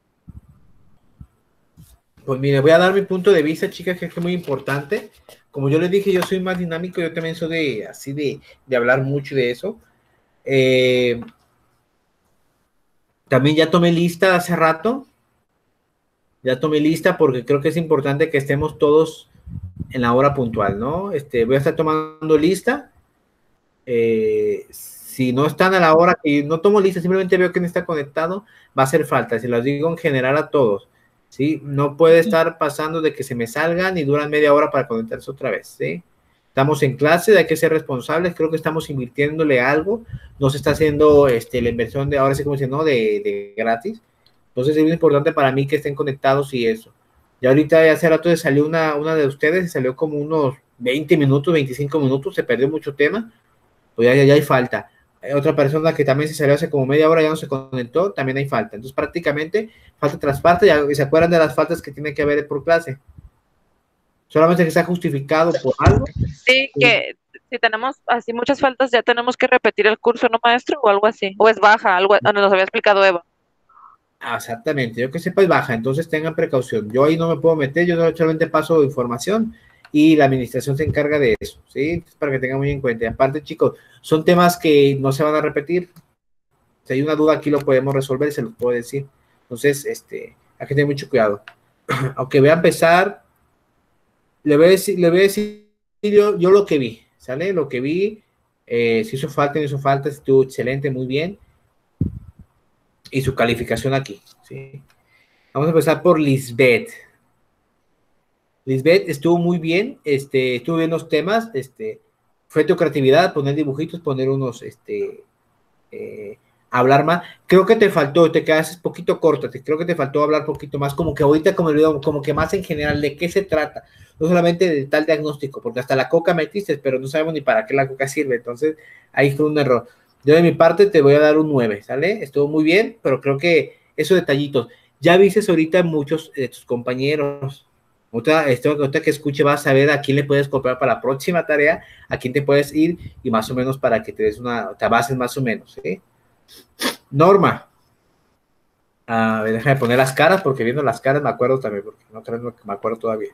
Pues mire, voy a dar mi punto de vista, chicas, que es muy importante. Como yo les dije, yo soy más dinámico, yo también soy de así de, de hablar mucho de eso. Eh, también ya tomé lista hace rato. Ya tomé lista porque creo que es importante que estemos todos en la hora puntual, ¿no? Este, voy a estar tomando lista. Eh, si no están a la hora, y no tomo lista, simplemente veo quién está conectado, va a hacer falta. Se los digo en general a todos. ¿Sí? No puede estar pasando de que se me salgan y duran media hora para conectarse otra vez, ¿sí? Estamos en clase, hay que ser responsables, creo que estamos invirtiéndole algo, no se está haciendo este, la inversión de, ahora sí como dice, ¿no? De, de gratis. Entonces es muy importante para mí que estén conectados y eso. Y ahorita hace rato salió una, una de ustedes, salió como unos veinte minutos, veinticinco minutos, se perdió mucho tema, pues ya, ya, ya hay falta. Hay otra persona que también se salió hace como media hora, ya no se conectó, también hay falta. Entonces prácticamente falta tras falta, ya se acuerdan de las faltas que tiene que haber por clase. Solamente que está justificado por algo. Sí, que si tenemos así muchas faltas, ya tenemos que repetir el curso, ¿no, maestro? O algo así. O es baja, algo nos había explicado Eva. Ah, exactamente, yo que sepa es baja, entonces tengan precaución. Yo ahí no me puedo meter, yo solamente paso información y la administración se encarga de eso, ¿sí? Para que tengan muy en cuenta. Y aparte, chicos, son temas que no se van a repetir. Si hay una duda aquí lo podemos resolver, se los puedo decir. Entonces, este, hay que tener mucho cuidado. Aunque voy a empezar, le voy a decir, le voy a decir yo, yo lo que vi, ¿sale? Lo que vi, eh, si hizo falta, no hizo falta, estuvo excelente, muy bien. Y su calificación aquí, ¿sí? Vamos a empezar por Lisbeth. Lisbeth estuvo muy bien, este, estuvo bien los temas, este, fue tu creatividad, poner dibujitos, poner unos, este, eh, hablar más. Creo que te faltó, te quedas poquito corta, te, creo que te faltó hablar poquito más, como que ahorita, como, como que más en general, de qué se trata, no solamente de tal diagnóstico, porque hasta la coca metiste, pero no sabemos ni para qué la coca sirve, entonces ahí fue un error. Yo de mi parte te voy a dar un nueve, ¿sale? Estuvo muy bien, pero creo que esos detallitos. Ya viste ahorita muchos de tus compañeros. Otra, esto, otra que escuche vas a saber a quién le puedes comprar para la próxima tarea, a quién te puedes ir y más o menos para que te des una, te bases más o menos, ¿eh? Norma. A ver, déjame poner las caras porque viendo las caras me acuerdo también, porque no creo que me acuerdo todavía.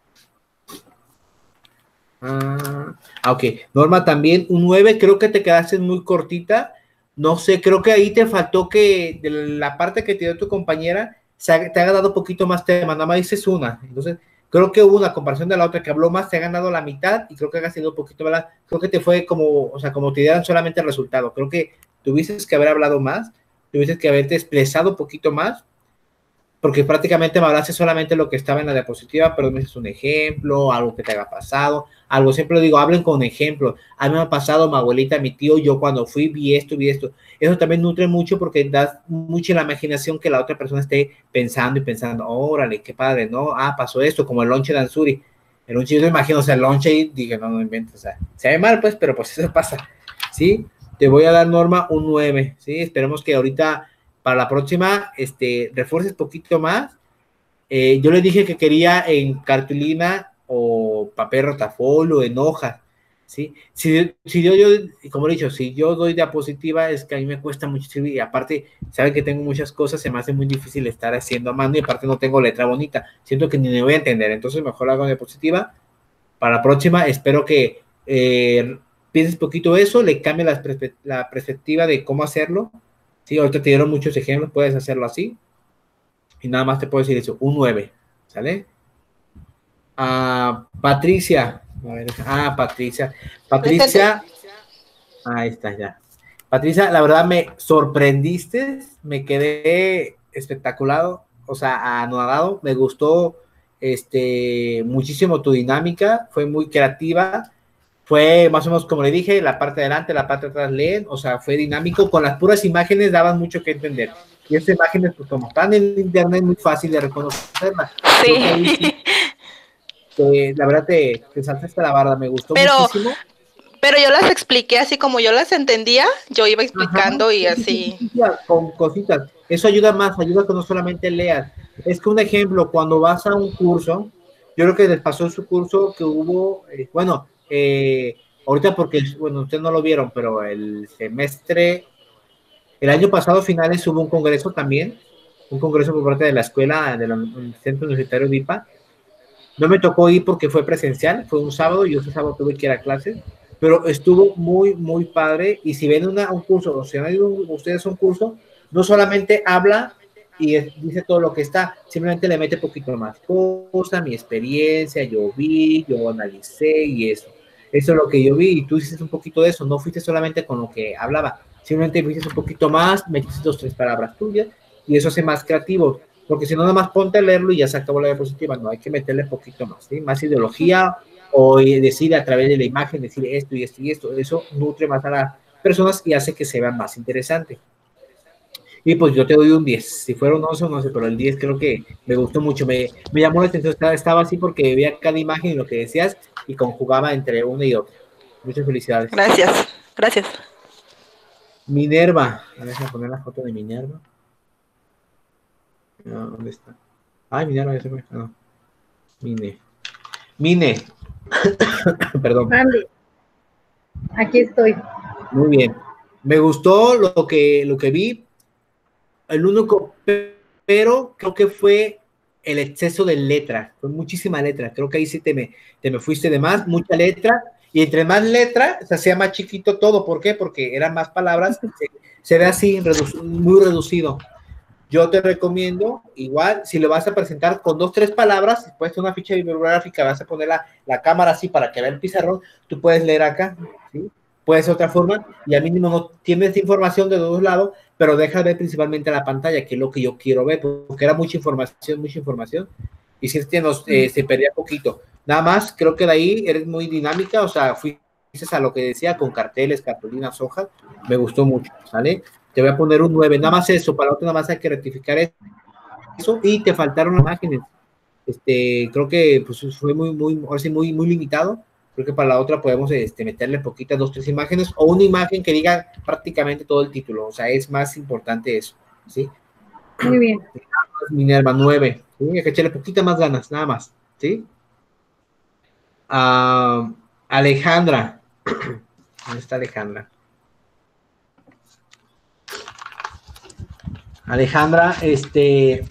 Ah, ok. Norma también, un nueve, creo que te quedaste muy cortita. No sé, creo que ahí te faltó que de la parte que te dio tu compañera se ha, te ha ganado un poquito más tema, nada más dices una. Entonces, creo que hubo una comparación de la otra que habló más, te ha ganado la mitad y creo que ha sido un poquito más. Creo que te fue como, o sea, como te dieron solamente el resultado. Creo que tuviste que haber hablado más, tuviste que haberte expresado un poquito más, porque prácticamente me hablaste solamente lo que estaba en la diapositiva, pero me dices un ejemplo, algo que te haya pasado, algo, siempre lo digo, hablen con ejemplos. A mí me ha pasado, mi abuelita, mi tío, yo cuando fui vi esto, vi esto. Eso también nutre mucho porque da mucho la imaginación que la otra persona esté pensando y pensando, órale, qué padre, ¿no? Ah, pasó esto, como el lonche de Ansuri. El lonche, yo me imagino, o sea, el lonche y dije, no, no inventes, o sea, se ve mal, pues, pero pues eso pasa, ¿sí? Te voy a dar, Norma, un nueve, ¿sí? Esperemos que ahorita para la próxima, este, refuerces poquito más. Eh, yo le dije que quería en cartulina o papel rotafolio, en hojas, ¿sí? Si, si yo, yo, como he dicho, si yo doy diapositiva, es que a mí me cuesta mucho escribir, y aparte, saben que tengo muchas cosas, se me hace muy difícil estar haciendo a mano, y aparte no tengo letra bonita, siento que ni me voy a entender, entonces mejor hago diapositiva. Para la próxima, espero que eh, pienses poquito eso, le cambie la, la perspectiva de cómo hacerlo. Sí, ahorita te dieron muchos ejemplos, puedes hacerlo así. Y nada más te puedo decir eso, un nueve, ¿sale? Ah, Patricia. A ver, ah, Patricia. Patricia. Ahí está, ya. Patricia, la verdad me sorprendiste, me quedé espectaculado, o sea, anodado. Me gustó este, muchísimo tu dinámica, fue muy creativa. Fue más o menos como le dije, la parte de adelante, la parte de atrás leen, o sea, fue dinámico, con las puras imágenes daban mucho que entender. Y estas imágenes, pues como están en internet, es muy fácil de reconocerlas. Sí. Ahí, eh, la verdad te, te saltaste la barda, me gustó pero, muchísimo. Pero yo las expliqué así como yo las entendía, yo iba explicando. Ajá, y así. Sí, sí, sí, con cositas, eso ayuda más, ayuda que no solamente leas. Es que un ejemplo, cuando vas a un curso, yo creo que les pasó en su curso que hubo, eh, bueno, Eh, ahorita porque, bueno, ustedes no lo vieron, pero el semestre, el año pasado finales hubo un congreso también, un congreso por parte de la escuela, del Centro Universitario de I P A. No me tocó ir porque fue presencial, fue un sábado, y yo ese sábado tuve que ir a clases, pero estuvo muy, muy padre. Y si ven una, un curso, o si han ido ustedes a un curso, no solamente habla y es, dice todo lo que está, simplemente le mete poquito más cosas, mi experiencia, yo vi, yo analicé y eso. Eso es lo que yo vi, y tú hiciste un poquito de eso, no fuiste solamente con lo que hablaba, simplemente fuiste un poquito más, metiste dos, tres palabras tuyas, y eso hace más creativo, porque si no, nada más ponte a leerlo y ya se acabó la diapositiva. No, hay que meterle un poquito más, ¿sí? Más ideología, o decir a través de la imagen, decir esto y esto y esto, eso nutre más a las personas y hace que se vean más interesante. Y pues yo te doy un diez, si fuera un once, no sé, pero el diez creo que me gustó mucho, me, me llamó la atención, estaba, estaba así porque veía cada imagen y lo que decías y conjugaba entre una y otra. Muchas felicidades. Gracias, gracias. Minerva, a ver, voy a poner la foto de Minerva. No, ¿dónde está? Ay, Minerva, ya se me... No. Mine. Mine. Perdón. Vale. Aquí estoy. Muy bien. Me gustó lo que, lo que vi. El único, pero creo que fue el exceso de letra, fue muchísima letra, creo que ahí sí te me, te me fuiste de más, mucha letra, y entre más letra, se hacía más chiquito todo. ¿Por qué? Porque eran más palabras, se, se ve así, redu- muy reducido. Yo te recomiendo, igual, si lo vas a presentar con dos, tres palabras, puedes hacer una ficha bibliográfica, vas a poner la, la cámara así para que vea el pizarrón, tú puedes leer acá, ¿sí? Puede ser otra forma, y al mínimo no tienes información de dos lados, pero deja ver principalmente la pantalla, que es lo que yo quiero ver, porque era mucha información, mucha información, y si nos, eh, se perdía poquito. Nada más, creo que de ahí eres muy dinámica, o sea, fuiste a lo que decía, con carteles, cartulinas, hojas, me gustó mucho, ¿sale? Te voy a poner un nueve, nada más eso, para otro nada más hay que rectificar eso, y te faltaron las imágenes. Este, creo que pues, fue muy, muy, ahora sí, muy, muy limitado creo que para la otra podemos este, meterle poquitas, dos, tres imágenes, o una imagen que diga prácticamente todo el título, o sea, es más importante eso, ¿sí? Muy bien. Minerva, nueve, ¿sí? Hay que echarle poquita más ganas, nada más, ¿sí? Uh, Alejandra, ¿dónde está Alejandra? Alejandra, este,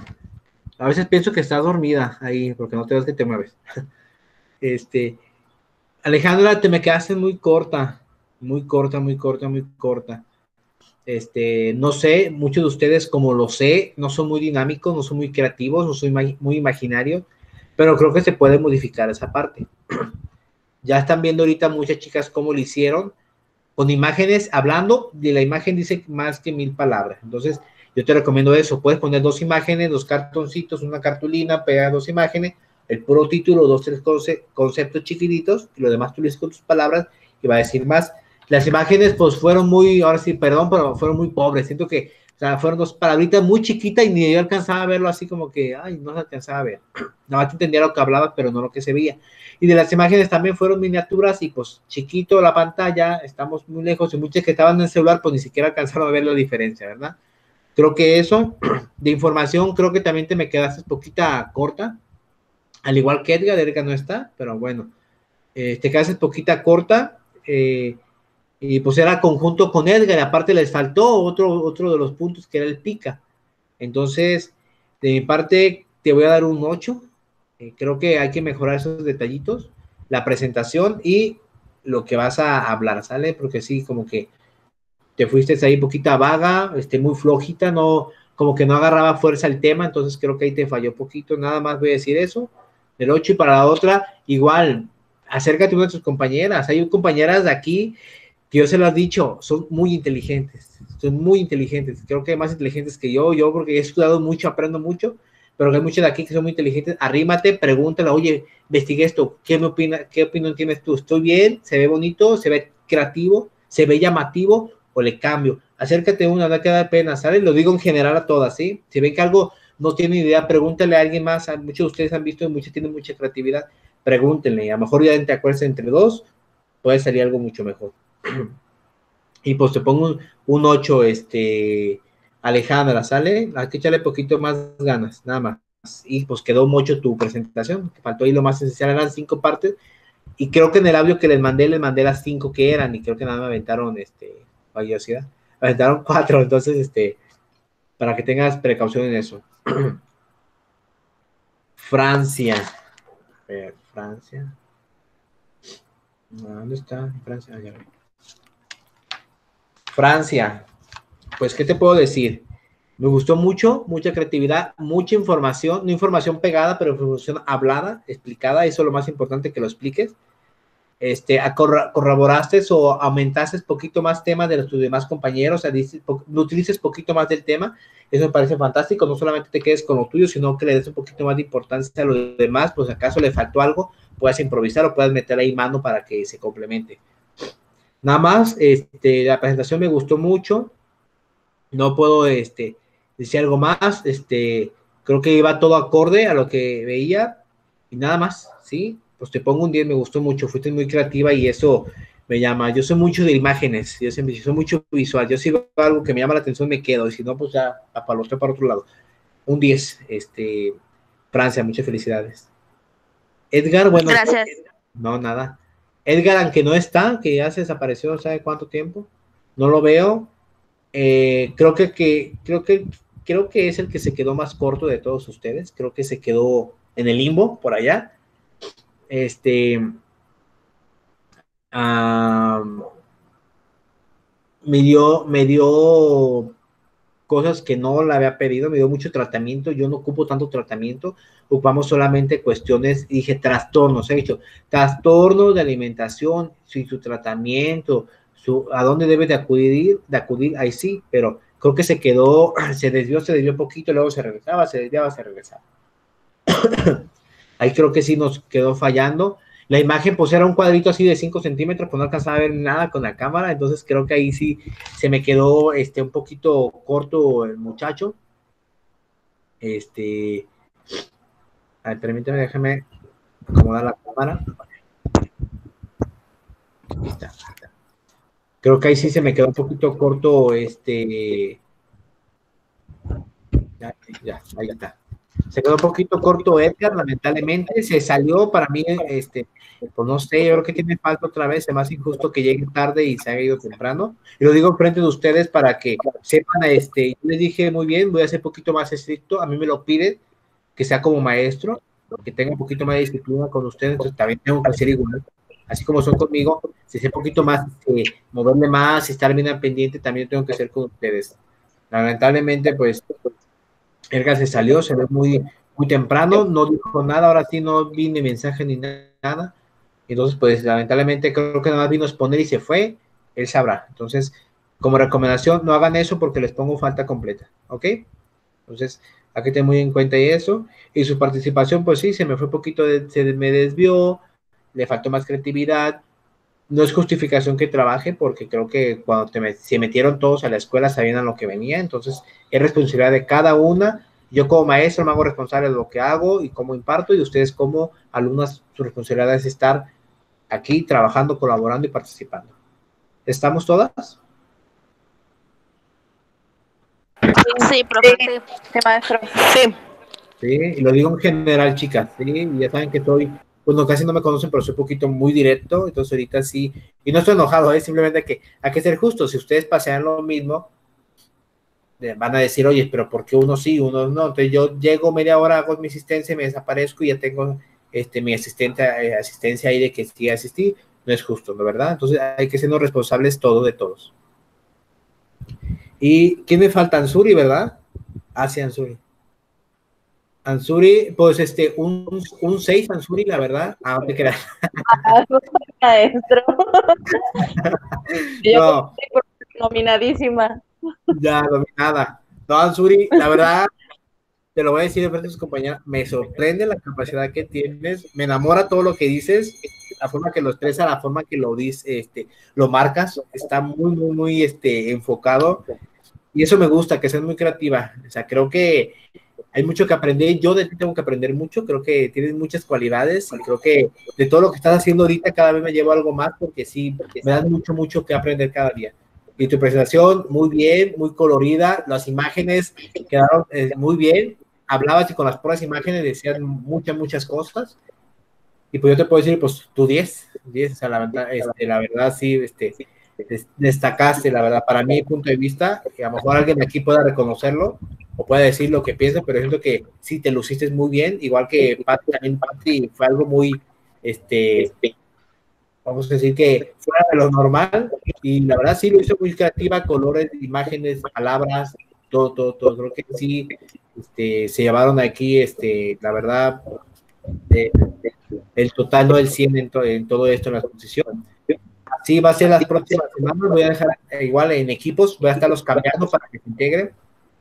a veces pienso que estás dormida ahí, porque no te ves que te mueves. Este, Alejandra, te me quedaste muy corta, muy corta, muy corta, muy corta. Este, no sé, muchos de ustedes, como lo sé, no son muy dinámicos, no son muy creativos, no son muy imaginarios, pero creo que se puede modificar esa parte. Ya están viendo ahorita muchas chicas cómo lo hicieron, con imágenes, hablando, y la imagen dice más que mil palabras. Entonces, yo te recomiendo eso. Puedes poner dos imágenes, dos cartoncitos, una cartulina, pegar dos imágenes, el puro título, dos, tres conce conceptos chiquititos, y lo demás tú lees con tus palabras y va a decir más. Las imágenes, pues, fueron muy, ahora sí, perdón, pero fueron muy pobres. Siento que, o sea, fueron dos palabritas muy chiquitas y ni yo alcanzaba a verlo así como que, ay, no se alcanzaba a ver. Nada más entendía lo que hablaba, pero no lo que se veía. Y de las imágenes también fueron miniaturas y, pues, chiquito la pantalla, estamos muy lejos y muchos que estaban en el celular, pues, ni siquiera alcanzaron a ver la diferencia, ¿verdad? Creo que eso, de información, creo que también te me quedaste poquita corta, al igual que Edgar, Edgar no está, pero bueno, eh, te quedaste poquita corta, eh, y pues era conjunto con Edgar, y aparte les faltó otro, otro de los puntos que era el pica. Entonces, de mi parte, te voy a dar un ocho, eh, creo que hay que mejorar esos detallitos, la presentación y lo que vas a hablar, ¿sale? Porque sí, como que te fuiste ahí poquita vaga, este, muy flojita, no, como que no agarraba fuerza el tema, entonces creo que ahí te falló poquito, nada más voy a decir eso, del ocho. Y para la otra, igual, acércate a una de tus compañeras, hay compañeras de aquí, que yo se lo he dicho, son muy inteligentes, son muy inteligentes, creo que más inteligentes que yo, yo porque he estudiado mucho, aprendo mucho, pero hay muchos de aquí que son muy inteligentes, arrímate, pregúntale, oye, investigué esto, ¿qué me opina, qué opinión tienes tú? ¿Estoy bien? ¿Se ve bonito? ¿Se ve creativo? ¿Se ve llamativo? O le cambio, acércate a una, no te da pena, ¿sabes? Lo digo en general a todas, ¿sí? Si ven que algo no tiene idea, pregúntale a alguien más, muchos de ustedes han visto, muchos tienen mucha creatividad, pregúntenle, a lo mejor ya te acuerdas entre dos, puede salir algo mucho mejor. Y pues te pongo un, un ocho, este, Alejandra, ¿sale? Hay que echarle poquito más ganas, nada más. Y pues quedó mucho tu presentación, faltó ahí lo más esencial, eran cinco partes, y creo que en el audio que les mandé, les mandé las cinco que eran, y creo que nada me aventaron, este, valiosidad, aventaron cuatro, entonces, este, para que tengas precaución en eso. Francia, a ver, Francia, ¿dónde está Francia? Allá. Francia, pues, ¿qué te puedo decir? Me gustó mucho, mucha creatividad, mucha información, no información pegada, pero información hablada, explicada, eso es lo más importante, que lo expliques. Este, corroboraste o aumentaste poquito más temas de los, tus demás compañeros, o sea, dices, po, utilices poquito más del tema, eso me parece fantástico, no solamente te quedes con lo tuyo, sino que le des un poquito más de importancia a los demás, pues acaso le faltó algo, puedas improvisar o puedas meter ahí mano para que se complemente. Nada más, este, la presentación me gustó mucho, no puedo, este, decir algo más, este, creo que iba todo acorde a lo que veía, y nada más, ¿sí? Pues te pongo un diez, me gustó mucho, fuiste muy creativa y eso me llama. Yo soy mucho de imágenes, yo soy, soy mucho visual, yo si veo algo que me llama la atención me quedo, y si no, pues ya para otro, para otro lado. Un diez, este, Francia, muchas felicidades. Edgar, bueno. Gracias. No, nada. Edgar, aunque no está, que ya se desapareció, ¿sabe cuánto tiempo? No lo veo. Eh, creo que, que, creo que, creo que es el que se quedó más corto de todos ustedes, creo que se quedó en el limbo, por allá. Este, um, me dio, me dio cosas que no le había pedido, me dio mucho tratamiento, yo no ocupo tanto tratamiento, ocupamos solamente cuestiones, dije trastornos, he dicho, trastornos de alimentación, si su tratamiento, su, a dónde debe de acudir, de acudir, ahí sí, pero creo que se quedó, se desvió, se desvió poquito, luego se regresaba, se desviaba, se regresaba. Ahí creo que sí nos quedó fallando. La imagen pues era un cuadrito así de cinco centímetros, pues no alcanzaba a ver nada con la cámara, entonces creo que ahí sí se me quedó este, un poquito corto el muchacho. Este, a ver, permíteme, déjame acomodar la cámara. Ahí está, ahí está. Creo que ahí sí se me quedó un poquito corto, este... Ya, ya, ahí está. Se quedó un poquito corto Edgar, lamentablemente, se salió para mí, este, pues no sé, yo creo que tiene falta otra vez, es más injusto que llegue tarde y se haya ido temprano, y lo digo frente de ustedes para que sepan, este, yo les dije muy bien, voy a ser un poquito más estricto, a mí me lo piden, que sea como maestro, que tenga un poquito más de disciplina con ustedes, entonces también tengo que ser igual, así como son conmigo, si sé un poquito más, eh, moverle más, estar bien al pendiente, también tengo que ser con ustedes. Lamentablemente, pues, Edgar se salió, se ve muy, muy temprano, no dijo nada, ahora sí no vi ni mensaje ni nada, entonces pues lamentablemente creo que nada más vino a exponer y se fue, él sabrá. Entonces, como recomendación, no hagan eso porque les pongo falta completa, ¿ok? Entonces, hay que tener muy en cuenta eso, y su participación, pues sí, se me fue un poquito, de, se me desvió, le faltó más creatividad, no es justificación que trabaje, porque creo que cuando te met, se metieron todos a la escuela sabían a lo que venía, entonces es responsabilidad de cada una. Yo como maestro me hago responsable de lo que hago y cómo imparto, y ustedes como alumnas, su responsabilidad es estar aquí trabajando, colaborando y participando. ¿Estamos todas? Sí, profe. Sí, sí, maestro. Sí. Sí, y lo digo en general, chicas, sí, y ya saben que soy, bueno, casi no me conocen, pero soy un poquito muy directo, entonces ahorita sí, y no estoy enojado, es simplemente que hay que ser justos, si ustedes pasean lo mismo, van a decir, oye, pero ¿por qué uno sí, uno no? Entonces yo llego media hora, hago mi asistencia, me desaparezco y ya tengo este, mi asistente, eh, asistencia ahí de que sí asistí, no es justo, ¿no? ¿Verdad? Entonces hay que sernos responsables todo de todos. ¿Y quién me falta? Ansuri, ¿verdad? Ah, sí, Ansuri. Ansuri, pues este, un, un seis, Ansuri, la verdad. Ah, no te creas. Ah, maestro. Yo No. nominadísima. Ya, dominada. No, Ansuri, la verdad, te lo voy a decir de frente a tus compañeras, me sorprende la capacidad que tienes, me enamora todo lo que dices, la forma que lo expresa, la forma que lo dices, este, lo marcas, está muy, muy, muy este, enfocado, y eso me gusta, que seas muy creativa. O sea, creo que hay mucho que aprender, yo de ti tengo que aprender mucho, creo que tienes muchas cualidades, y creo que de todo lo que estás haciendo ahorita cada vez me llevo algo más, porque sí, me das mucho, mucho que aprender cada día. Y tu presentación, muy bien, muy colorida, las imágenes quedaron eh, muy bien, hablabas y con las puras imágenes decías muchas, muchas cosas, y pues yo te puedo decir, pues tú diez, diez, o sea, la, este, la verdad sí, este, destacaste, la verdad, para mi punto de vista, que a lo mejor alguien de aquí pueda reconocerlo, o pueda decir lo que piensa, pero siento que sí, te luciste muy bien, igual que Pati, también Pati fue algo muy, este, vamos a decir que fuera de lo normal, y la verdad sí lo hizo muy creativa, colores, imágenes, palabras, todo, todo, todo, creo que sí, este, se llevaron aquí, este, la verdad, de, de, el total, no el cien en, to, en todo esto en la exposición. Así va a ser las próximas semanas, voy a dejar eh, igual en equipos, voy a estarlos cambiando para que se integren.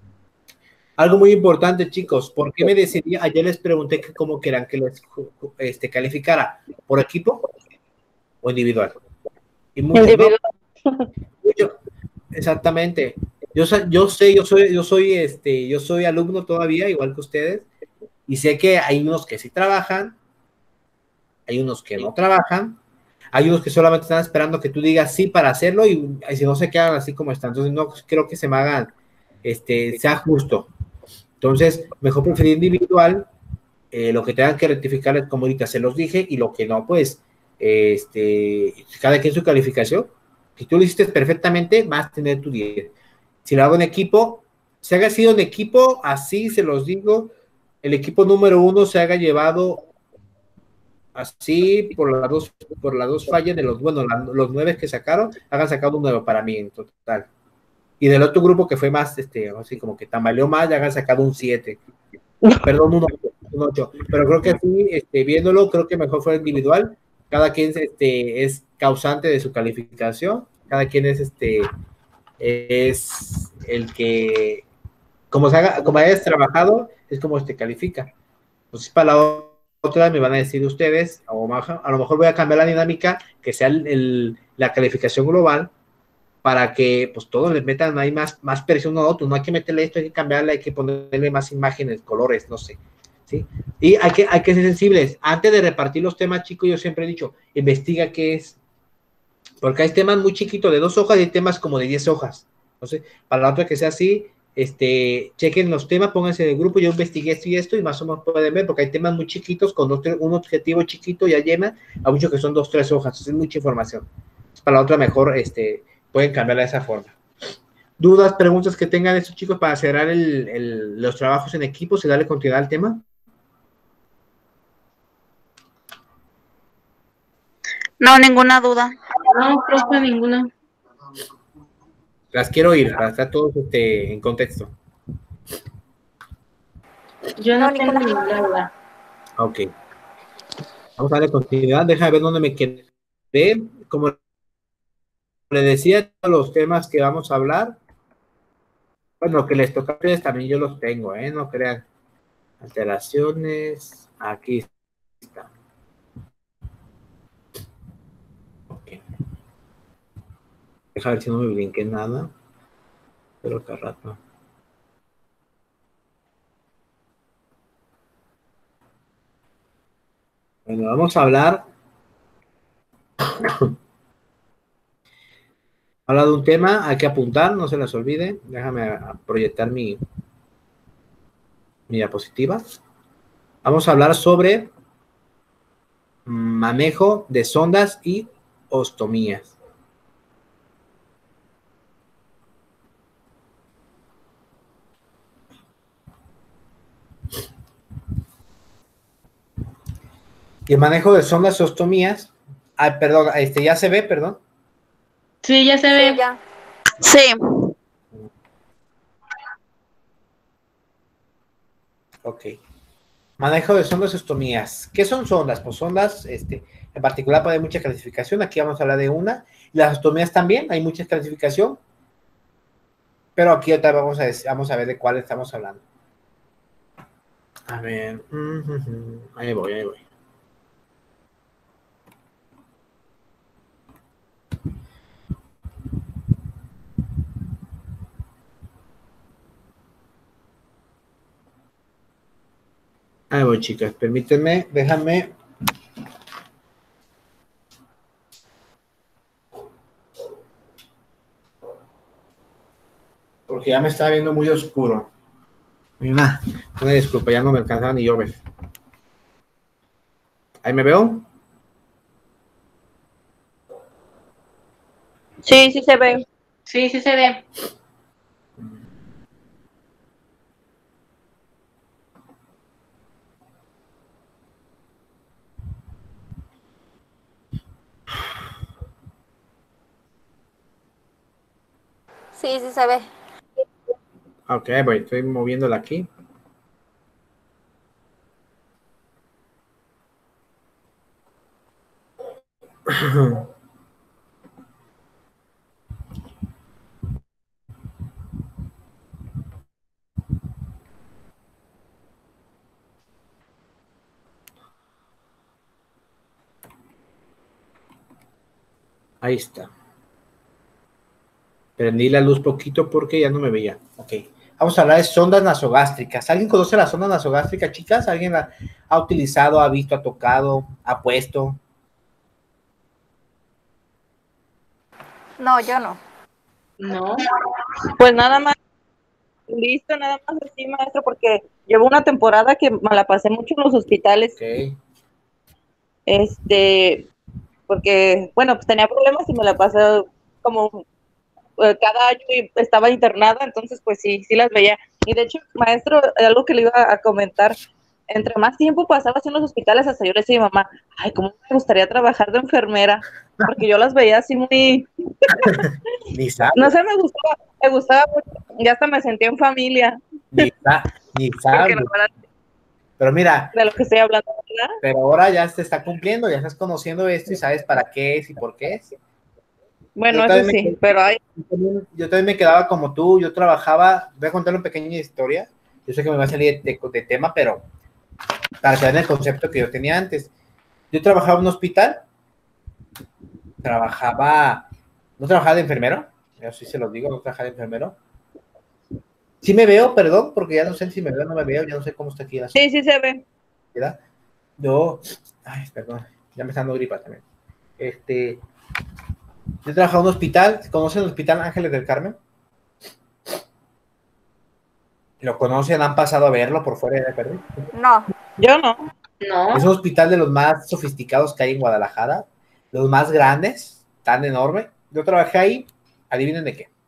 Algo muy importante, chicos, ¿por qué me decidí? Ayer les pregunté que cómo quieran que les este, calificara, ¿por equipo o individual? Y mucho, individual. ¿No? Mucho, exactamente. Yo, yo sé, yo soy, yo soy, este, yo soy alumno todavía, igual que ustedes, y sé que hay unos que sí trabajan, hay unos que no trabajan, hay unos que solamente están esperando que tú digas sí para hacerlo, y, y si no se quedan así como están. Entonces no creo que se me hagan, este, sea justo. Entonces, mejor preferir individual, eh, lo que tengan que rectificar es como ahorita se los dije, y lo que no, pues, este, cada quien su calificación. Si tú lo hiciste perfectamente, vas a tener tu diez. Si lo hago en equipo, se haga sido en equipo, así se los digo, el equipo número uno se haga llevado así por las dos, por las dos fallas de los, bueno, la, los nueve que sacaron, hagan sacado un nueve para mí en total. Y del otro grupo que fue más, este, así como que tambaleó más, ya hagan sacado un siete. Perdón, un ocho, un ocho. Pero creo que así, este, viéndolo, creo que mejor fue individual. Cada quien este, es causante de su calificación. Cada quien es, este, es el que, como, se haga, como hayas trabajado, es como te califica. Pues para la otra me van a decir ustedes, o a lo mejor voy a cambiar la dinámica, que sea el, el, la calificación global, para que pues todos les metan ahí más, más presión a otro. No hay que meterle esto, hay que cambiarle, hay que ponerle más imágenes, colores, no sé, ¿sí? Y hay que, hay que ser sensibles. Antes de repartir los temas, chicos, yo siempre he dicho, investiga qué es, Porque hay temas muy chiquitos de dos hojas y hay temas como de diez hojas. Entonces, para la otra que sea así, este, chequen los temas, pónganse en el grupo, yo investigué esto y esto y más o menos pueden ver, porque hay temas muy chiquitos con otro, un objetivo chiquito ya llena, a muchos que son dos, tres hojas, entonces es mucha información. Para la otra mejor, este, pueden cambiarla de esa forma. ¿Dudas, preguntas que tengan estos chicos para cerrar el, el, los trabajos en equipos y darle continuidad al tema? No, ninguna duda. No, profe, ninguna. Las quiero oír para estar todos este, en contexto. Yo no, no tengo ninguna duda. Ok. Vamos a darle continuidad. Déjame ver dónde me quedé. Como le decía, los temas que vamos a hablar, bueno, que les toca a ustedes también yo los tengo, ¿eh? No crean. Alteraciones. Aquí está. Ok. Deja ver si no me brinqué nada. Pero cada rato. Bueno, vamos a hablar. Habla de un tema, hay que apuntar, no se les olvide. Déjame proyectar mi, mi diapositiva. Vamos a hablar sobre manejo de sondas y ostomías. Y el manejo de sondas y ostomías. Ay, perdón, este ya se ve, perdón. Sí, ya se ve. Ya. Sí. Ok. Manejo de sondas y ostomías. ¿Qué son sondas? Pues sondas, este, en particular puede haber mucha clasificación. Aquí vamos a hablar de una. Y las ostomías también, hay mucha clasificación. Pero aquí otra vamos a, decir, vamos a ver de cuál estamos hablando. A ver. Uh-huh. Ahí voy, ahí voy. Ahí voy, chicas. Permítanme, déjame. Porque ya me está viendo muy oscuro. Mira, una disculpa, ya no me alcanzaba ni yo ver. ¿Ahí me veo? Sí, sí se ve. Sí, sí se ve. Sí, sí se ve. Ok, voy, estoy moviéndola aquí. Ahí está. Prendí la luz poquito porque ya no me veía. Ok. Vamos a hablar de sondas nasogástricas. ¿Alguien conoce la sonda nasogástrica, chicas? ¿Alguien la ha utilizado, ha visto, ha tocado, ha puesto? No, yo no. No. Pues nada más, listo, nada más así, maestro, porque llevo una temporada que me la pasé mucho en los hospitales. Ok. Este, porque, bueno, pues tenía problemas y me la pasé como eh, cada año y estaba internada, entonces pues sí, sí las veía. Y de hecho, maestro, algo que le iba a comentar, entre más tiempo pasaba así en los hospitales, hasta yo le decía a mi mamá, ay, cómo me gustaría trabajar de enfermera, porque yo las veía así muy... Ni sabe. No sé, me gustaba, me gustaba mucho, ya hasta me sentía en familia. Ni, sa ni sabe. No, pero mira. De lo que estoy hablando, ¿verdad? Pero ahora ya se está cumpliendo, ya estás conociendo esto y sabes para qué es y por qué es. Bueno, eso sí, me, pero hay... Yo también, yo también me quedaba como tú, yo trabajaba, voy a contar una pequeña historia, yo sé que me va a salir de, de, de tema, pero para que vean el concepto que yo tenía antes. Yo trabajaba en un hospital, trabajaba, no trabajaba de enfermero, yo sí se los digo, no trabajaba de enfermero. Sí me veo, perdón, porque ya no sé si me veo o no me veo, ya no sé cómo está aquí la Sí, sí se ve. ¿verdad? Yo, ay, perdón, ya me está dando gripa también. Este, Yo he trabajado en un hospital, ¿conocen el Hospital Ángeles del Carmen? ¿Lo conocen? ¿Han pasado a verlo por fuera de Perú? No. Yo no. No. Es un hospital de los más sofisticados que hay en Guadalajara, los más grandes, tan enorme. Yo trabajé ahí, adivinen de qué.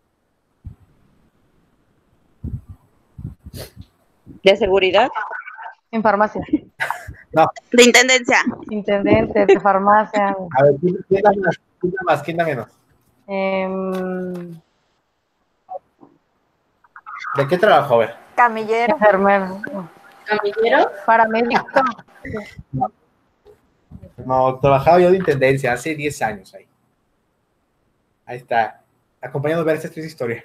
¿De seguridad? En farmacia. No. De intendencia. Intendente, de farmacia. A ver, ¿quién, quién da más? ¿Quién da más? ¿Quién da menos? em, ¿De qué trabajo? A ver. Camillero. enfermero. ¿Camillero? Paramédico. No, trabajaba yo de intendencia hace diez años ahí. Ahí está. Acompañando a ver esta triste historia.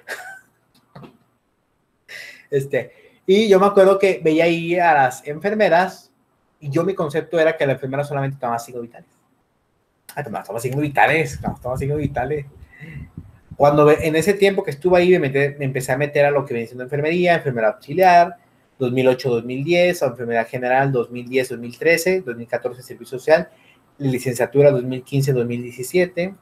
Este, y yo me acuerdo que veía ahí a las enfermeras y yo mi concepto era que la enfermera solamente tomaba signos vitales. Ah, tomaba, tomaba signos vitales, no, tomaba signos vitales. Cuando en ese tiempo que estuve ahí me, metí, me empecé a meter a lo que viene siendo enfermería, enfermera auxiliar, dos mil ocho dos mil diez, a enfermera general dos mil diez dos mil trece, dos mil catorce servicio social, licenciatura dos mil quince dos mil diecisiete.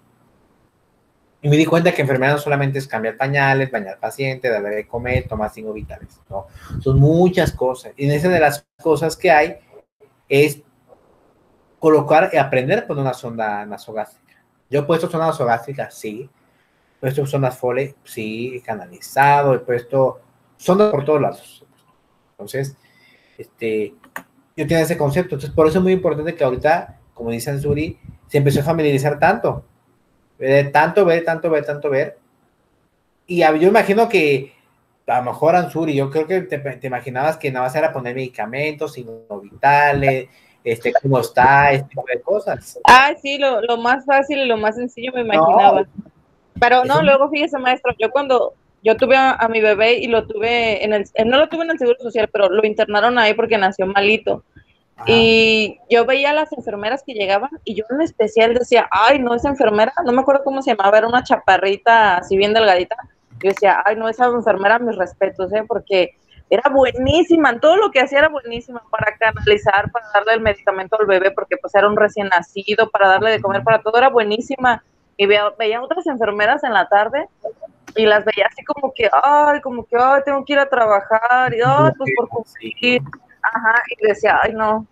Y me di cuenta que enfermera no solamente es cambiar pañales, bañar paciente, darle de comer, tomar signos vitales, ¿no? Son muchas cosas. Y en esa de las cosas que hay es colocar y aprender a poner una sonda nasogástrica. Yo he puesto sonda nasogástrica, sí. He puesto sondas Foley, sí. He canalizado, he puesto sondas por todos lados. Entonces, este, yo tenía ese concepto. Entonces, por eso es muy importante que ahorita, como dice Ansuri, se empezó a familiarizar tanto. De tanto ver, tanto ver, tanto ver. Y yo imagino que a lo mejor Ansuri, yo creo que te, te imaginabas que nada más era poner medicamentos, signos vitales, este, cómo está, este tipo de cosas. Ah, sí, lo, lo más fácil y lo más sencillo me imaginaba. No, pero no, luego fíjese, maestro, yo cuando yo tuve a, a mi bebé y lo tuve en el, no lo tuve en el Seguro Social, pero lo internaron ahí porque nació malito. Ajá. Y yo veía a las enfermeras que llegaban y yo en especial decía, ay, no, esa enfermera, no me acuerdo cómo se llamaba, era una chaparrita así bien delgadita. Yo decía, ay, no, esa enfermera, mis respetos, ¿eh? Porque era buenísima, en todo lo que hacía era buenísima, para canalizar, para darle el medicamento al bebé, porque pues era un recién nacido, para darle de comer, para todo era buenísima. Y veía, veía otras enfermeras en la tarde y las veía así como que, ay, como que, ay, tengo que ir a trabajar, y ay, pues por cumplir. Ajá, y decía, ay, no.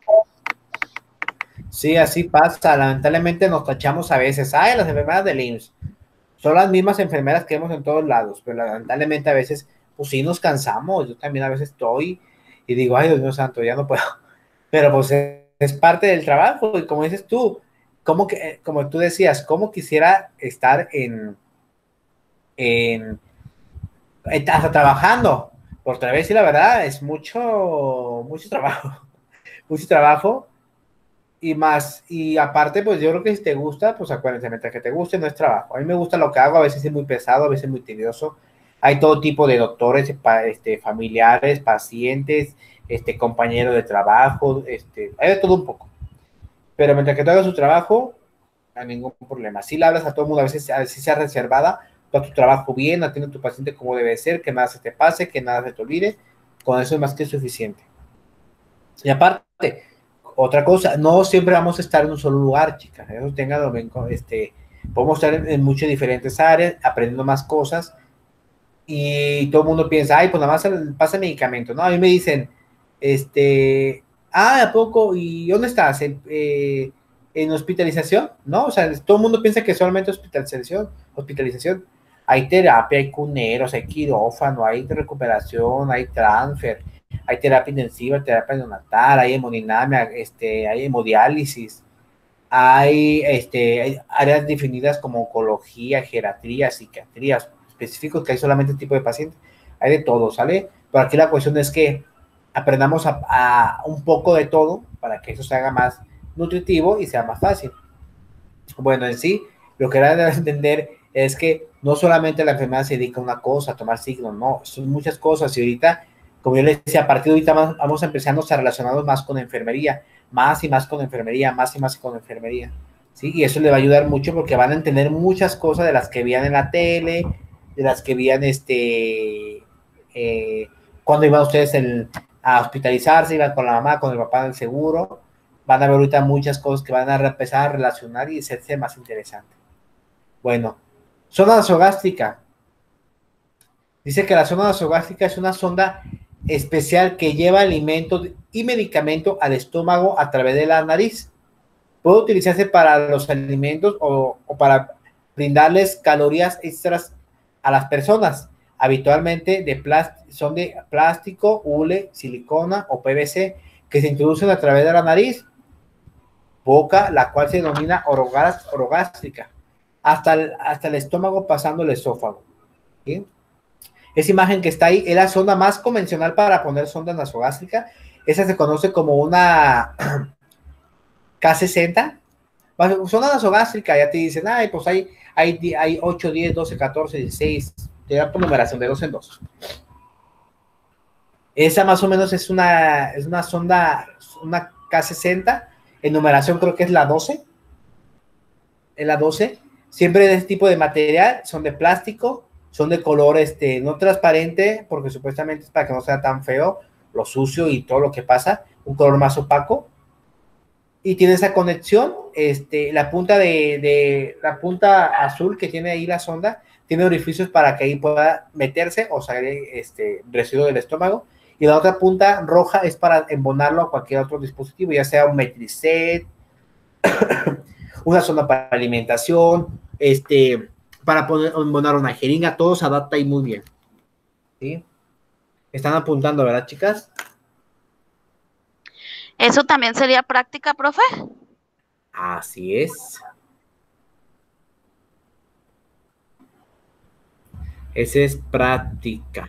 Sí, así pasa. Lamentablemente nos tachamos a veces. Ay, las enfermeras del I M S S. Son las mismas enfermeras que vemos en todos lados, pero lamentablemente a veces, pues sí nos cansamos. Yo también a veces estoy y digo, ay, Dios mío santo, ya no puedo. Pero pues es parte del trabajo. Y como dices tú, como, que, como tú decías, cómo quisiera estar en, en, en hasta trabajando. Por otra vez, sí, la verdad, es mucho, mucho trabajo. Mucho trabajo. Y más, y aparte, pues yo creo que si te gusta, pues acuérdense, mientras que te guste, no es trabajo. A mí me gusta lo que hago, a veces es muy pesado, a veces es muy tedioso. Hay todo tipo de doctores, este, familiares, pacientes, este, compañeros de trabajo, este, hay de todo un poco. Pero mientras que tú hagas tu trabajo, no hay ningún problema. Si le hablas a todo el mundo, a veces, a veces sea reservada, todo tu trabajo bien, atiende a tu paciente como debe ser, que nada se te pase, que nada se te olvide, con eso es más que suficiente. Y aparte, otra cosa, no siempre vamos a estar en un solo lugar, chicas, eso tenganlo bien, este, podemos estar en, en muchas diferentes áreas, aprendiendo más cosas, y todo el mundo piensa, ay, pues nada más pasa medicamento, ¿no? A mí me dicen, este, ah, ¿a poco? ¿Y dónde estás? ¿En, eh, en hospitalización? ¿No? O sea, todo el mundo piensa que solamente hospitalización, hospitalización. Hay terapia, hay cuneros, hay quirófano, hay recuperación, hay transfer, hay terapia intensiva, terapia neonatal, hay hemodinamia, este, hay hemodiálisis, hay, este, hay áreas definidas como oncología, geriatría, psiquiatría, específicos que hay solamente este tipo de pacientes, hay de todo, ¿sale? Pero aquí la cuestión es que aprendamos a, a un poco de todo para que eso se haga más nutritivo y sea más fácil. Bueno, en sí, lo que era de entender es que no solamente la enfermedad se dedica a una cosa, a tomar signos, no, son muchas cosas, y ahorita, como yo les decía, a partir de ahorita vamos a empezarnos a relacionarnos más con enfermería, más y más con enfermería, más y más con enfermería, ¿sí? Y eso le va a ayudar mucho porque van a entender muchas cosas de las que veían en la tele, de las que veían este, eh, cuando iban ustedes el, a hospitalizarse, iban con la mamá, con el papá del seguro, van a ver ahorita muchas cosas que van a empezar a relacionar y hacerse más interesante. Bueno, zona nasogástrica. Dice que la zona nasogástrica es una sonda especial que lleva alimentos y medicamento al estómago a través de la nariz. Puede utilizarse para los alimentos o, o para brindarles calorías extras a las personas. Habitualmente de son de plástico, hule, silicona o P V C que se introducen a través de la nariz, boca, la cual se denomina orogástrica, hasta el, hasta el estómago pasando el esófago. ¿Sí? Esa imagen que está ahí es la sonda más convencional para poner sonda nasogástrica. Esa se conoce como una K sesenta. Sonda nasogástrica, ya te dicen, ay, pues hay, hay, hay ocho, diez, doce, catorce, dieciséis, te da por numeración de dos en dos. Esa más o menos es una, es una sonda, una K sesenta, en numeración creo que es la doce. Es la doce. Siempre de este tipo de material, son de plástico, son de color este, no transparente, porque supuestamente es para que no sea tan feo, lo sucio y todo lo que pasa, un color más opaco. Y tiene esa conexión, este, la punta de, de, la punta azul que tiene ahí la sonda, tiene orificios para que ahí pueda meterse o salir este residuo del estómago. Y la otra punta roja es para embonarlo a cualquier otro dispositivo, ya sea un Metricet, una sonda para alimentación, este, para poner, embonar una jeringa, todo se adapta ahí muy bien. ¿Sí? Están apuntando, ¿verdad, chicas? ¿Eso también sería práctica, profe? Así es. Esa es práctica.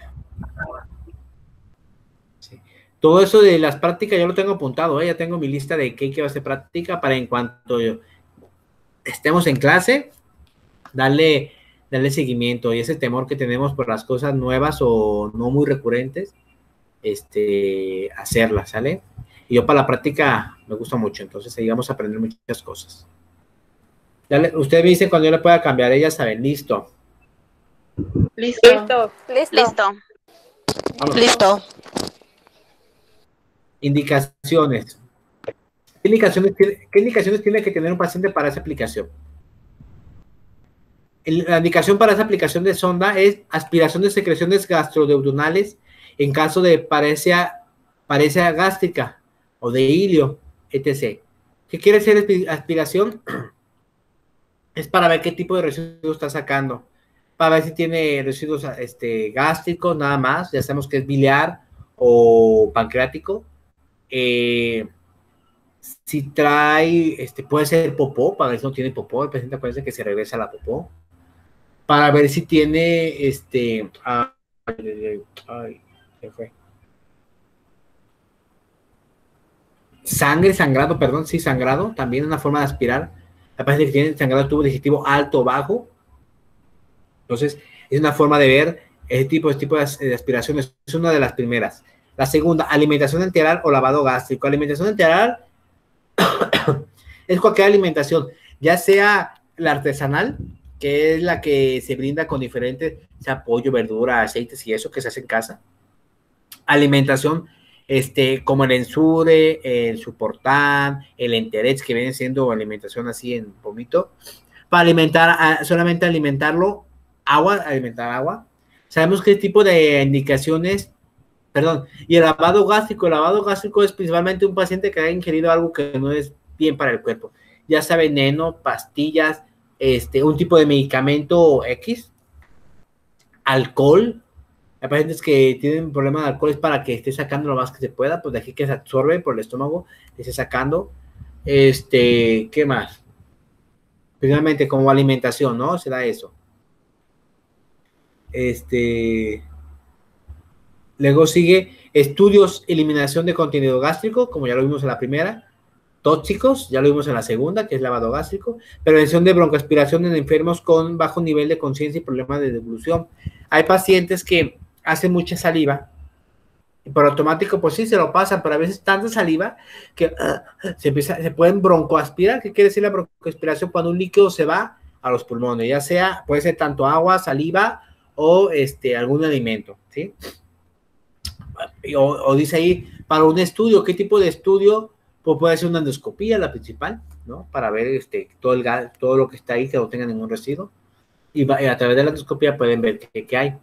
Sí. Todo eso de las prácticas yo lo tengo apuntado, ¿eh? Ya tengo mi lista de qué va a ser práctica para en cuanto yo estemos en clase, darle, darle seguimiento. Y ese temor que tenemos por las cosas nuevas o no muy recurrentes, este, hacerlas, ¿sale? Y yo para la práctica me gusta mucho, entonces ahí vamos a aprender muchas cosas. Dale, usted me dice cuando yo le pueda cambiar, ellas saben, listo. Listo. Listo. Listo. Listo. Vamos. Listo. Indicaciones. ¿Qué indicaciones, tiene, ¿Qué indicaciones tiene que tener un paciente para esa aplicación? El, la indicación para esa aplicación de sonda es aspiración de secreciones gastroduodenales en caso de parecia, parecia gástrica o de hilio, etcétera. ¿Qué quiere decir aspiración? Es para ver qué tipo de residuos está sacando, para ver si tiene residuos este, gástricos, nada más, ya sabemos que es biliar o pancreático, eh, si trae, este, puede ser popó, para ver si no tiene popó, el paciente acuérdense que se regresa la popó, para ver si tiene, este, ay, ay, ¿qué fue? Sangre, sangrado, perdón, sí, sangrado, también una forma de aspirar. La paciente que tiene sangrado tubo digestivo alto o bajo. Entonces, es una forma de ver ese tipo, ese tipo de aspiraciones. Es una de las primeras. La segunda, alimentación enteral o lavado gástrico. Alimentación enteral es cualquier alimentación, ya sea la artesanal, que es la que se brinda con diferentes, sea pollo, verdura, aceites y eso que se hace en casa. Alimentación Este, como el Ensure, el Suportán, el Enterex, que viene siendo alimentación así en pomito, para alimentar, solamente alimentarlo, agua, alimentar agua. Sabemos qué tipo de indicaciones, perdón, y el lavado gástrico, el lavado gástrico es principalmente un paciente que ha ingerido algo que no es bien para el cuerpo, ya sea veneno, pastillas, este, un tipo de medicamento X, alcohol. Hay pacientes que tienen problemas de alcohol, es para que esté sacando lo más que se pueda, pues de aquí que se absorbe por el estómago, que esté sacando. Este, ¿qué más? Finalmente, como alimentación, ¿no? Será eso. Este, luego sigue estudios, eliminación de contenido gástrico, como ya lo vimos en la primera. Tóxicos, ya lo vimos en la segunda, que es lavado gástrico. Prevención de broncoaspiración en enfermos con bajo nivel de conciencia y problemas de devolución. Hay pacientes que hacen mucha saliva y por automático pues sí se lo pasan, pero a veces tanta saliva que uh, se, empieza, se pueden broncoaspirar. ¿Qué quiere decir la broncoaspiración? Cuando un líquido se va a los pulmones, ya sea, puede ser tanto agua, saliva o este, algún alimento, ¿sí? O, o dice ahí, para un estudio, ¿qué tipo de estudio? Pues puede ser una endoscopía, la principal, ¿no? Para ver este, todo, el gas, todo lo que está ahí, que no tenga ningún residuo. y, va, y a través de la endoscopia pueden ver qué, qué hay.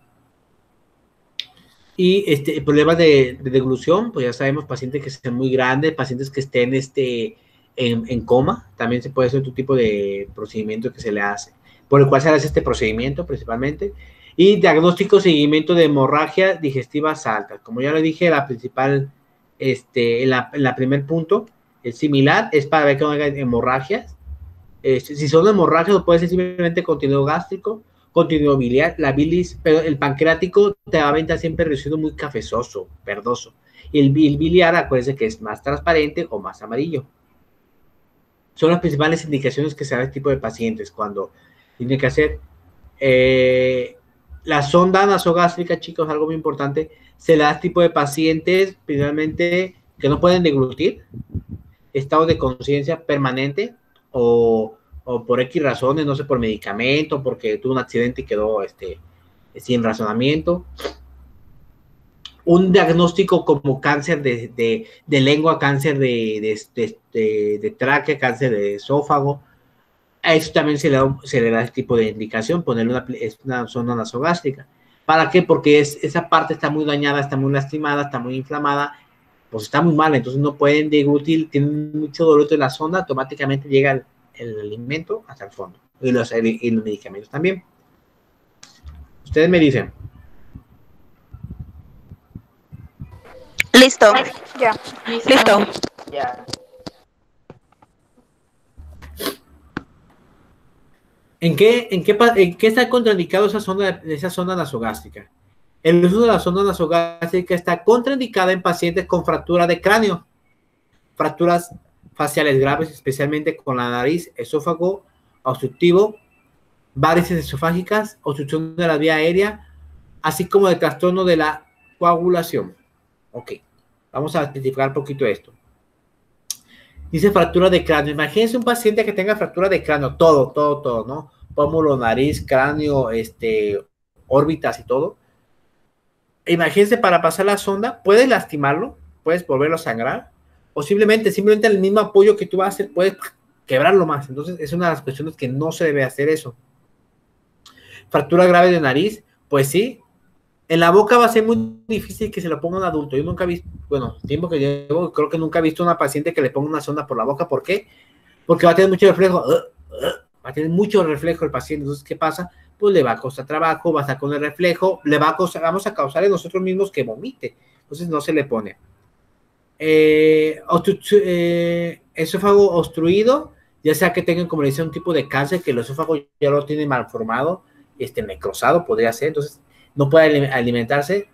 Y este, problemas de, de deglución, pues ya sabemos, pacientes que sean muy grandes, pacientes que estén este, en, en coma, también se puede hacer otro tipo de procedimiento que se le hace, por el cual se hace este procedimiento principalmente. Y diagnóstico, seguimiento de hemorragia digestivas altas. Como ya le dije, la principal, este, en la, en la primer punto, es similar, es para ver que no haya hemorragias. Este, si son hemorragias, puede ser simplemente contenido gástrico, contenido biliar, la bilis, pero el pancreático te va a venir siempre residuo muy cafezoso, verdoso. Y el, el biliar, acuérdense que es más transparente o más amarillo. Son las principales indicaciones que se da a este tipo de pacientes cuando tiene que hacer eh, la sonda nasogástrica, chicos, algo muy importante, se le da a este tipo de pacientes, principalmente que no pueden deglutir, estado de conciencia permanente o, o por X razones, no sé, por medicamento, porque tuvo un accidente y quedó este, sin razonamiento. Un diagnóstico como cáncer de, de, de lengua, cáncer de, de, de, de, de tráquea, cáncer de esófago. A eso también se le da, se le da este tipo de indicación, ponerle una, una sonda nasogástrica. ¿Para qué? Porque es, esa parte está muy dañada, está muy lastimada, está muy inflamada, pues está muy mal, entonces no pueden deglutir, tienen mucho dolor de la sonda, automáticamente llega el, el alimento hasta el fondo, y los, y los medicamentos también. Ustedes me dicen. Listo. Ya. Listo. Ya. ¿En qué, en, qué, ¿En qué está contraindicado esa sonda, esa sonda nasogástrica? El uso de la sonda nasogástrica está contraindicada en pacientes con fractura de cráneo, fracturas faciales graves, especialmente con la nariz, esófago obstructivo, varices esofágicas, obstrucción de la vía aérea, así como de trastorno de la coagulación. Ok, vamos a especificar un poquito esto. Dice fractura de cráneo. Imagínense un paciente que tenga fractura de cráneo, todo, todo, todo, ¿no? Pómulo, nariz, cráneo, este, órbitas y todo. Imagínense, para pasar la sonda, puedes lastimarlo, puedes volverlo a sangrar, o simplemente, simplemente el mismo apoyo que tú vas a hacer, puedes quebrarlo más. Entonces, es una de las cuestiones que no se debe hacer eso. Fractura grave de nariz, pues sí. En la boca va a ser muy difícil que se lo ponga un adulto. Yo nunca he visto, bueno, tiempo que llevo, creo que nunca he visto a una paciente que le ponga una sonda por la boca. ¿Por qué? Porque va a tener mucho reflejo. Uh, uh, va a tener mucho reflejo el paciente. Entonces, ¿qué pasa? Pues le va a costar trabajo, va a estar con el reflejo, le va a costar, vamos a causar en nosotros mismos que vomite. Entonces, no se le pone. Eh, eh, esófago obstruido, ya sea que tengan, como le decía, un tipo de cáncer, que el esófago ya lo tiene malformado, este, necrosado podría ser. Entonces, no puede alimentarse.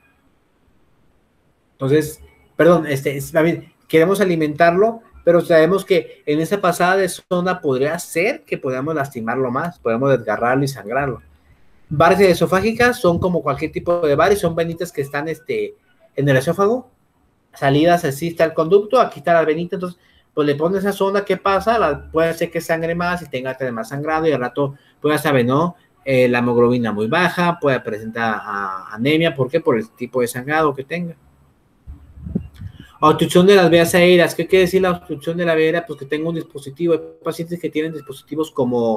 Entonces, perdón, este, queremos alimentarlo, pero sabemos que en esa pasada de sonda podría ser que podamos lastimarlo más, podemos desgarrarlo y sangrarlo. Varices esofágicas son como cualquier tipo de varices, son venitas que están este, en el esófago, salidas, así está el conducto, aquí está la venita, entonces, pues le pones esa sonda, ¿qué pasa? La, puede ser que sangre más y tenga más sangrado, y al rato, pues ya sabe, ¿no? Eh, la hemoglobina muy baja, puede presentar a, anemia. ¿Por qué? Por el tipo de sangrado que tenga. Obstrucción de las vías aéreas. ¿Qué quiere decir la obstrucción de la vía aérea? Pues que tenga un dispositivo. Hay pacientes que tienen dispositivos como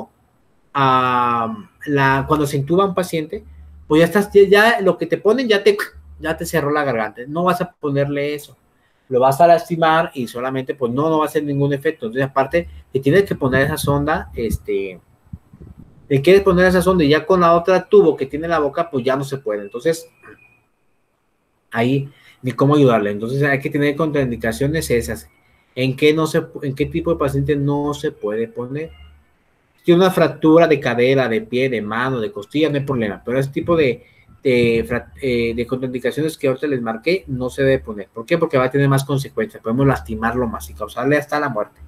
uh, la, cuando se intuba un paciente, pues ya estás, ya, ya lo que te ponen ya te, ya te cerró la garganta. No vas a ponerle eso. Lo vas a lastimar y solamente pues no, no va a hacer ningún efecto. Entonces, aparte, te tienes que poner esa sonda, este... le quieres poner esa sonda y ya con la otra tubo que tiene la boca, pues ya no se puede. Entonces, ahí, ni cómo ayudarle. Entonces, hay que tener contraindicaciones esas. ¿En qué, no se, en qué tipo de paciente no se puede poner? Si tiene una fractura de cadera, de pie, de mano, de costilla, no hay problema. Pero ese tipo de, de, eh, de contraindicaciones que ahorita les marqué, no se debe poner. ¿Por qué? Porque va a tener más consecuencias. Podemos lastimarlo más y causarle hasta la muerte.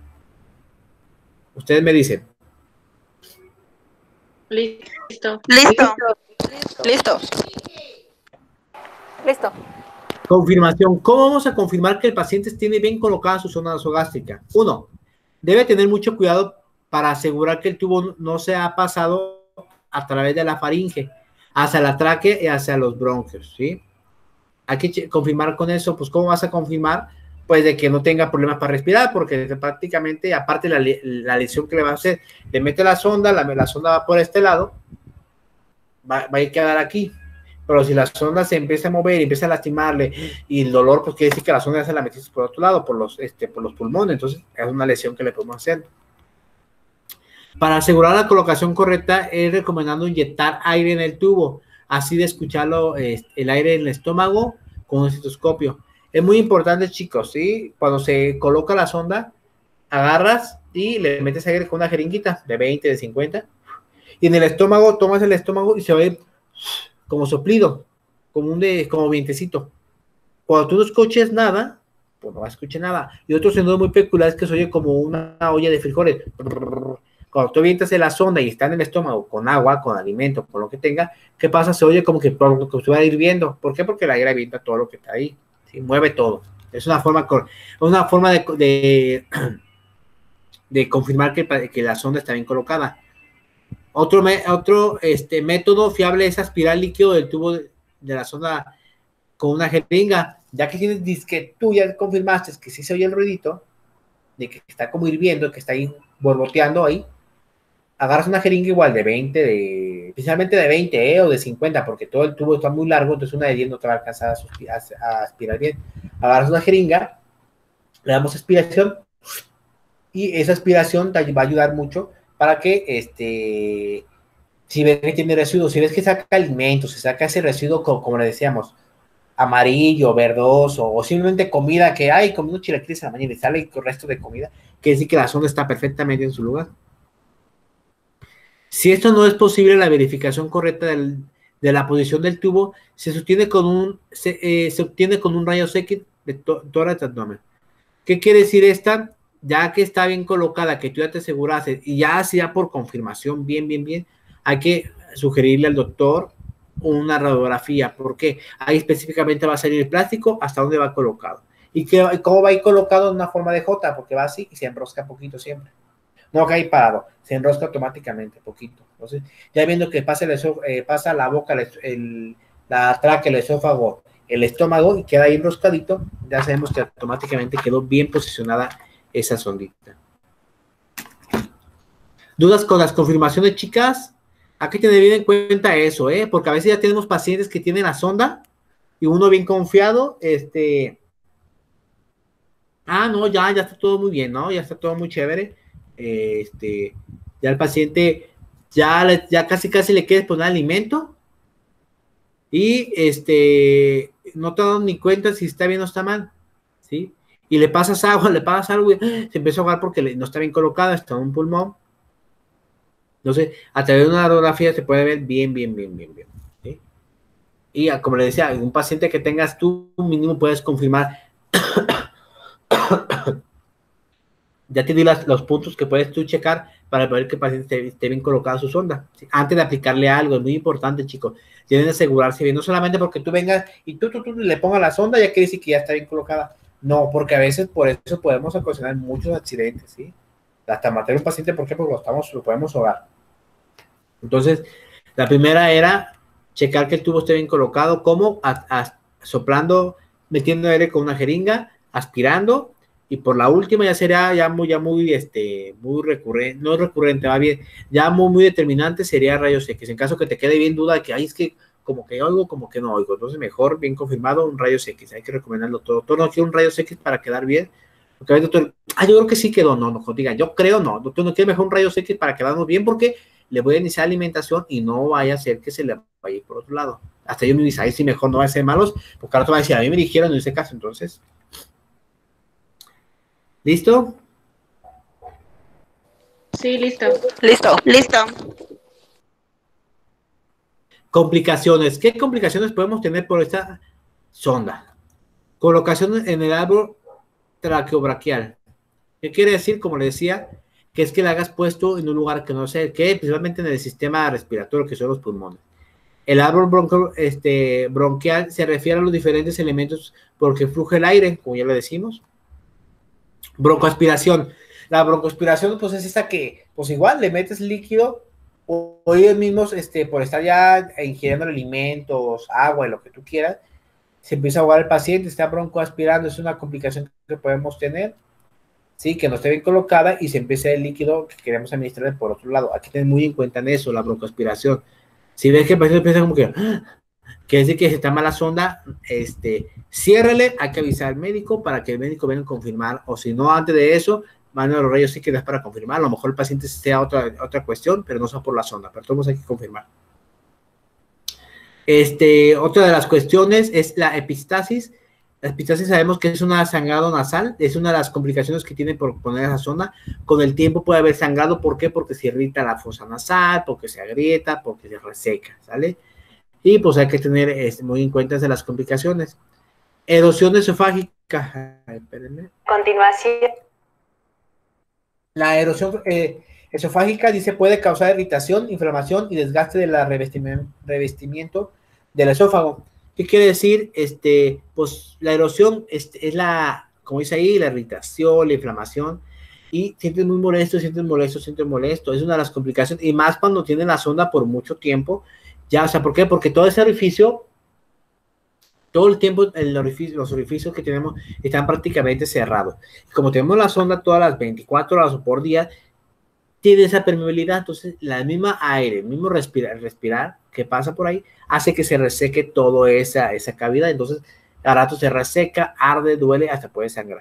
Ustedes me dicen. Listo. Listo. Listo. Listo. Confirmación. ¿Cómo vamos a confirmar que el paciente tiene bien colocada su zona nasogástrica? Uno, debe tener mucho cuidado para asegurar que el tubo no se ha pasado a través de la faringe hacia la tráquea y hacia los bronquios, ¿sí? Hay que confirmar con eso. Pues, ¿cómo vas a confirmar? Pues de que no tenga problemas para respirar, porque prácticamente, aparte la, la lesión que le va a hacer, le mete la sonda, la, la sonda va por este lado, va, va a quedar aquí. Pero si la sonda se empieza a mover y empieza a lastimarle y el dolor, pues quiere decir que la sonda ya se la metiste por otro lado, por los, este, por los pulmones. Entonces es una lesión que le podemos hacer. Para asegurar la colocación correcta, es recomendando inyectar aire en el tubo, así de escucharlo, eh, el aire en el estómago con un estetoscopio. Es muy importante, chicos, ¿sí? Cuando se coloca la sonda, agarras y le metes aire con una jeringuita de veinte, de cincuenta, y en el estómago, tomas el estómago y se ve como soplido, como un de, como vientecito. Cuando tú no escuches nada, pues no vas a escuchar nada. Y otro sonido muy peculiar es que se oye como una olla de frijoles. Cuando tú avientas en la sonda y está en el estómago con agua, con alimento, con lo que tenga, ¿qué pasa? Se oye como que, como que estuviera hirviendo. ¿Por qué? Porque el aire avienta todo lo que está ahí, ¿sí? Mueve todo. Es una forma, una forma de, de, de confirmar que, que la sonda está bien colocada. Otro, me, otro este, método fiable es aspirar líquido del tubo de, de la sonda con una jeringa. Ya que tienes que tú ya confirmaste que sí se oye el ruidito, de que está como hirviendo, que está ahí borboteando ahí, agarras una jeringa igual de veinte, de, especialmente de veinte eh, o de cincuenta, porque todo el tubo está muy largo, entonces una de diez no te va a alcanzar a, a, a aspirar bien. Agarras una jeringa, le damos aspiración, y esa aspiración te va a ayudar mucho para que, este, si ves que tiene residuos, si ves que saca alimentos, se saca ese residuo, como, como le decíamos, amarillo, verdoso, o simplemente comida que hay, comiendo chilaquiles a la mañana y sale el resto de comida, quiere decir que la sonda está perfectamente en su lugar. Si esto no es posible, la verificación correcta del, de la posición del tubo se sostiene con un, se, eh, se obtiene con un rayos X de tórax abdomen. ¿Qué quiere decir esta? Ya que está bien colocada, que tú ya te aseguraste, y ya sea por confirmación, bien, bien, bien, hay que sugerirle al doctor una radiografía, porque ahí específicamente va a salir el plástico, hasta dónde va colocado, y que, cómo va a ir colocado en una forma de J, porque va así y se enrosca poquito siempre. No cae parado, se enrosca automáticamente, poquito. Entonces, ya viendo que pasa, el esófago, eh, pasa la boca, el, el, la tráquea, el esófago, el estómago, y queda ahí enroscadito, ya sabemos que automáticamente quedó bien posicionada esa sondita. ¿Dudas con las confirmaciones, chicas? Hay que tener bien en cuenta eso, ¿eh? Porque a veces ya tenemos pacientes que tienen la sonda y uno bien confiado, este... Ah, no, ya, ya está todo muy bien, ¿no? Ya está todo muy chévere. Este, ya el paciente ya, le, ya casi casi le quieres poner alimento y este no te das ni cuenta si está bien o está mal, ¿sí? Y le pasas agua, le pasas algo y se empieza a ahogar porque le, no está bien colocada, está en un pulmón. Entonces, a través de una radiografía se puede ver bien, bien, bien, bien, bien, ¿sí? Y como le decía, un paciente que tengas tú, mínimo puedes confirmar ya te di las, los puntos que puedes tú checar para ver que el paciente esté, esté bien colocada su sonda, ¿sí? Antes de aplicarle algo, es muy importante, chicos. Tienen que asegurarse bien, no solamente porque tú vengas y tú, tú, tú le pongas la sonda, ya quiere decir que ya está bien colocada. No, porque a veces por eso podemos ocasionar muchos accidentes, ¿sí? Hasta matar a un paciente, ¿por qué? Porque lo, estamos, lo podemos ahogar. Entonces, la primera era checar que el tubo esté bien colocado, como a, a, soplando, metiendo aire con una jeringa, aspirando. Y por la última ya sería ya muy, ya muy, este, muy recurrente, no recurrente, va bien, ya muy, muy determinante sería rayos X. En caso que te quede bien duda de que, ay, es que como que oigo, como que no oigo. Entonces mejor, bien confirmado, un rayos X. Hay que recomendarlo todo. Todo no quiere un rayos X para quedar bien. Porque el doctor, ah, yo creo que sí quedó. No, no, diga, yo creo no. Doctor, no quiere mejor un rayos X para quedarnos bien porque le voy a iniciar alimentación y no vaya a ser que se le vaya a ir por otro lado. Hasta yo me dice, ay, sí, mejor no va a ser malos, porque ahora te va a decir, a mí me dijeron, no hice caso, entonces... ¿Listo? Sí, listo. Listo. Listo. Complicaciones. ¿Qué complicaciones podemos tener por esta sonda? Colocación en el árbol traqueobraquial. ¿Qué quiere decir? Como le decía, que es que la hagas puesto en un lugar que no sé el qué, principalmente en el sistema respiratorio, que son los pulmones. El árbol bronco, este, bronquial se refiere a los diferentes elementos porque fluye el aire, como ya lo decimos. Broncoaspiración. La broncoaspiración, pues, es esa que, pues, igual le metes líquido o, o ellos mismos, este, por estar ya ingiriendo alimentos, agua y lo que tú quieras, se empieza a ahogar el paciente, está broncoaspirando, es una complicación que podemos tener, sí, que no esté bien colocada y se empieza el líquido que queremos administrar por otro lado. Hay que tener muy en cuenta en eso, la broncoaspiración, Si ves que el paciente piensa como que, ¡ah! Quiere decir que si está mala sonda, este, ciérrele, hay que avisar al médico para que el médico venga a confirmar, o si no, antes de eso, manda los rayos X para confirmar. A lo mejor el paciente sea otra, otra cuestión, pero no sea por la sonda, pero todos hay que confirmar. Este, otra de las cuestiones es la epistasis. La epistasis sabemos que es un sangrado nasal, es una de las complicaciones que tiene por poner esa zona. Con el tiempo puede haber sangrado, ¿por qué? Porque se irrita la fosa nasal, porque se agrieta, porque se reseca, ¿sale? Y pues hay que tener este, muy en cuenta de las complicaciones. Erosión esofágica. Ay, espérenme. Continuación. La erosión eh, esofágica dice puede causar irritación, inflamación y desgaste del revestimiento, revestimiento del esófago. ¿Qué quiere decir? Este, pues la erosión es, es la, como dice ahí, la irritación, la inflamación, y sientes muy molesto, sientes molesto, sientes molesto. Es una de las complicaciones, y más cuando tienen la sonda por mucho tiempo. Ya, o sea, ¿por qué? Porque todo ese orificio, todo el tiempo, el orificio, los orificios que tenemos están prácticamente cerrados. Y como tenemos la sonda todas las veinticuatro horas o por día, tiene esa permeabilidad. Entonces, la misma aire, el mismo respirar, respirar que pasa por ahí, hace que se reseque toda esa, esa cavidad. Entonces, a rato se reseca, arde, duele, hasta puede sangrar.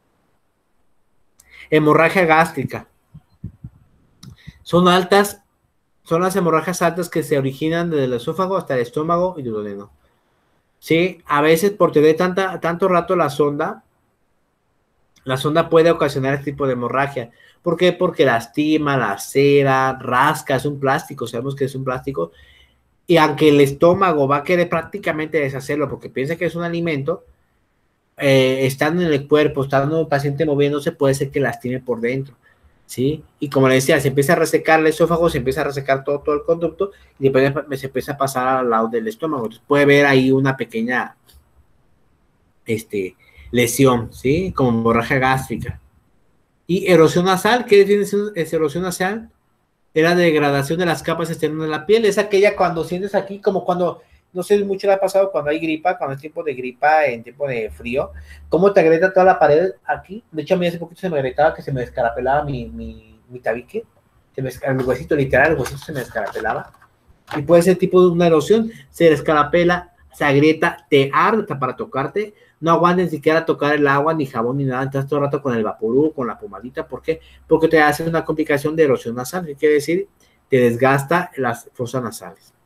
Hemorragia gástrica. Son altas. Son las hemorragias altas que se originan desde el esófago hasta el estómago y el duodeno. Sí, a veces por tener tanta, tanto rato la sonda, la sonda puede ocasionar este tipo de hemorragia. ¿Por qué? Porque lastima, lacera, rasca, es un plástico, sabemos que es un plástico. Y aunque el estómago va a querer prácticamente deshacerlo porque piensa que es un alimento, eh, estando en el cuerpo, estando el paciente moviéndose, puede ser que lastime por dentro. ¿Sí? Y como le decía, se empieza a resecar el esófago, se empieza a resecar todo, todo el conducto y después se empieza a pasar al lado del estómago. Entonces puede haber ahí una pequeña este, lesión, ¿sí? Como hemorragia gástrica. Y erosión nasal, ¿qué es erosión nasal? Es la degradación de las capas externas de la piel. Es aquella cuando sientes aquí, como cuando, no sé, mucho le ha pasado cuando hay gripa, cuando es tiempo de gripa, en tiempo de frío, cómo te agrieta toda la pared aquí. De hecho, a mí hace poquito se me agrietaba que se me descarapelaba mi, mi, mi tabique, se me, el huesito literal, el huesito se me descarapelaba. Y puede ser tipo de una erosión, se descarapela, se agrieta, te arde para tocarte, no aguantes ni siquiera tocar el agua, ni jabón, ni nada, estás todo el rato con el vaporú, con la pomadita. ¿Por qué? Porque te hace una complicación de erosión nasal, ¿qué quiere decir? Te desgasta las fosas nasales.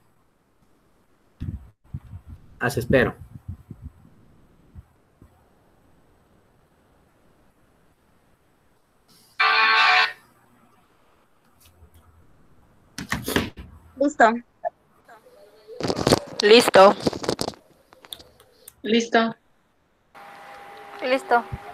Así espero. Listo. Listo. Listo. Listo.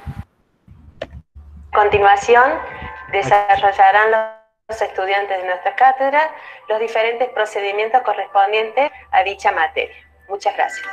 A continuación, desarrollarán los estudiantes de nuestra cátedra los diferentes procedimientos correspondientes a dicha materia. Muchas gracias.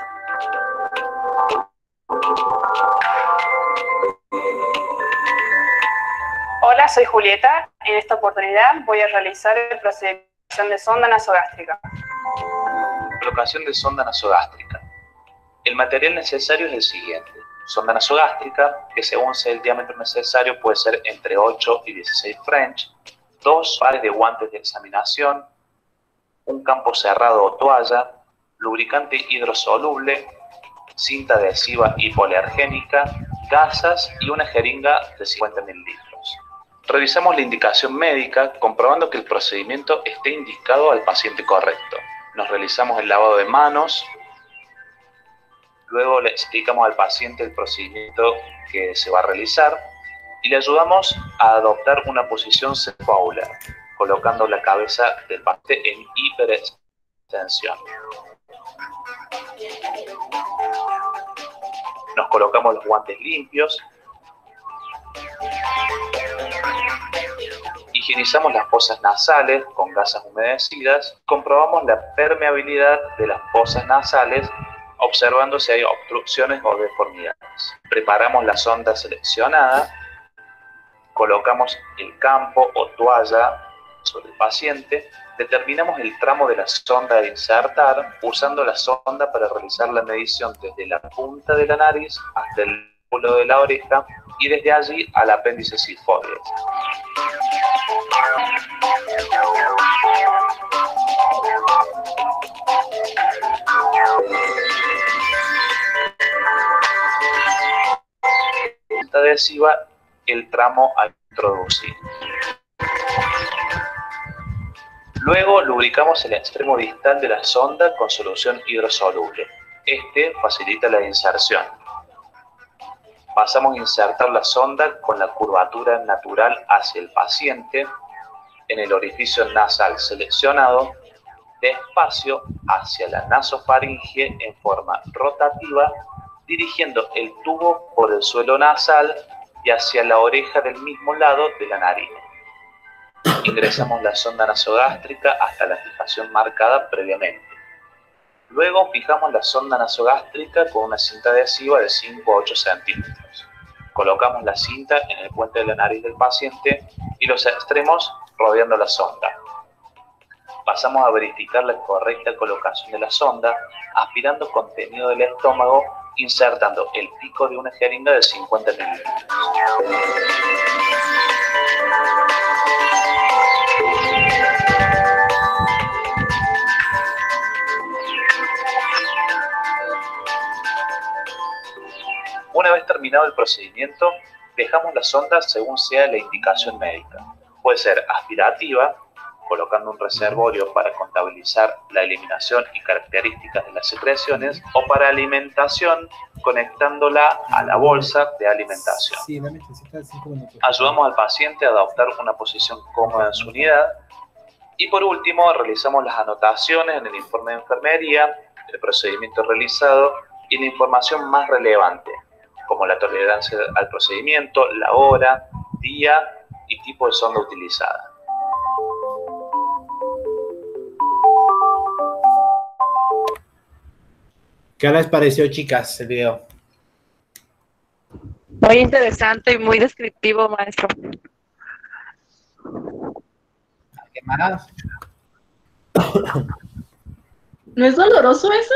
Hola, soy Julieta. En esta oportunidad voy a realizar el procedimiento de sonda nasogástrica. Colocación de sonda nasogástrica. El material necesario es el siguiente. Sonda nasogástrica, que según sea el diámetro necesario puede ser entre ocho y dieciséis French, dos pares de guantes de examinación, un campo cerrado o toalla, lubricante hidrosoluble, cinta adhesiva hipoalergénica, gasas y una jeringa de cincuenta mililitros. Revisamos la indicación médica comprobando que el procedimiento esté indicado al paciente correcto. Nos realizamos el lavado de manos, luego le explicamos al paciente el procedimiento que se va a realizar y le ayudamos a adoptar una posición cephaular, colocando la cabeza del paciente en hiperextensión. Nos colocamos los guantes limpios, higienizamos las fosas nasales con gasas humedecidas, comprobamos la permeabilidad de las fosas nasales observando si hay obstrucciones o deformidades. Preparamos la sonda seleccionada, colocamos el campo o toalla sobre el paciente, determinamos el tramo de la sonda a insertar usando la sonda para realizar la medición desde la punta de la nariz hasta el lóbulo de la oreja y desde allí al apéndice cifoides. Cinta adhesiva el tramo a introducir. Luego lubricamos el extremo distal de la sonda con solución hidrosoluble. Este facilita la inserción. Pasamos a insertar la sonda con la curvatura natural hacia el paciente en el orificio nasal seleccionado, despacio hacia la nasofaringe en forma rotativa, dirigiendo el tubo por el suelo nasal y hacia la oreja del mismo lado de la nariz. Ingresamos la sonda nasogástrica hasta la fijación marcada previamente. Luego fijamos la sonda nasogástrica con una cinta adhesiva de cinco a ocho centímetros. Colocamos la cinta en el puente de la nariz del paciente y los extremos rodeando la sonda. Pasamos a verificar la correcta colocación de la sonda, aspirando contenido del estómago, insertando el pico de una jeringa de cincuenta mililitros. Una vez terminado el procedimiento, dejamos la sonda según sea la indicación médica. Puede ser aspirativa, colocando un reservorio para contabilizar la eliminación y características de las secreciones, o para alimentación, conectándola a la bolsa de alimentación. Ayudamos al paciente a adoptar una posición cómoda en su unidad. Y por último, realizamos las anotaciones en el informe de enfermería, el procedimiento realizado y la información más relevante, como la tolerancia al procedimiento, la hora, día y tipo de sonda utilizada. ¿Qué les pareció, chicas, el video? Muy interesante y muy descriptivo, maestro. ¿Qué más? ¿No es doloroso eso?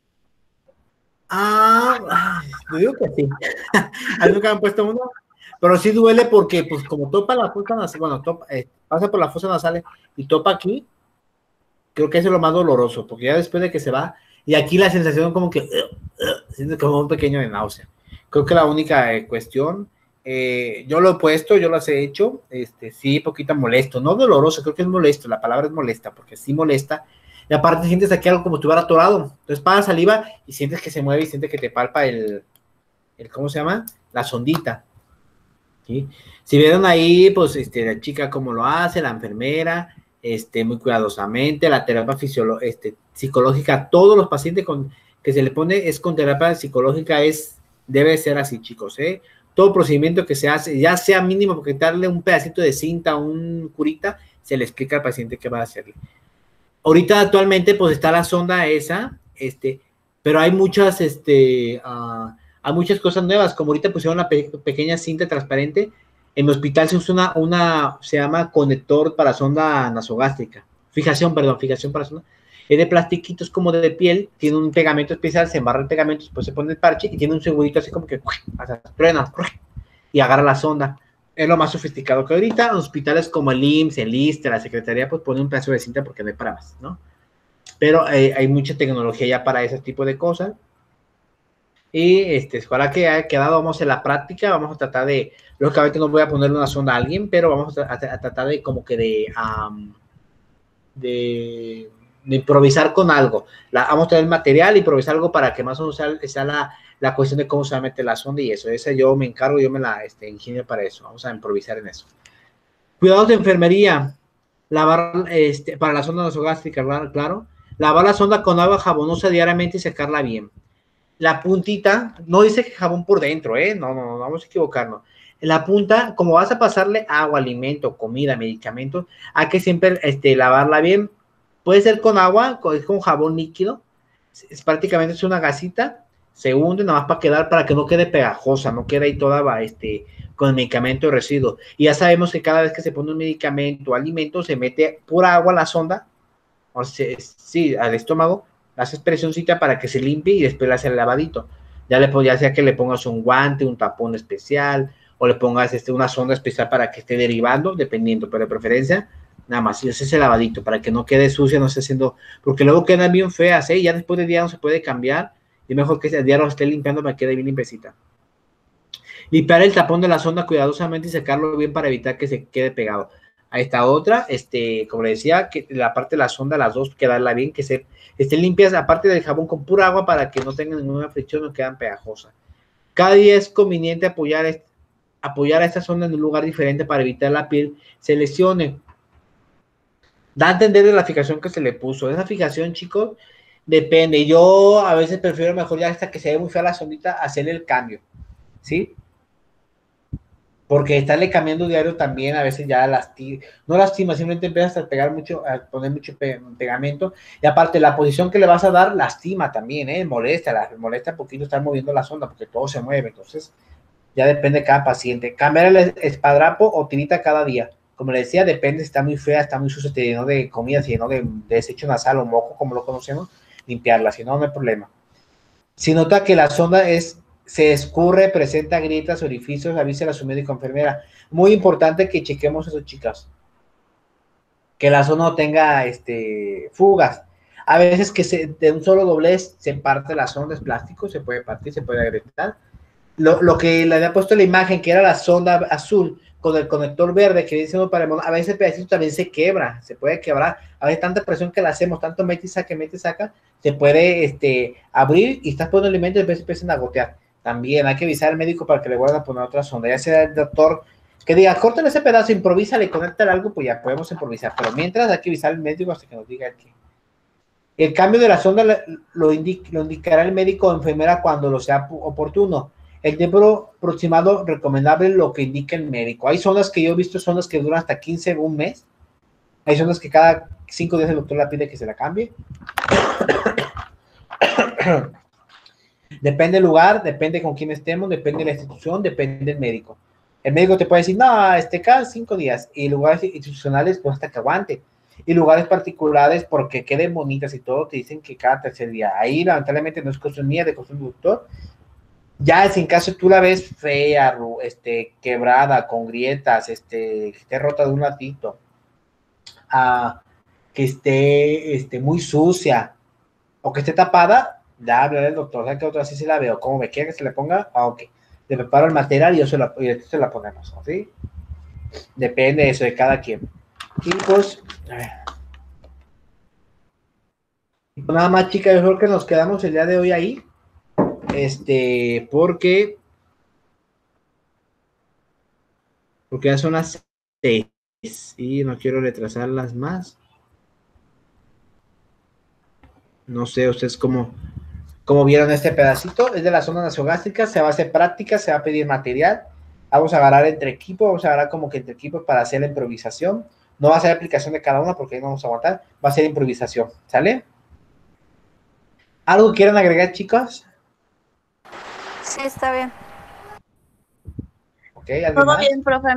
Ah, yo digo que sí. A mí nunca me han puesto uno, pero sí duele porque, pues, como topa la fosa nasal, bueno, topa, eh, pasa por la fosa nasal y topa aquí, creo que eso es lo más doloroso, porque ya después de que se va, y aquí la sensación como que, uh, uh, siento como un pequeño de náusea. Creo que la única eh, cuestión, eh, yo lo he puesto, yo las he hecho, este, sí, poquito molesto, no doloroso, creo que es molesto, la palabra es molesta, porque sí molesta. Y aparte sientes aquí algo como si estuviera atorado. Entonces pasas saliva y sientes que se mueve y sientes que te palpa el, el ¿cómo se llama? La sondita. ¿Sí? Si vieron ahí, pues, este, la chica cómo lo hace, la enfermera, este, muy cuidadosamente, la terapia fisiolo este, psicológica, a todos los pacientes con, que se le pone es con terapia psicológica, es, debe ser así, chicos, ¿eh? Todo procedimiento que se hace, ya sea mínimo, porque darle un pedacito de cinta, un curita, se le explica al paciente qué va a hacerle. Ahorita actualmente pues está la sonda esa, este, pero hay muchas, este, uh, hay muchas cosas nuevas, como ahorita pusieron una pe pequeña cinta transparente. En mi hospital se usa una, una, se llama conector para sonda nasogástrica, fijación, perdón, fijación para sonda, es de plastiquito, es como de piel, tiene un pegamento especial, se embarra el pegamento, después se pone el parche y tiene un segurito así como que, truena, y agarra la sonda. Es lo más sofisticado que ahorita, hospitales como el I M S S, el I S S S T E, la Secretaría, pues pone un pedazo de cinta porque no hay para más, ¿no? Pero eh, hay mucha tecnología ya para ese tipo de cosas. Y, este, ojalá que haya quedado, vamos en la práctica, vamos a tratar de, lógicamente no voy a ponerle una sonda a alguien, pero vamos a, a, a tratar de como que de, um, de, de improvisar con algo. La, vamos a tener material, improvisar algo para que más o menos sea, sea la, la cuestión de cómo se va a meter la sonda y eso. Esa yo me encargo, yo me la este, ingenio para eso. Vamos a improvisar en eso. Cuidados de enfermería. Lavar, este, para la sonda nasogástrica, claro. Lavar la sonda con agua jabonosa diariamente y secarla bien. La puntita, no dice que jabón por dentro, ¿eh? No, no, no, vamos a equivocarnos. La punta, como vas a pasarle agua, alimento, comida, medicamentos, hay que siempre este, lavarla bien. Puede ser con agua, con, con jabón líquido. Es, prácticamente es una gasita. Se hunde nada más para quedar, para que no quede pegajosa, no quede ahí toda este, con el medicamento de residuo. Y ya sabemos que cada vez que se pone un medicamento o alimento, se mete pura agua a la sonda, o sea, sí, al estómago, haces presioncita para que se limpie y después le hace el lavadito. Ya le ya sea que le pongas un guante, un tapón especial, o le pongas este, una sonda especial para que esté derivando, dependiendo, pero de preferencia, nada más, y hace ese lavadito para que no quede sucia, no esté haciendo, porque luego quedan bien feas, ¿eh? Ya después de día no se puede cambiar, y mejor que el día lo esté limpiando para que quede bien limpiecita. Limpiar el tapón de la sonda cuidadosamente y secarlo bien para evitar que se quede pegado. Ahí está otra, este, como le decía, que la parte de la sonda, las dos, quedarla bien, que se estén limpias, aparte del jabón con pura agua para que no tengan ninguna fricción, no quedan pegajosas. Cada día es conveniente apoyar, apoyar a esta sonda en un lugar diferente para evitar la piel se lesione. Da a entender de la fijación que se le puso. Esa fijación, chicos, depende. Yo a veces prefiero mejor ya hasta que se ve muy fea la sondita, hacerle el cambio, ¿sí? Porque estarle cambiando diario también a veces ya lastima, no lastima, simplemente empiezas a pegar mucho, a poner mucho pe pegamento, y aparte la posición que le vas a dar lastima también, ¿eh? Molesta, la, molesta un poquito estar moviendo la sonda porque todo se mueve, entonces ya depende de cada paciente. Cambiar el espadrapo o tirita cada día, como le decía, depende si está muy fea, está muy sucia, te llenó de comida, se llenó de, de desecho nasal o moco, como lo conocemos, limpiarla, si no, no hay problema. Si nota que la sonda es se escurre, presenta grietas, orificios, avísela a su médico o enfermera. Muy importante que chequemos eso, chicas. Que la zona no tenga este, fugas. A veces que se, de un solo doblez se parte la sonda, es plástico, se puede partir, se puede agrietar. Lo, lo que le había puesto la imagen, que era la sonda azul con el conector verde, que dice para el, a veces el pedacito también se quebra, se puede quebrar. A veces tanta presión que la hacemos, tanto mete y saca, mete y saca, se puede este, abrir y estás poniendo alimentos y después empiezan a gotear. También hay que avisar al médico para que le vuelvan a poner otra sonda, ya sea el doctor que diga, córtale ese pedazo, improvísale y conéctale algo, pues ya podemos improvisar, pero mientras hay que avisar al médico hasta que nos diga que el cambio de la sonda lo, indica, lo indicará el médico o enfermera cuando lo sea oportuno. El tiempo aproximado recomendable lo que indica el médico. Hay sondas que yo he visto, sondas que duran hasta quince, un mes. Hay sondas que cada cinco días el doctor la pide que se la cambie. Depende del lugar, depende con quién estemos, depende de la institución, depende del médico. El médico te puede decir, no, este cada cinco días, y lugares institucionales, pues hasta que aguante. Y lugares particulares, porque queden bonitas y todo, te dicen que cada tercer día. Ahí, lamentablemente, no es cuestión mía, de cuestión del doctor. Ya, si en caso tú la ves fea, este, quebrada, con grietas, este, que esté rota de un latito, uh, que esté este, muy sucia, o que esté tapada, ya hablaré al doctor, ¿sabes qué otra sí se la veo? ¿Cómo me quiere que se le ponga? Ah, ok. Le preparo el material y yo se la, y se la ponemos, ¿sí? Depende de eso, de cada quien. Y pues, a ver. Y pues nada más, chicas, yo creo que nos quedamos el día de hoy ahí. Este, porque, porque ya son las seis y no quiero retrasarlas más. No sé, ustedes cómo, cómo vieron este pedacito. Es de la zona nasogástrica, se va a hacer práctica, se va a pedir material. Vamos a agarrar entre equipos, vamos a agarrar como que entre equipos para hacer la improvisación. No va a ser aplicación de cada una porque ahí no vamos a aguantar. Va a ser improvisación, ¿sale? ¿Algo quieran agregar, chicos? Sí, está bien. Okay, Todo más? bien, profe.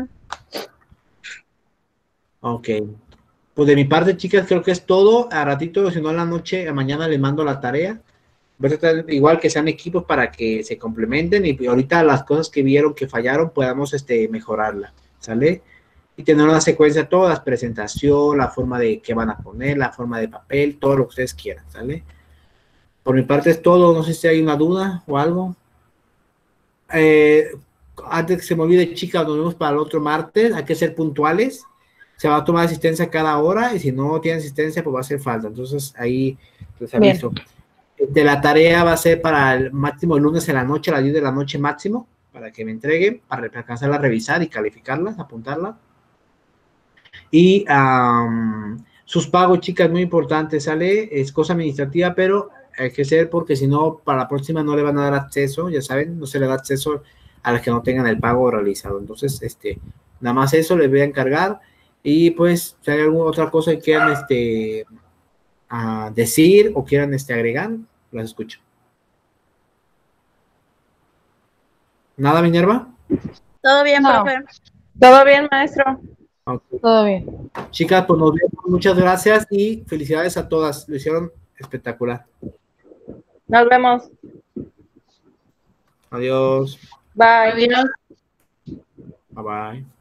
Ok. Pues de mi parte, chicas, creo que es todo. A ratito, si no a la noche, a mañana les mando la tarea. Voy a tratar igual que sean equipos para que se complementen y ahorita las cosas que vieron que fallaron podamos este, mejorarla, ¿sale? Y tener una secuencia, todas, presentación, la forma de qué van a poner, la forma de papel, todo lo que ustedes quieran, ¿sale? Por mi parte es todo. No sé si hay una duda o algo. Eh, antes que se me olvide, chicas, nos vemos para el otro martes. Hay que ser puntuales. Se va a tomar asistencia cada hora y si no tiene asistencia, pues va a hacer falta. Entonces, ahí les aviso. Bien. De la tarea va a ser para el máximo el lunes en la noche, a las diez de la noche máximo, para que me entreguen, para alcanzarla a revisar y calificarlas, apuntarla. Y um, sus pagos, chicas, muy importante, ¿sale? Es cosa administrativa, pero hay que ser porque si no, para la próxima no le van a dar acceso, ya saben, no se le da acceso a las que no tengan el pago realizado. Entonces, este, nada más eso les voy a encargar. Y pues, si hay alguna otra cosa que quieran este, uh, decir o quieran este, agregar, las escucho. ¿Nada, Minerva? Todo bien, No. profe. Todo bien, maestro. Okay. Todo bien. Chicas, pues nos vemos. Muchas gracias y felicidades a todas. Lo hicieron espectacular. Nos vemos. Adiós. Bye. Adiós. Bye bye.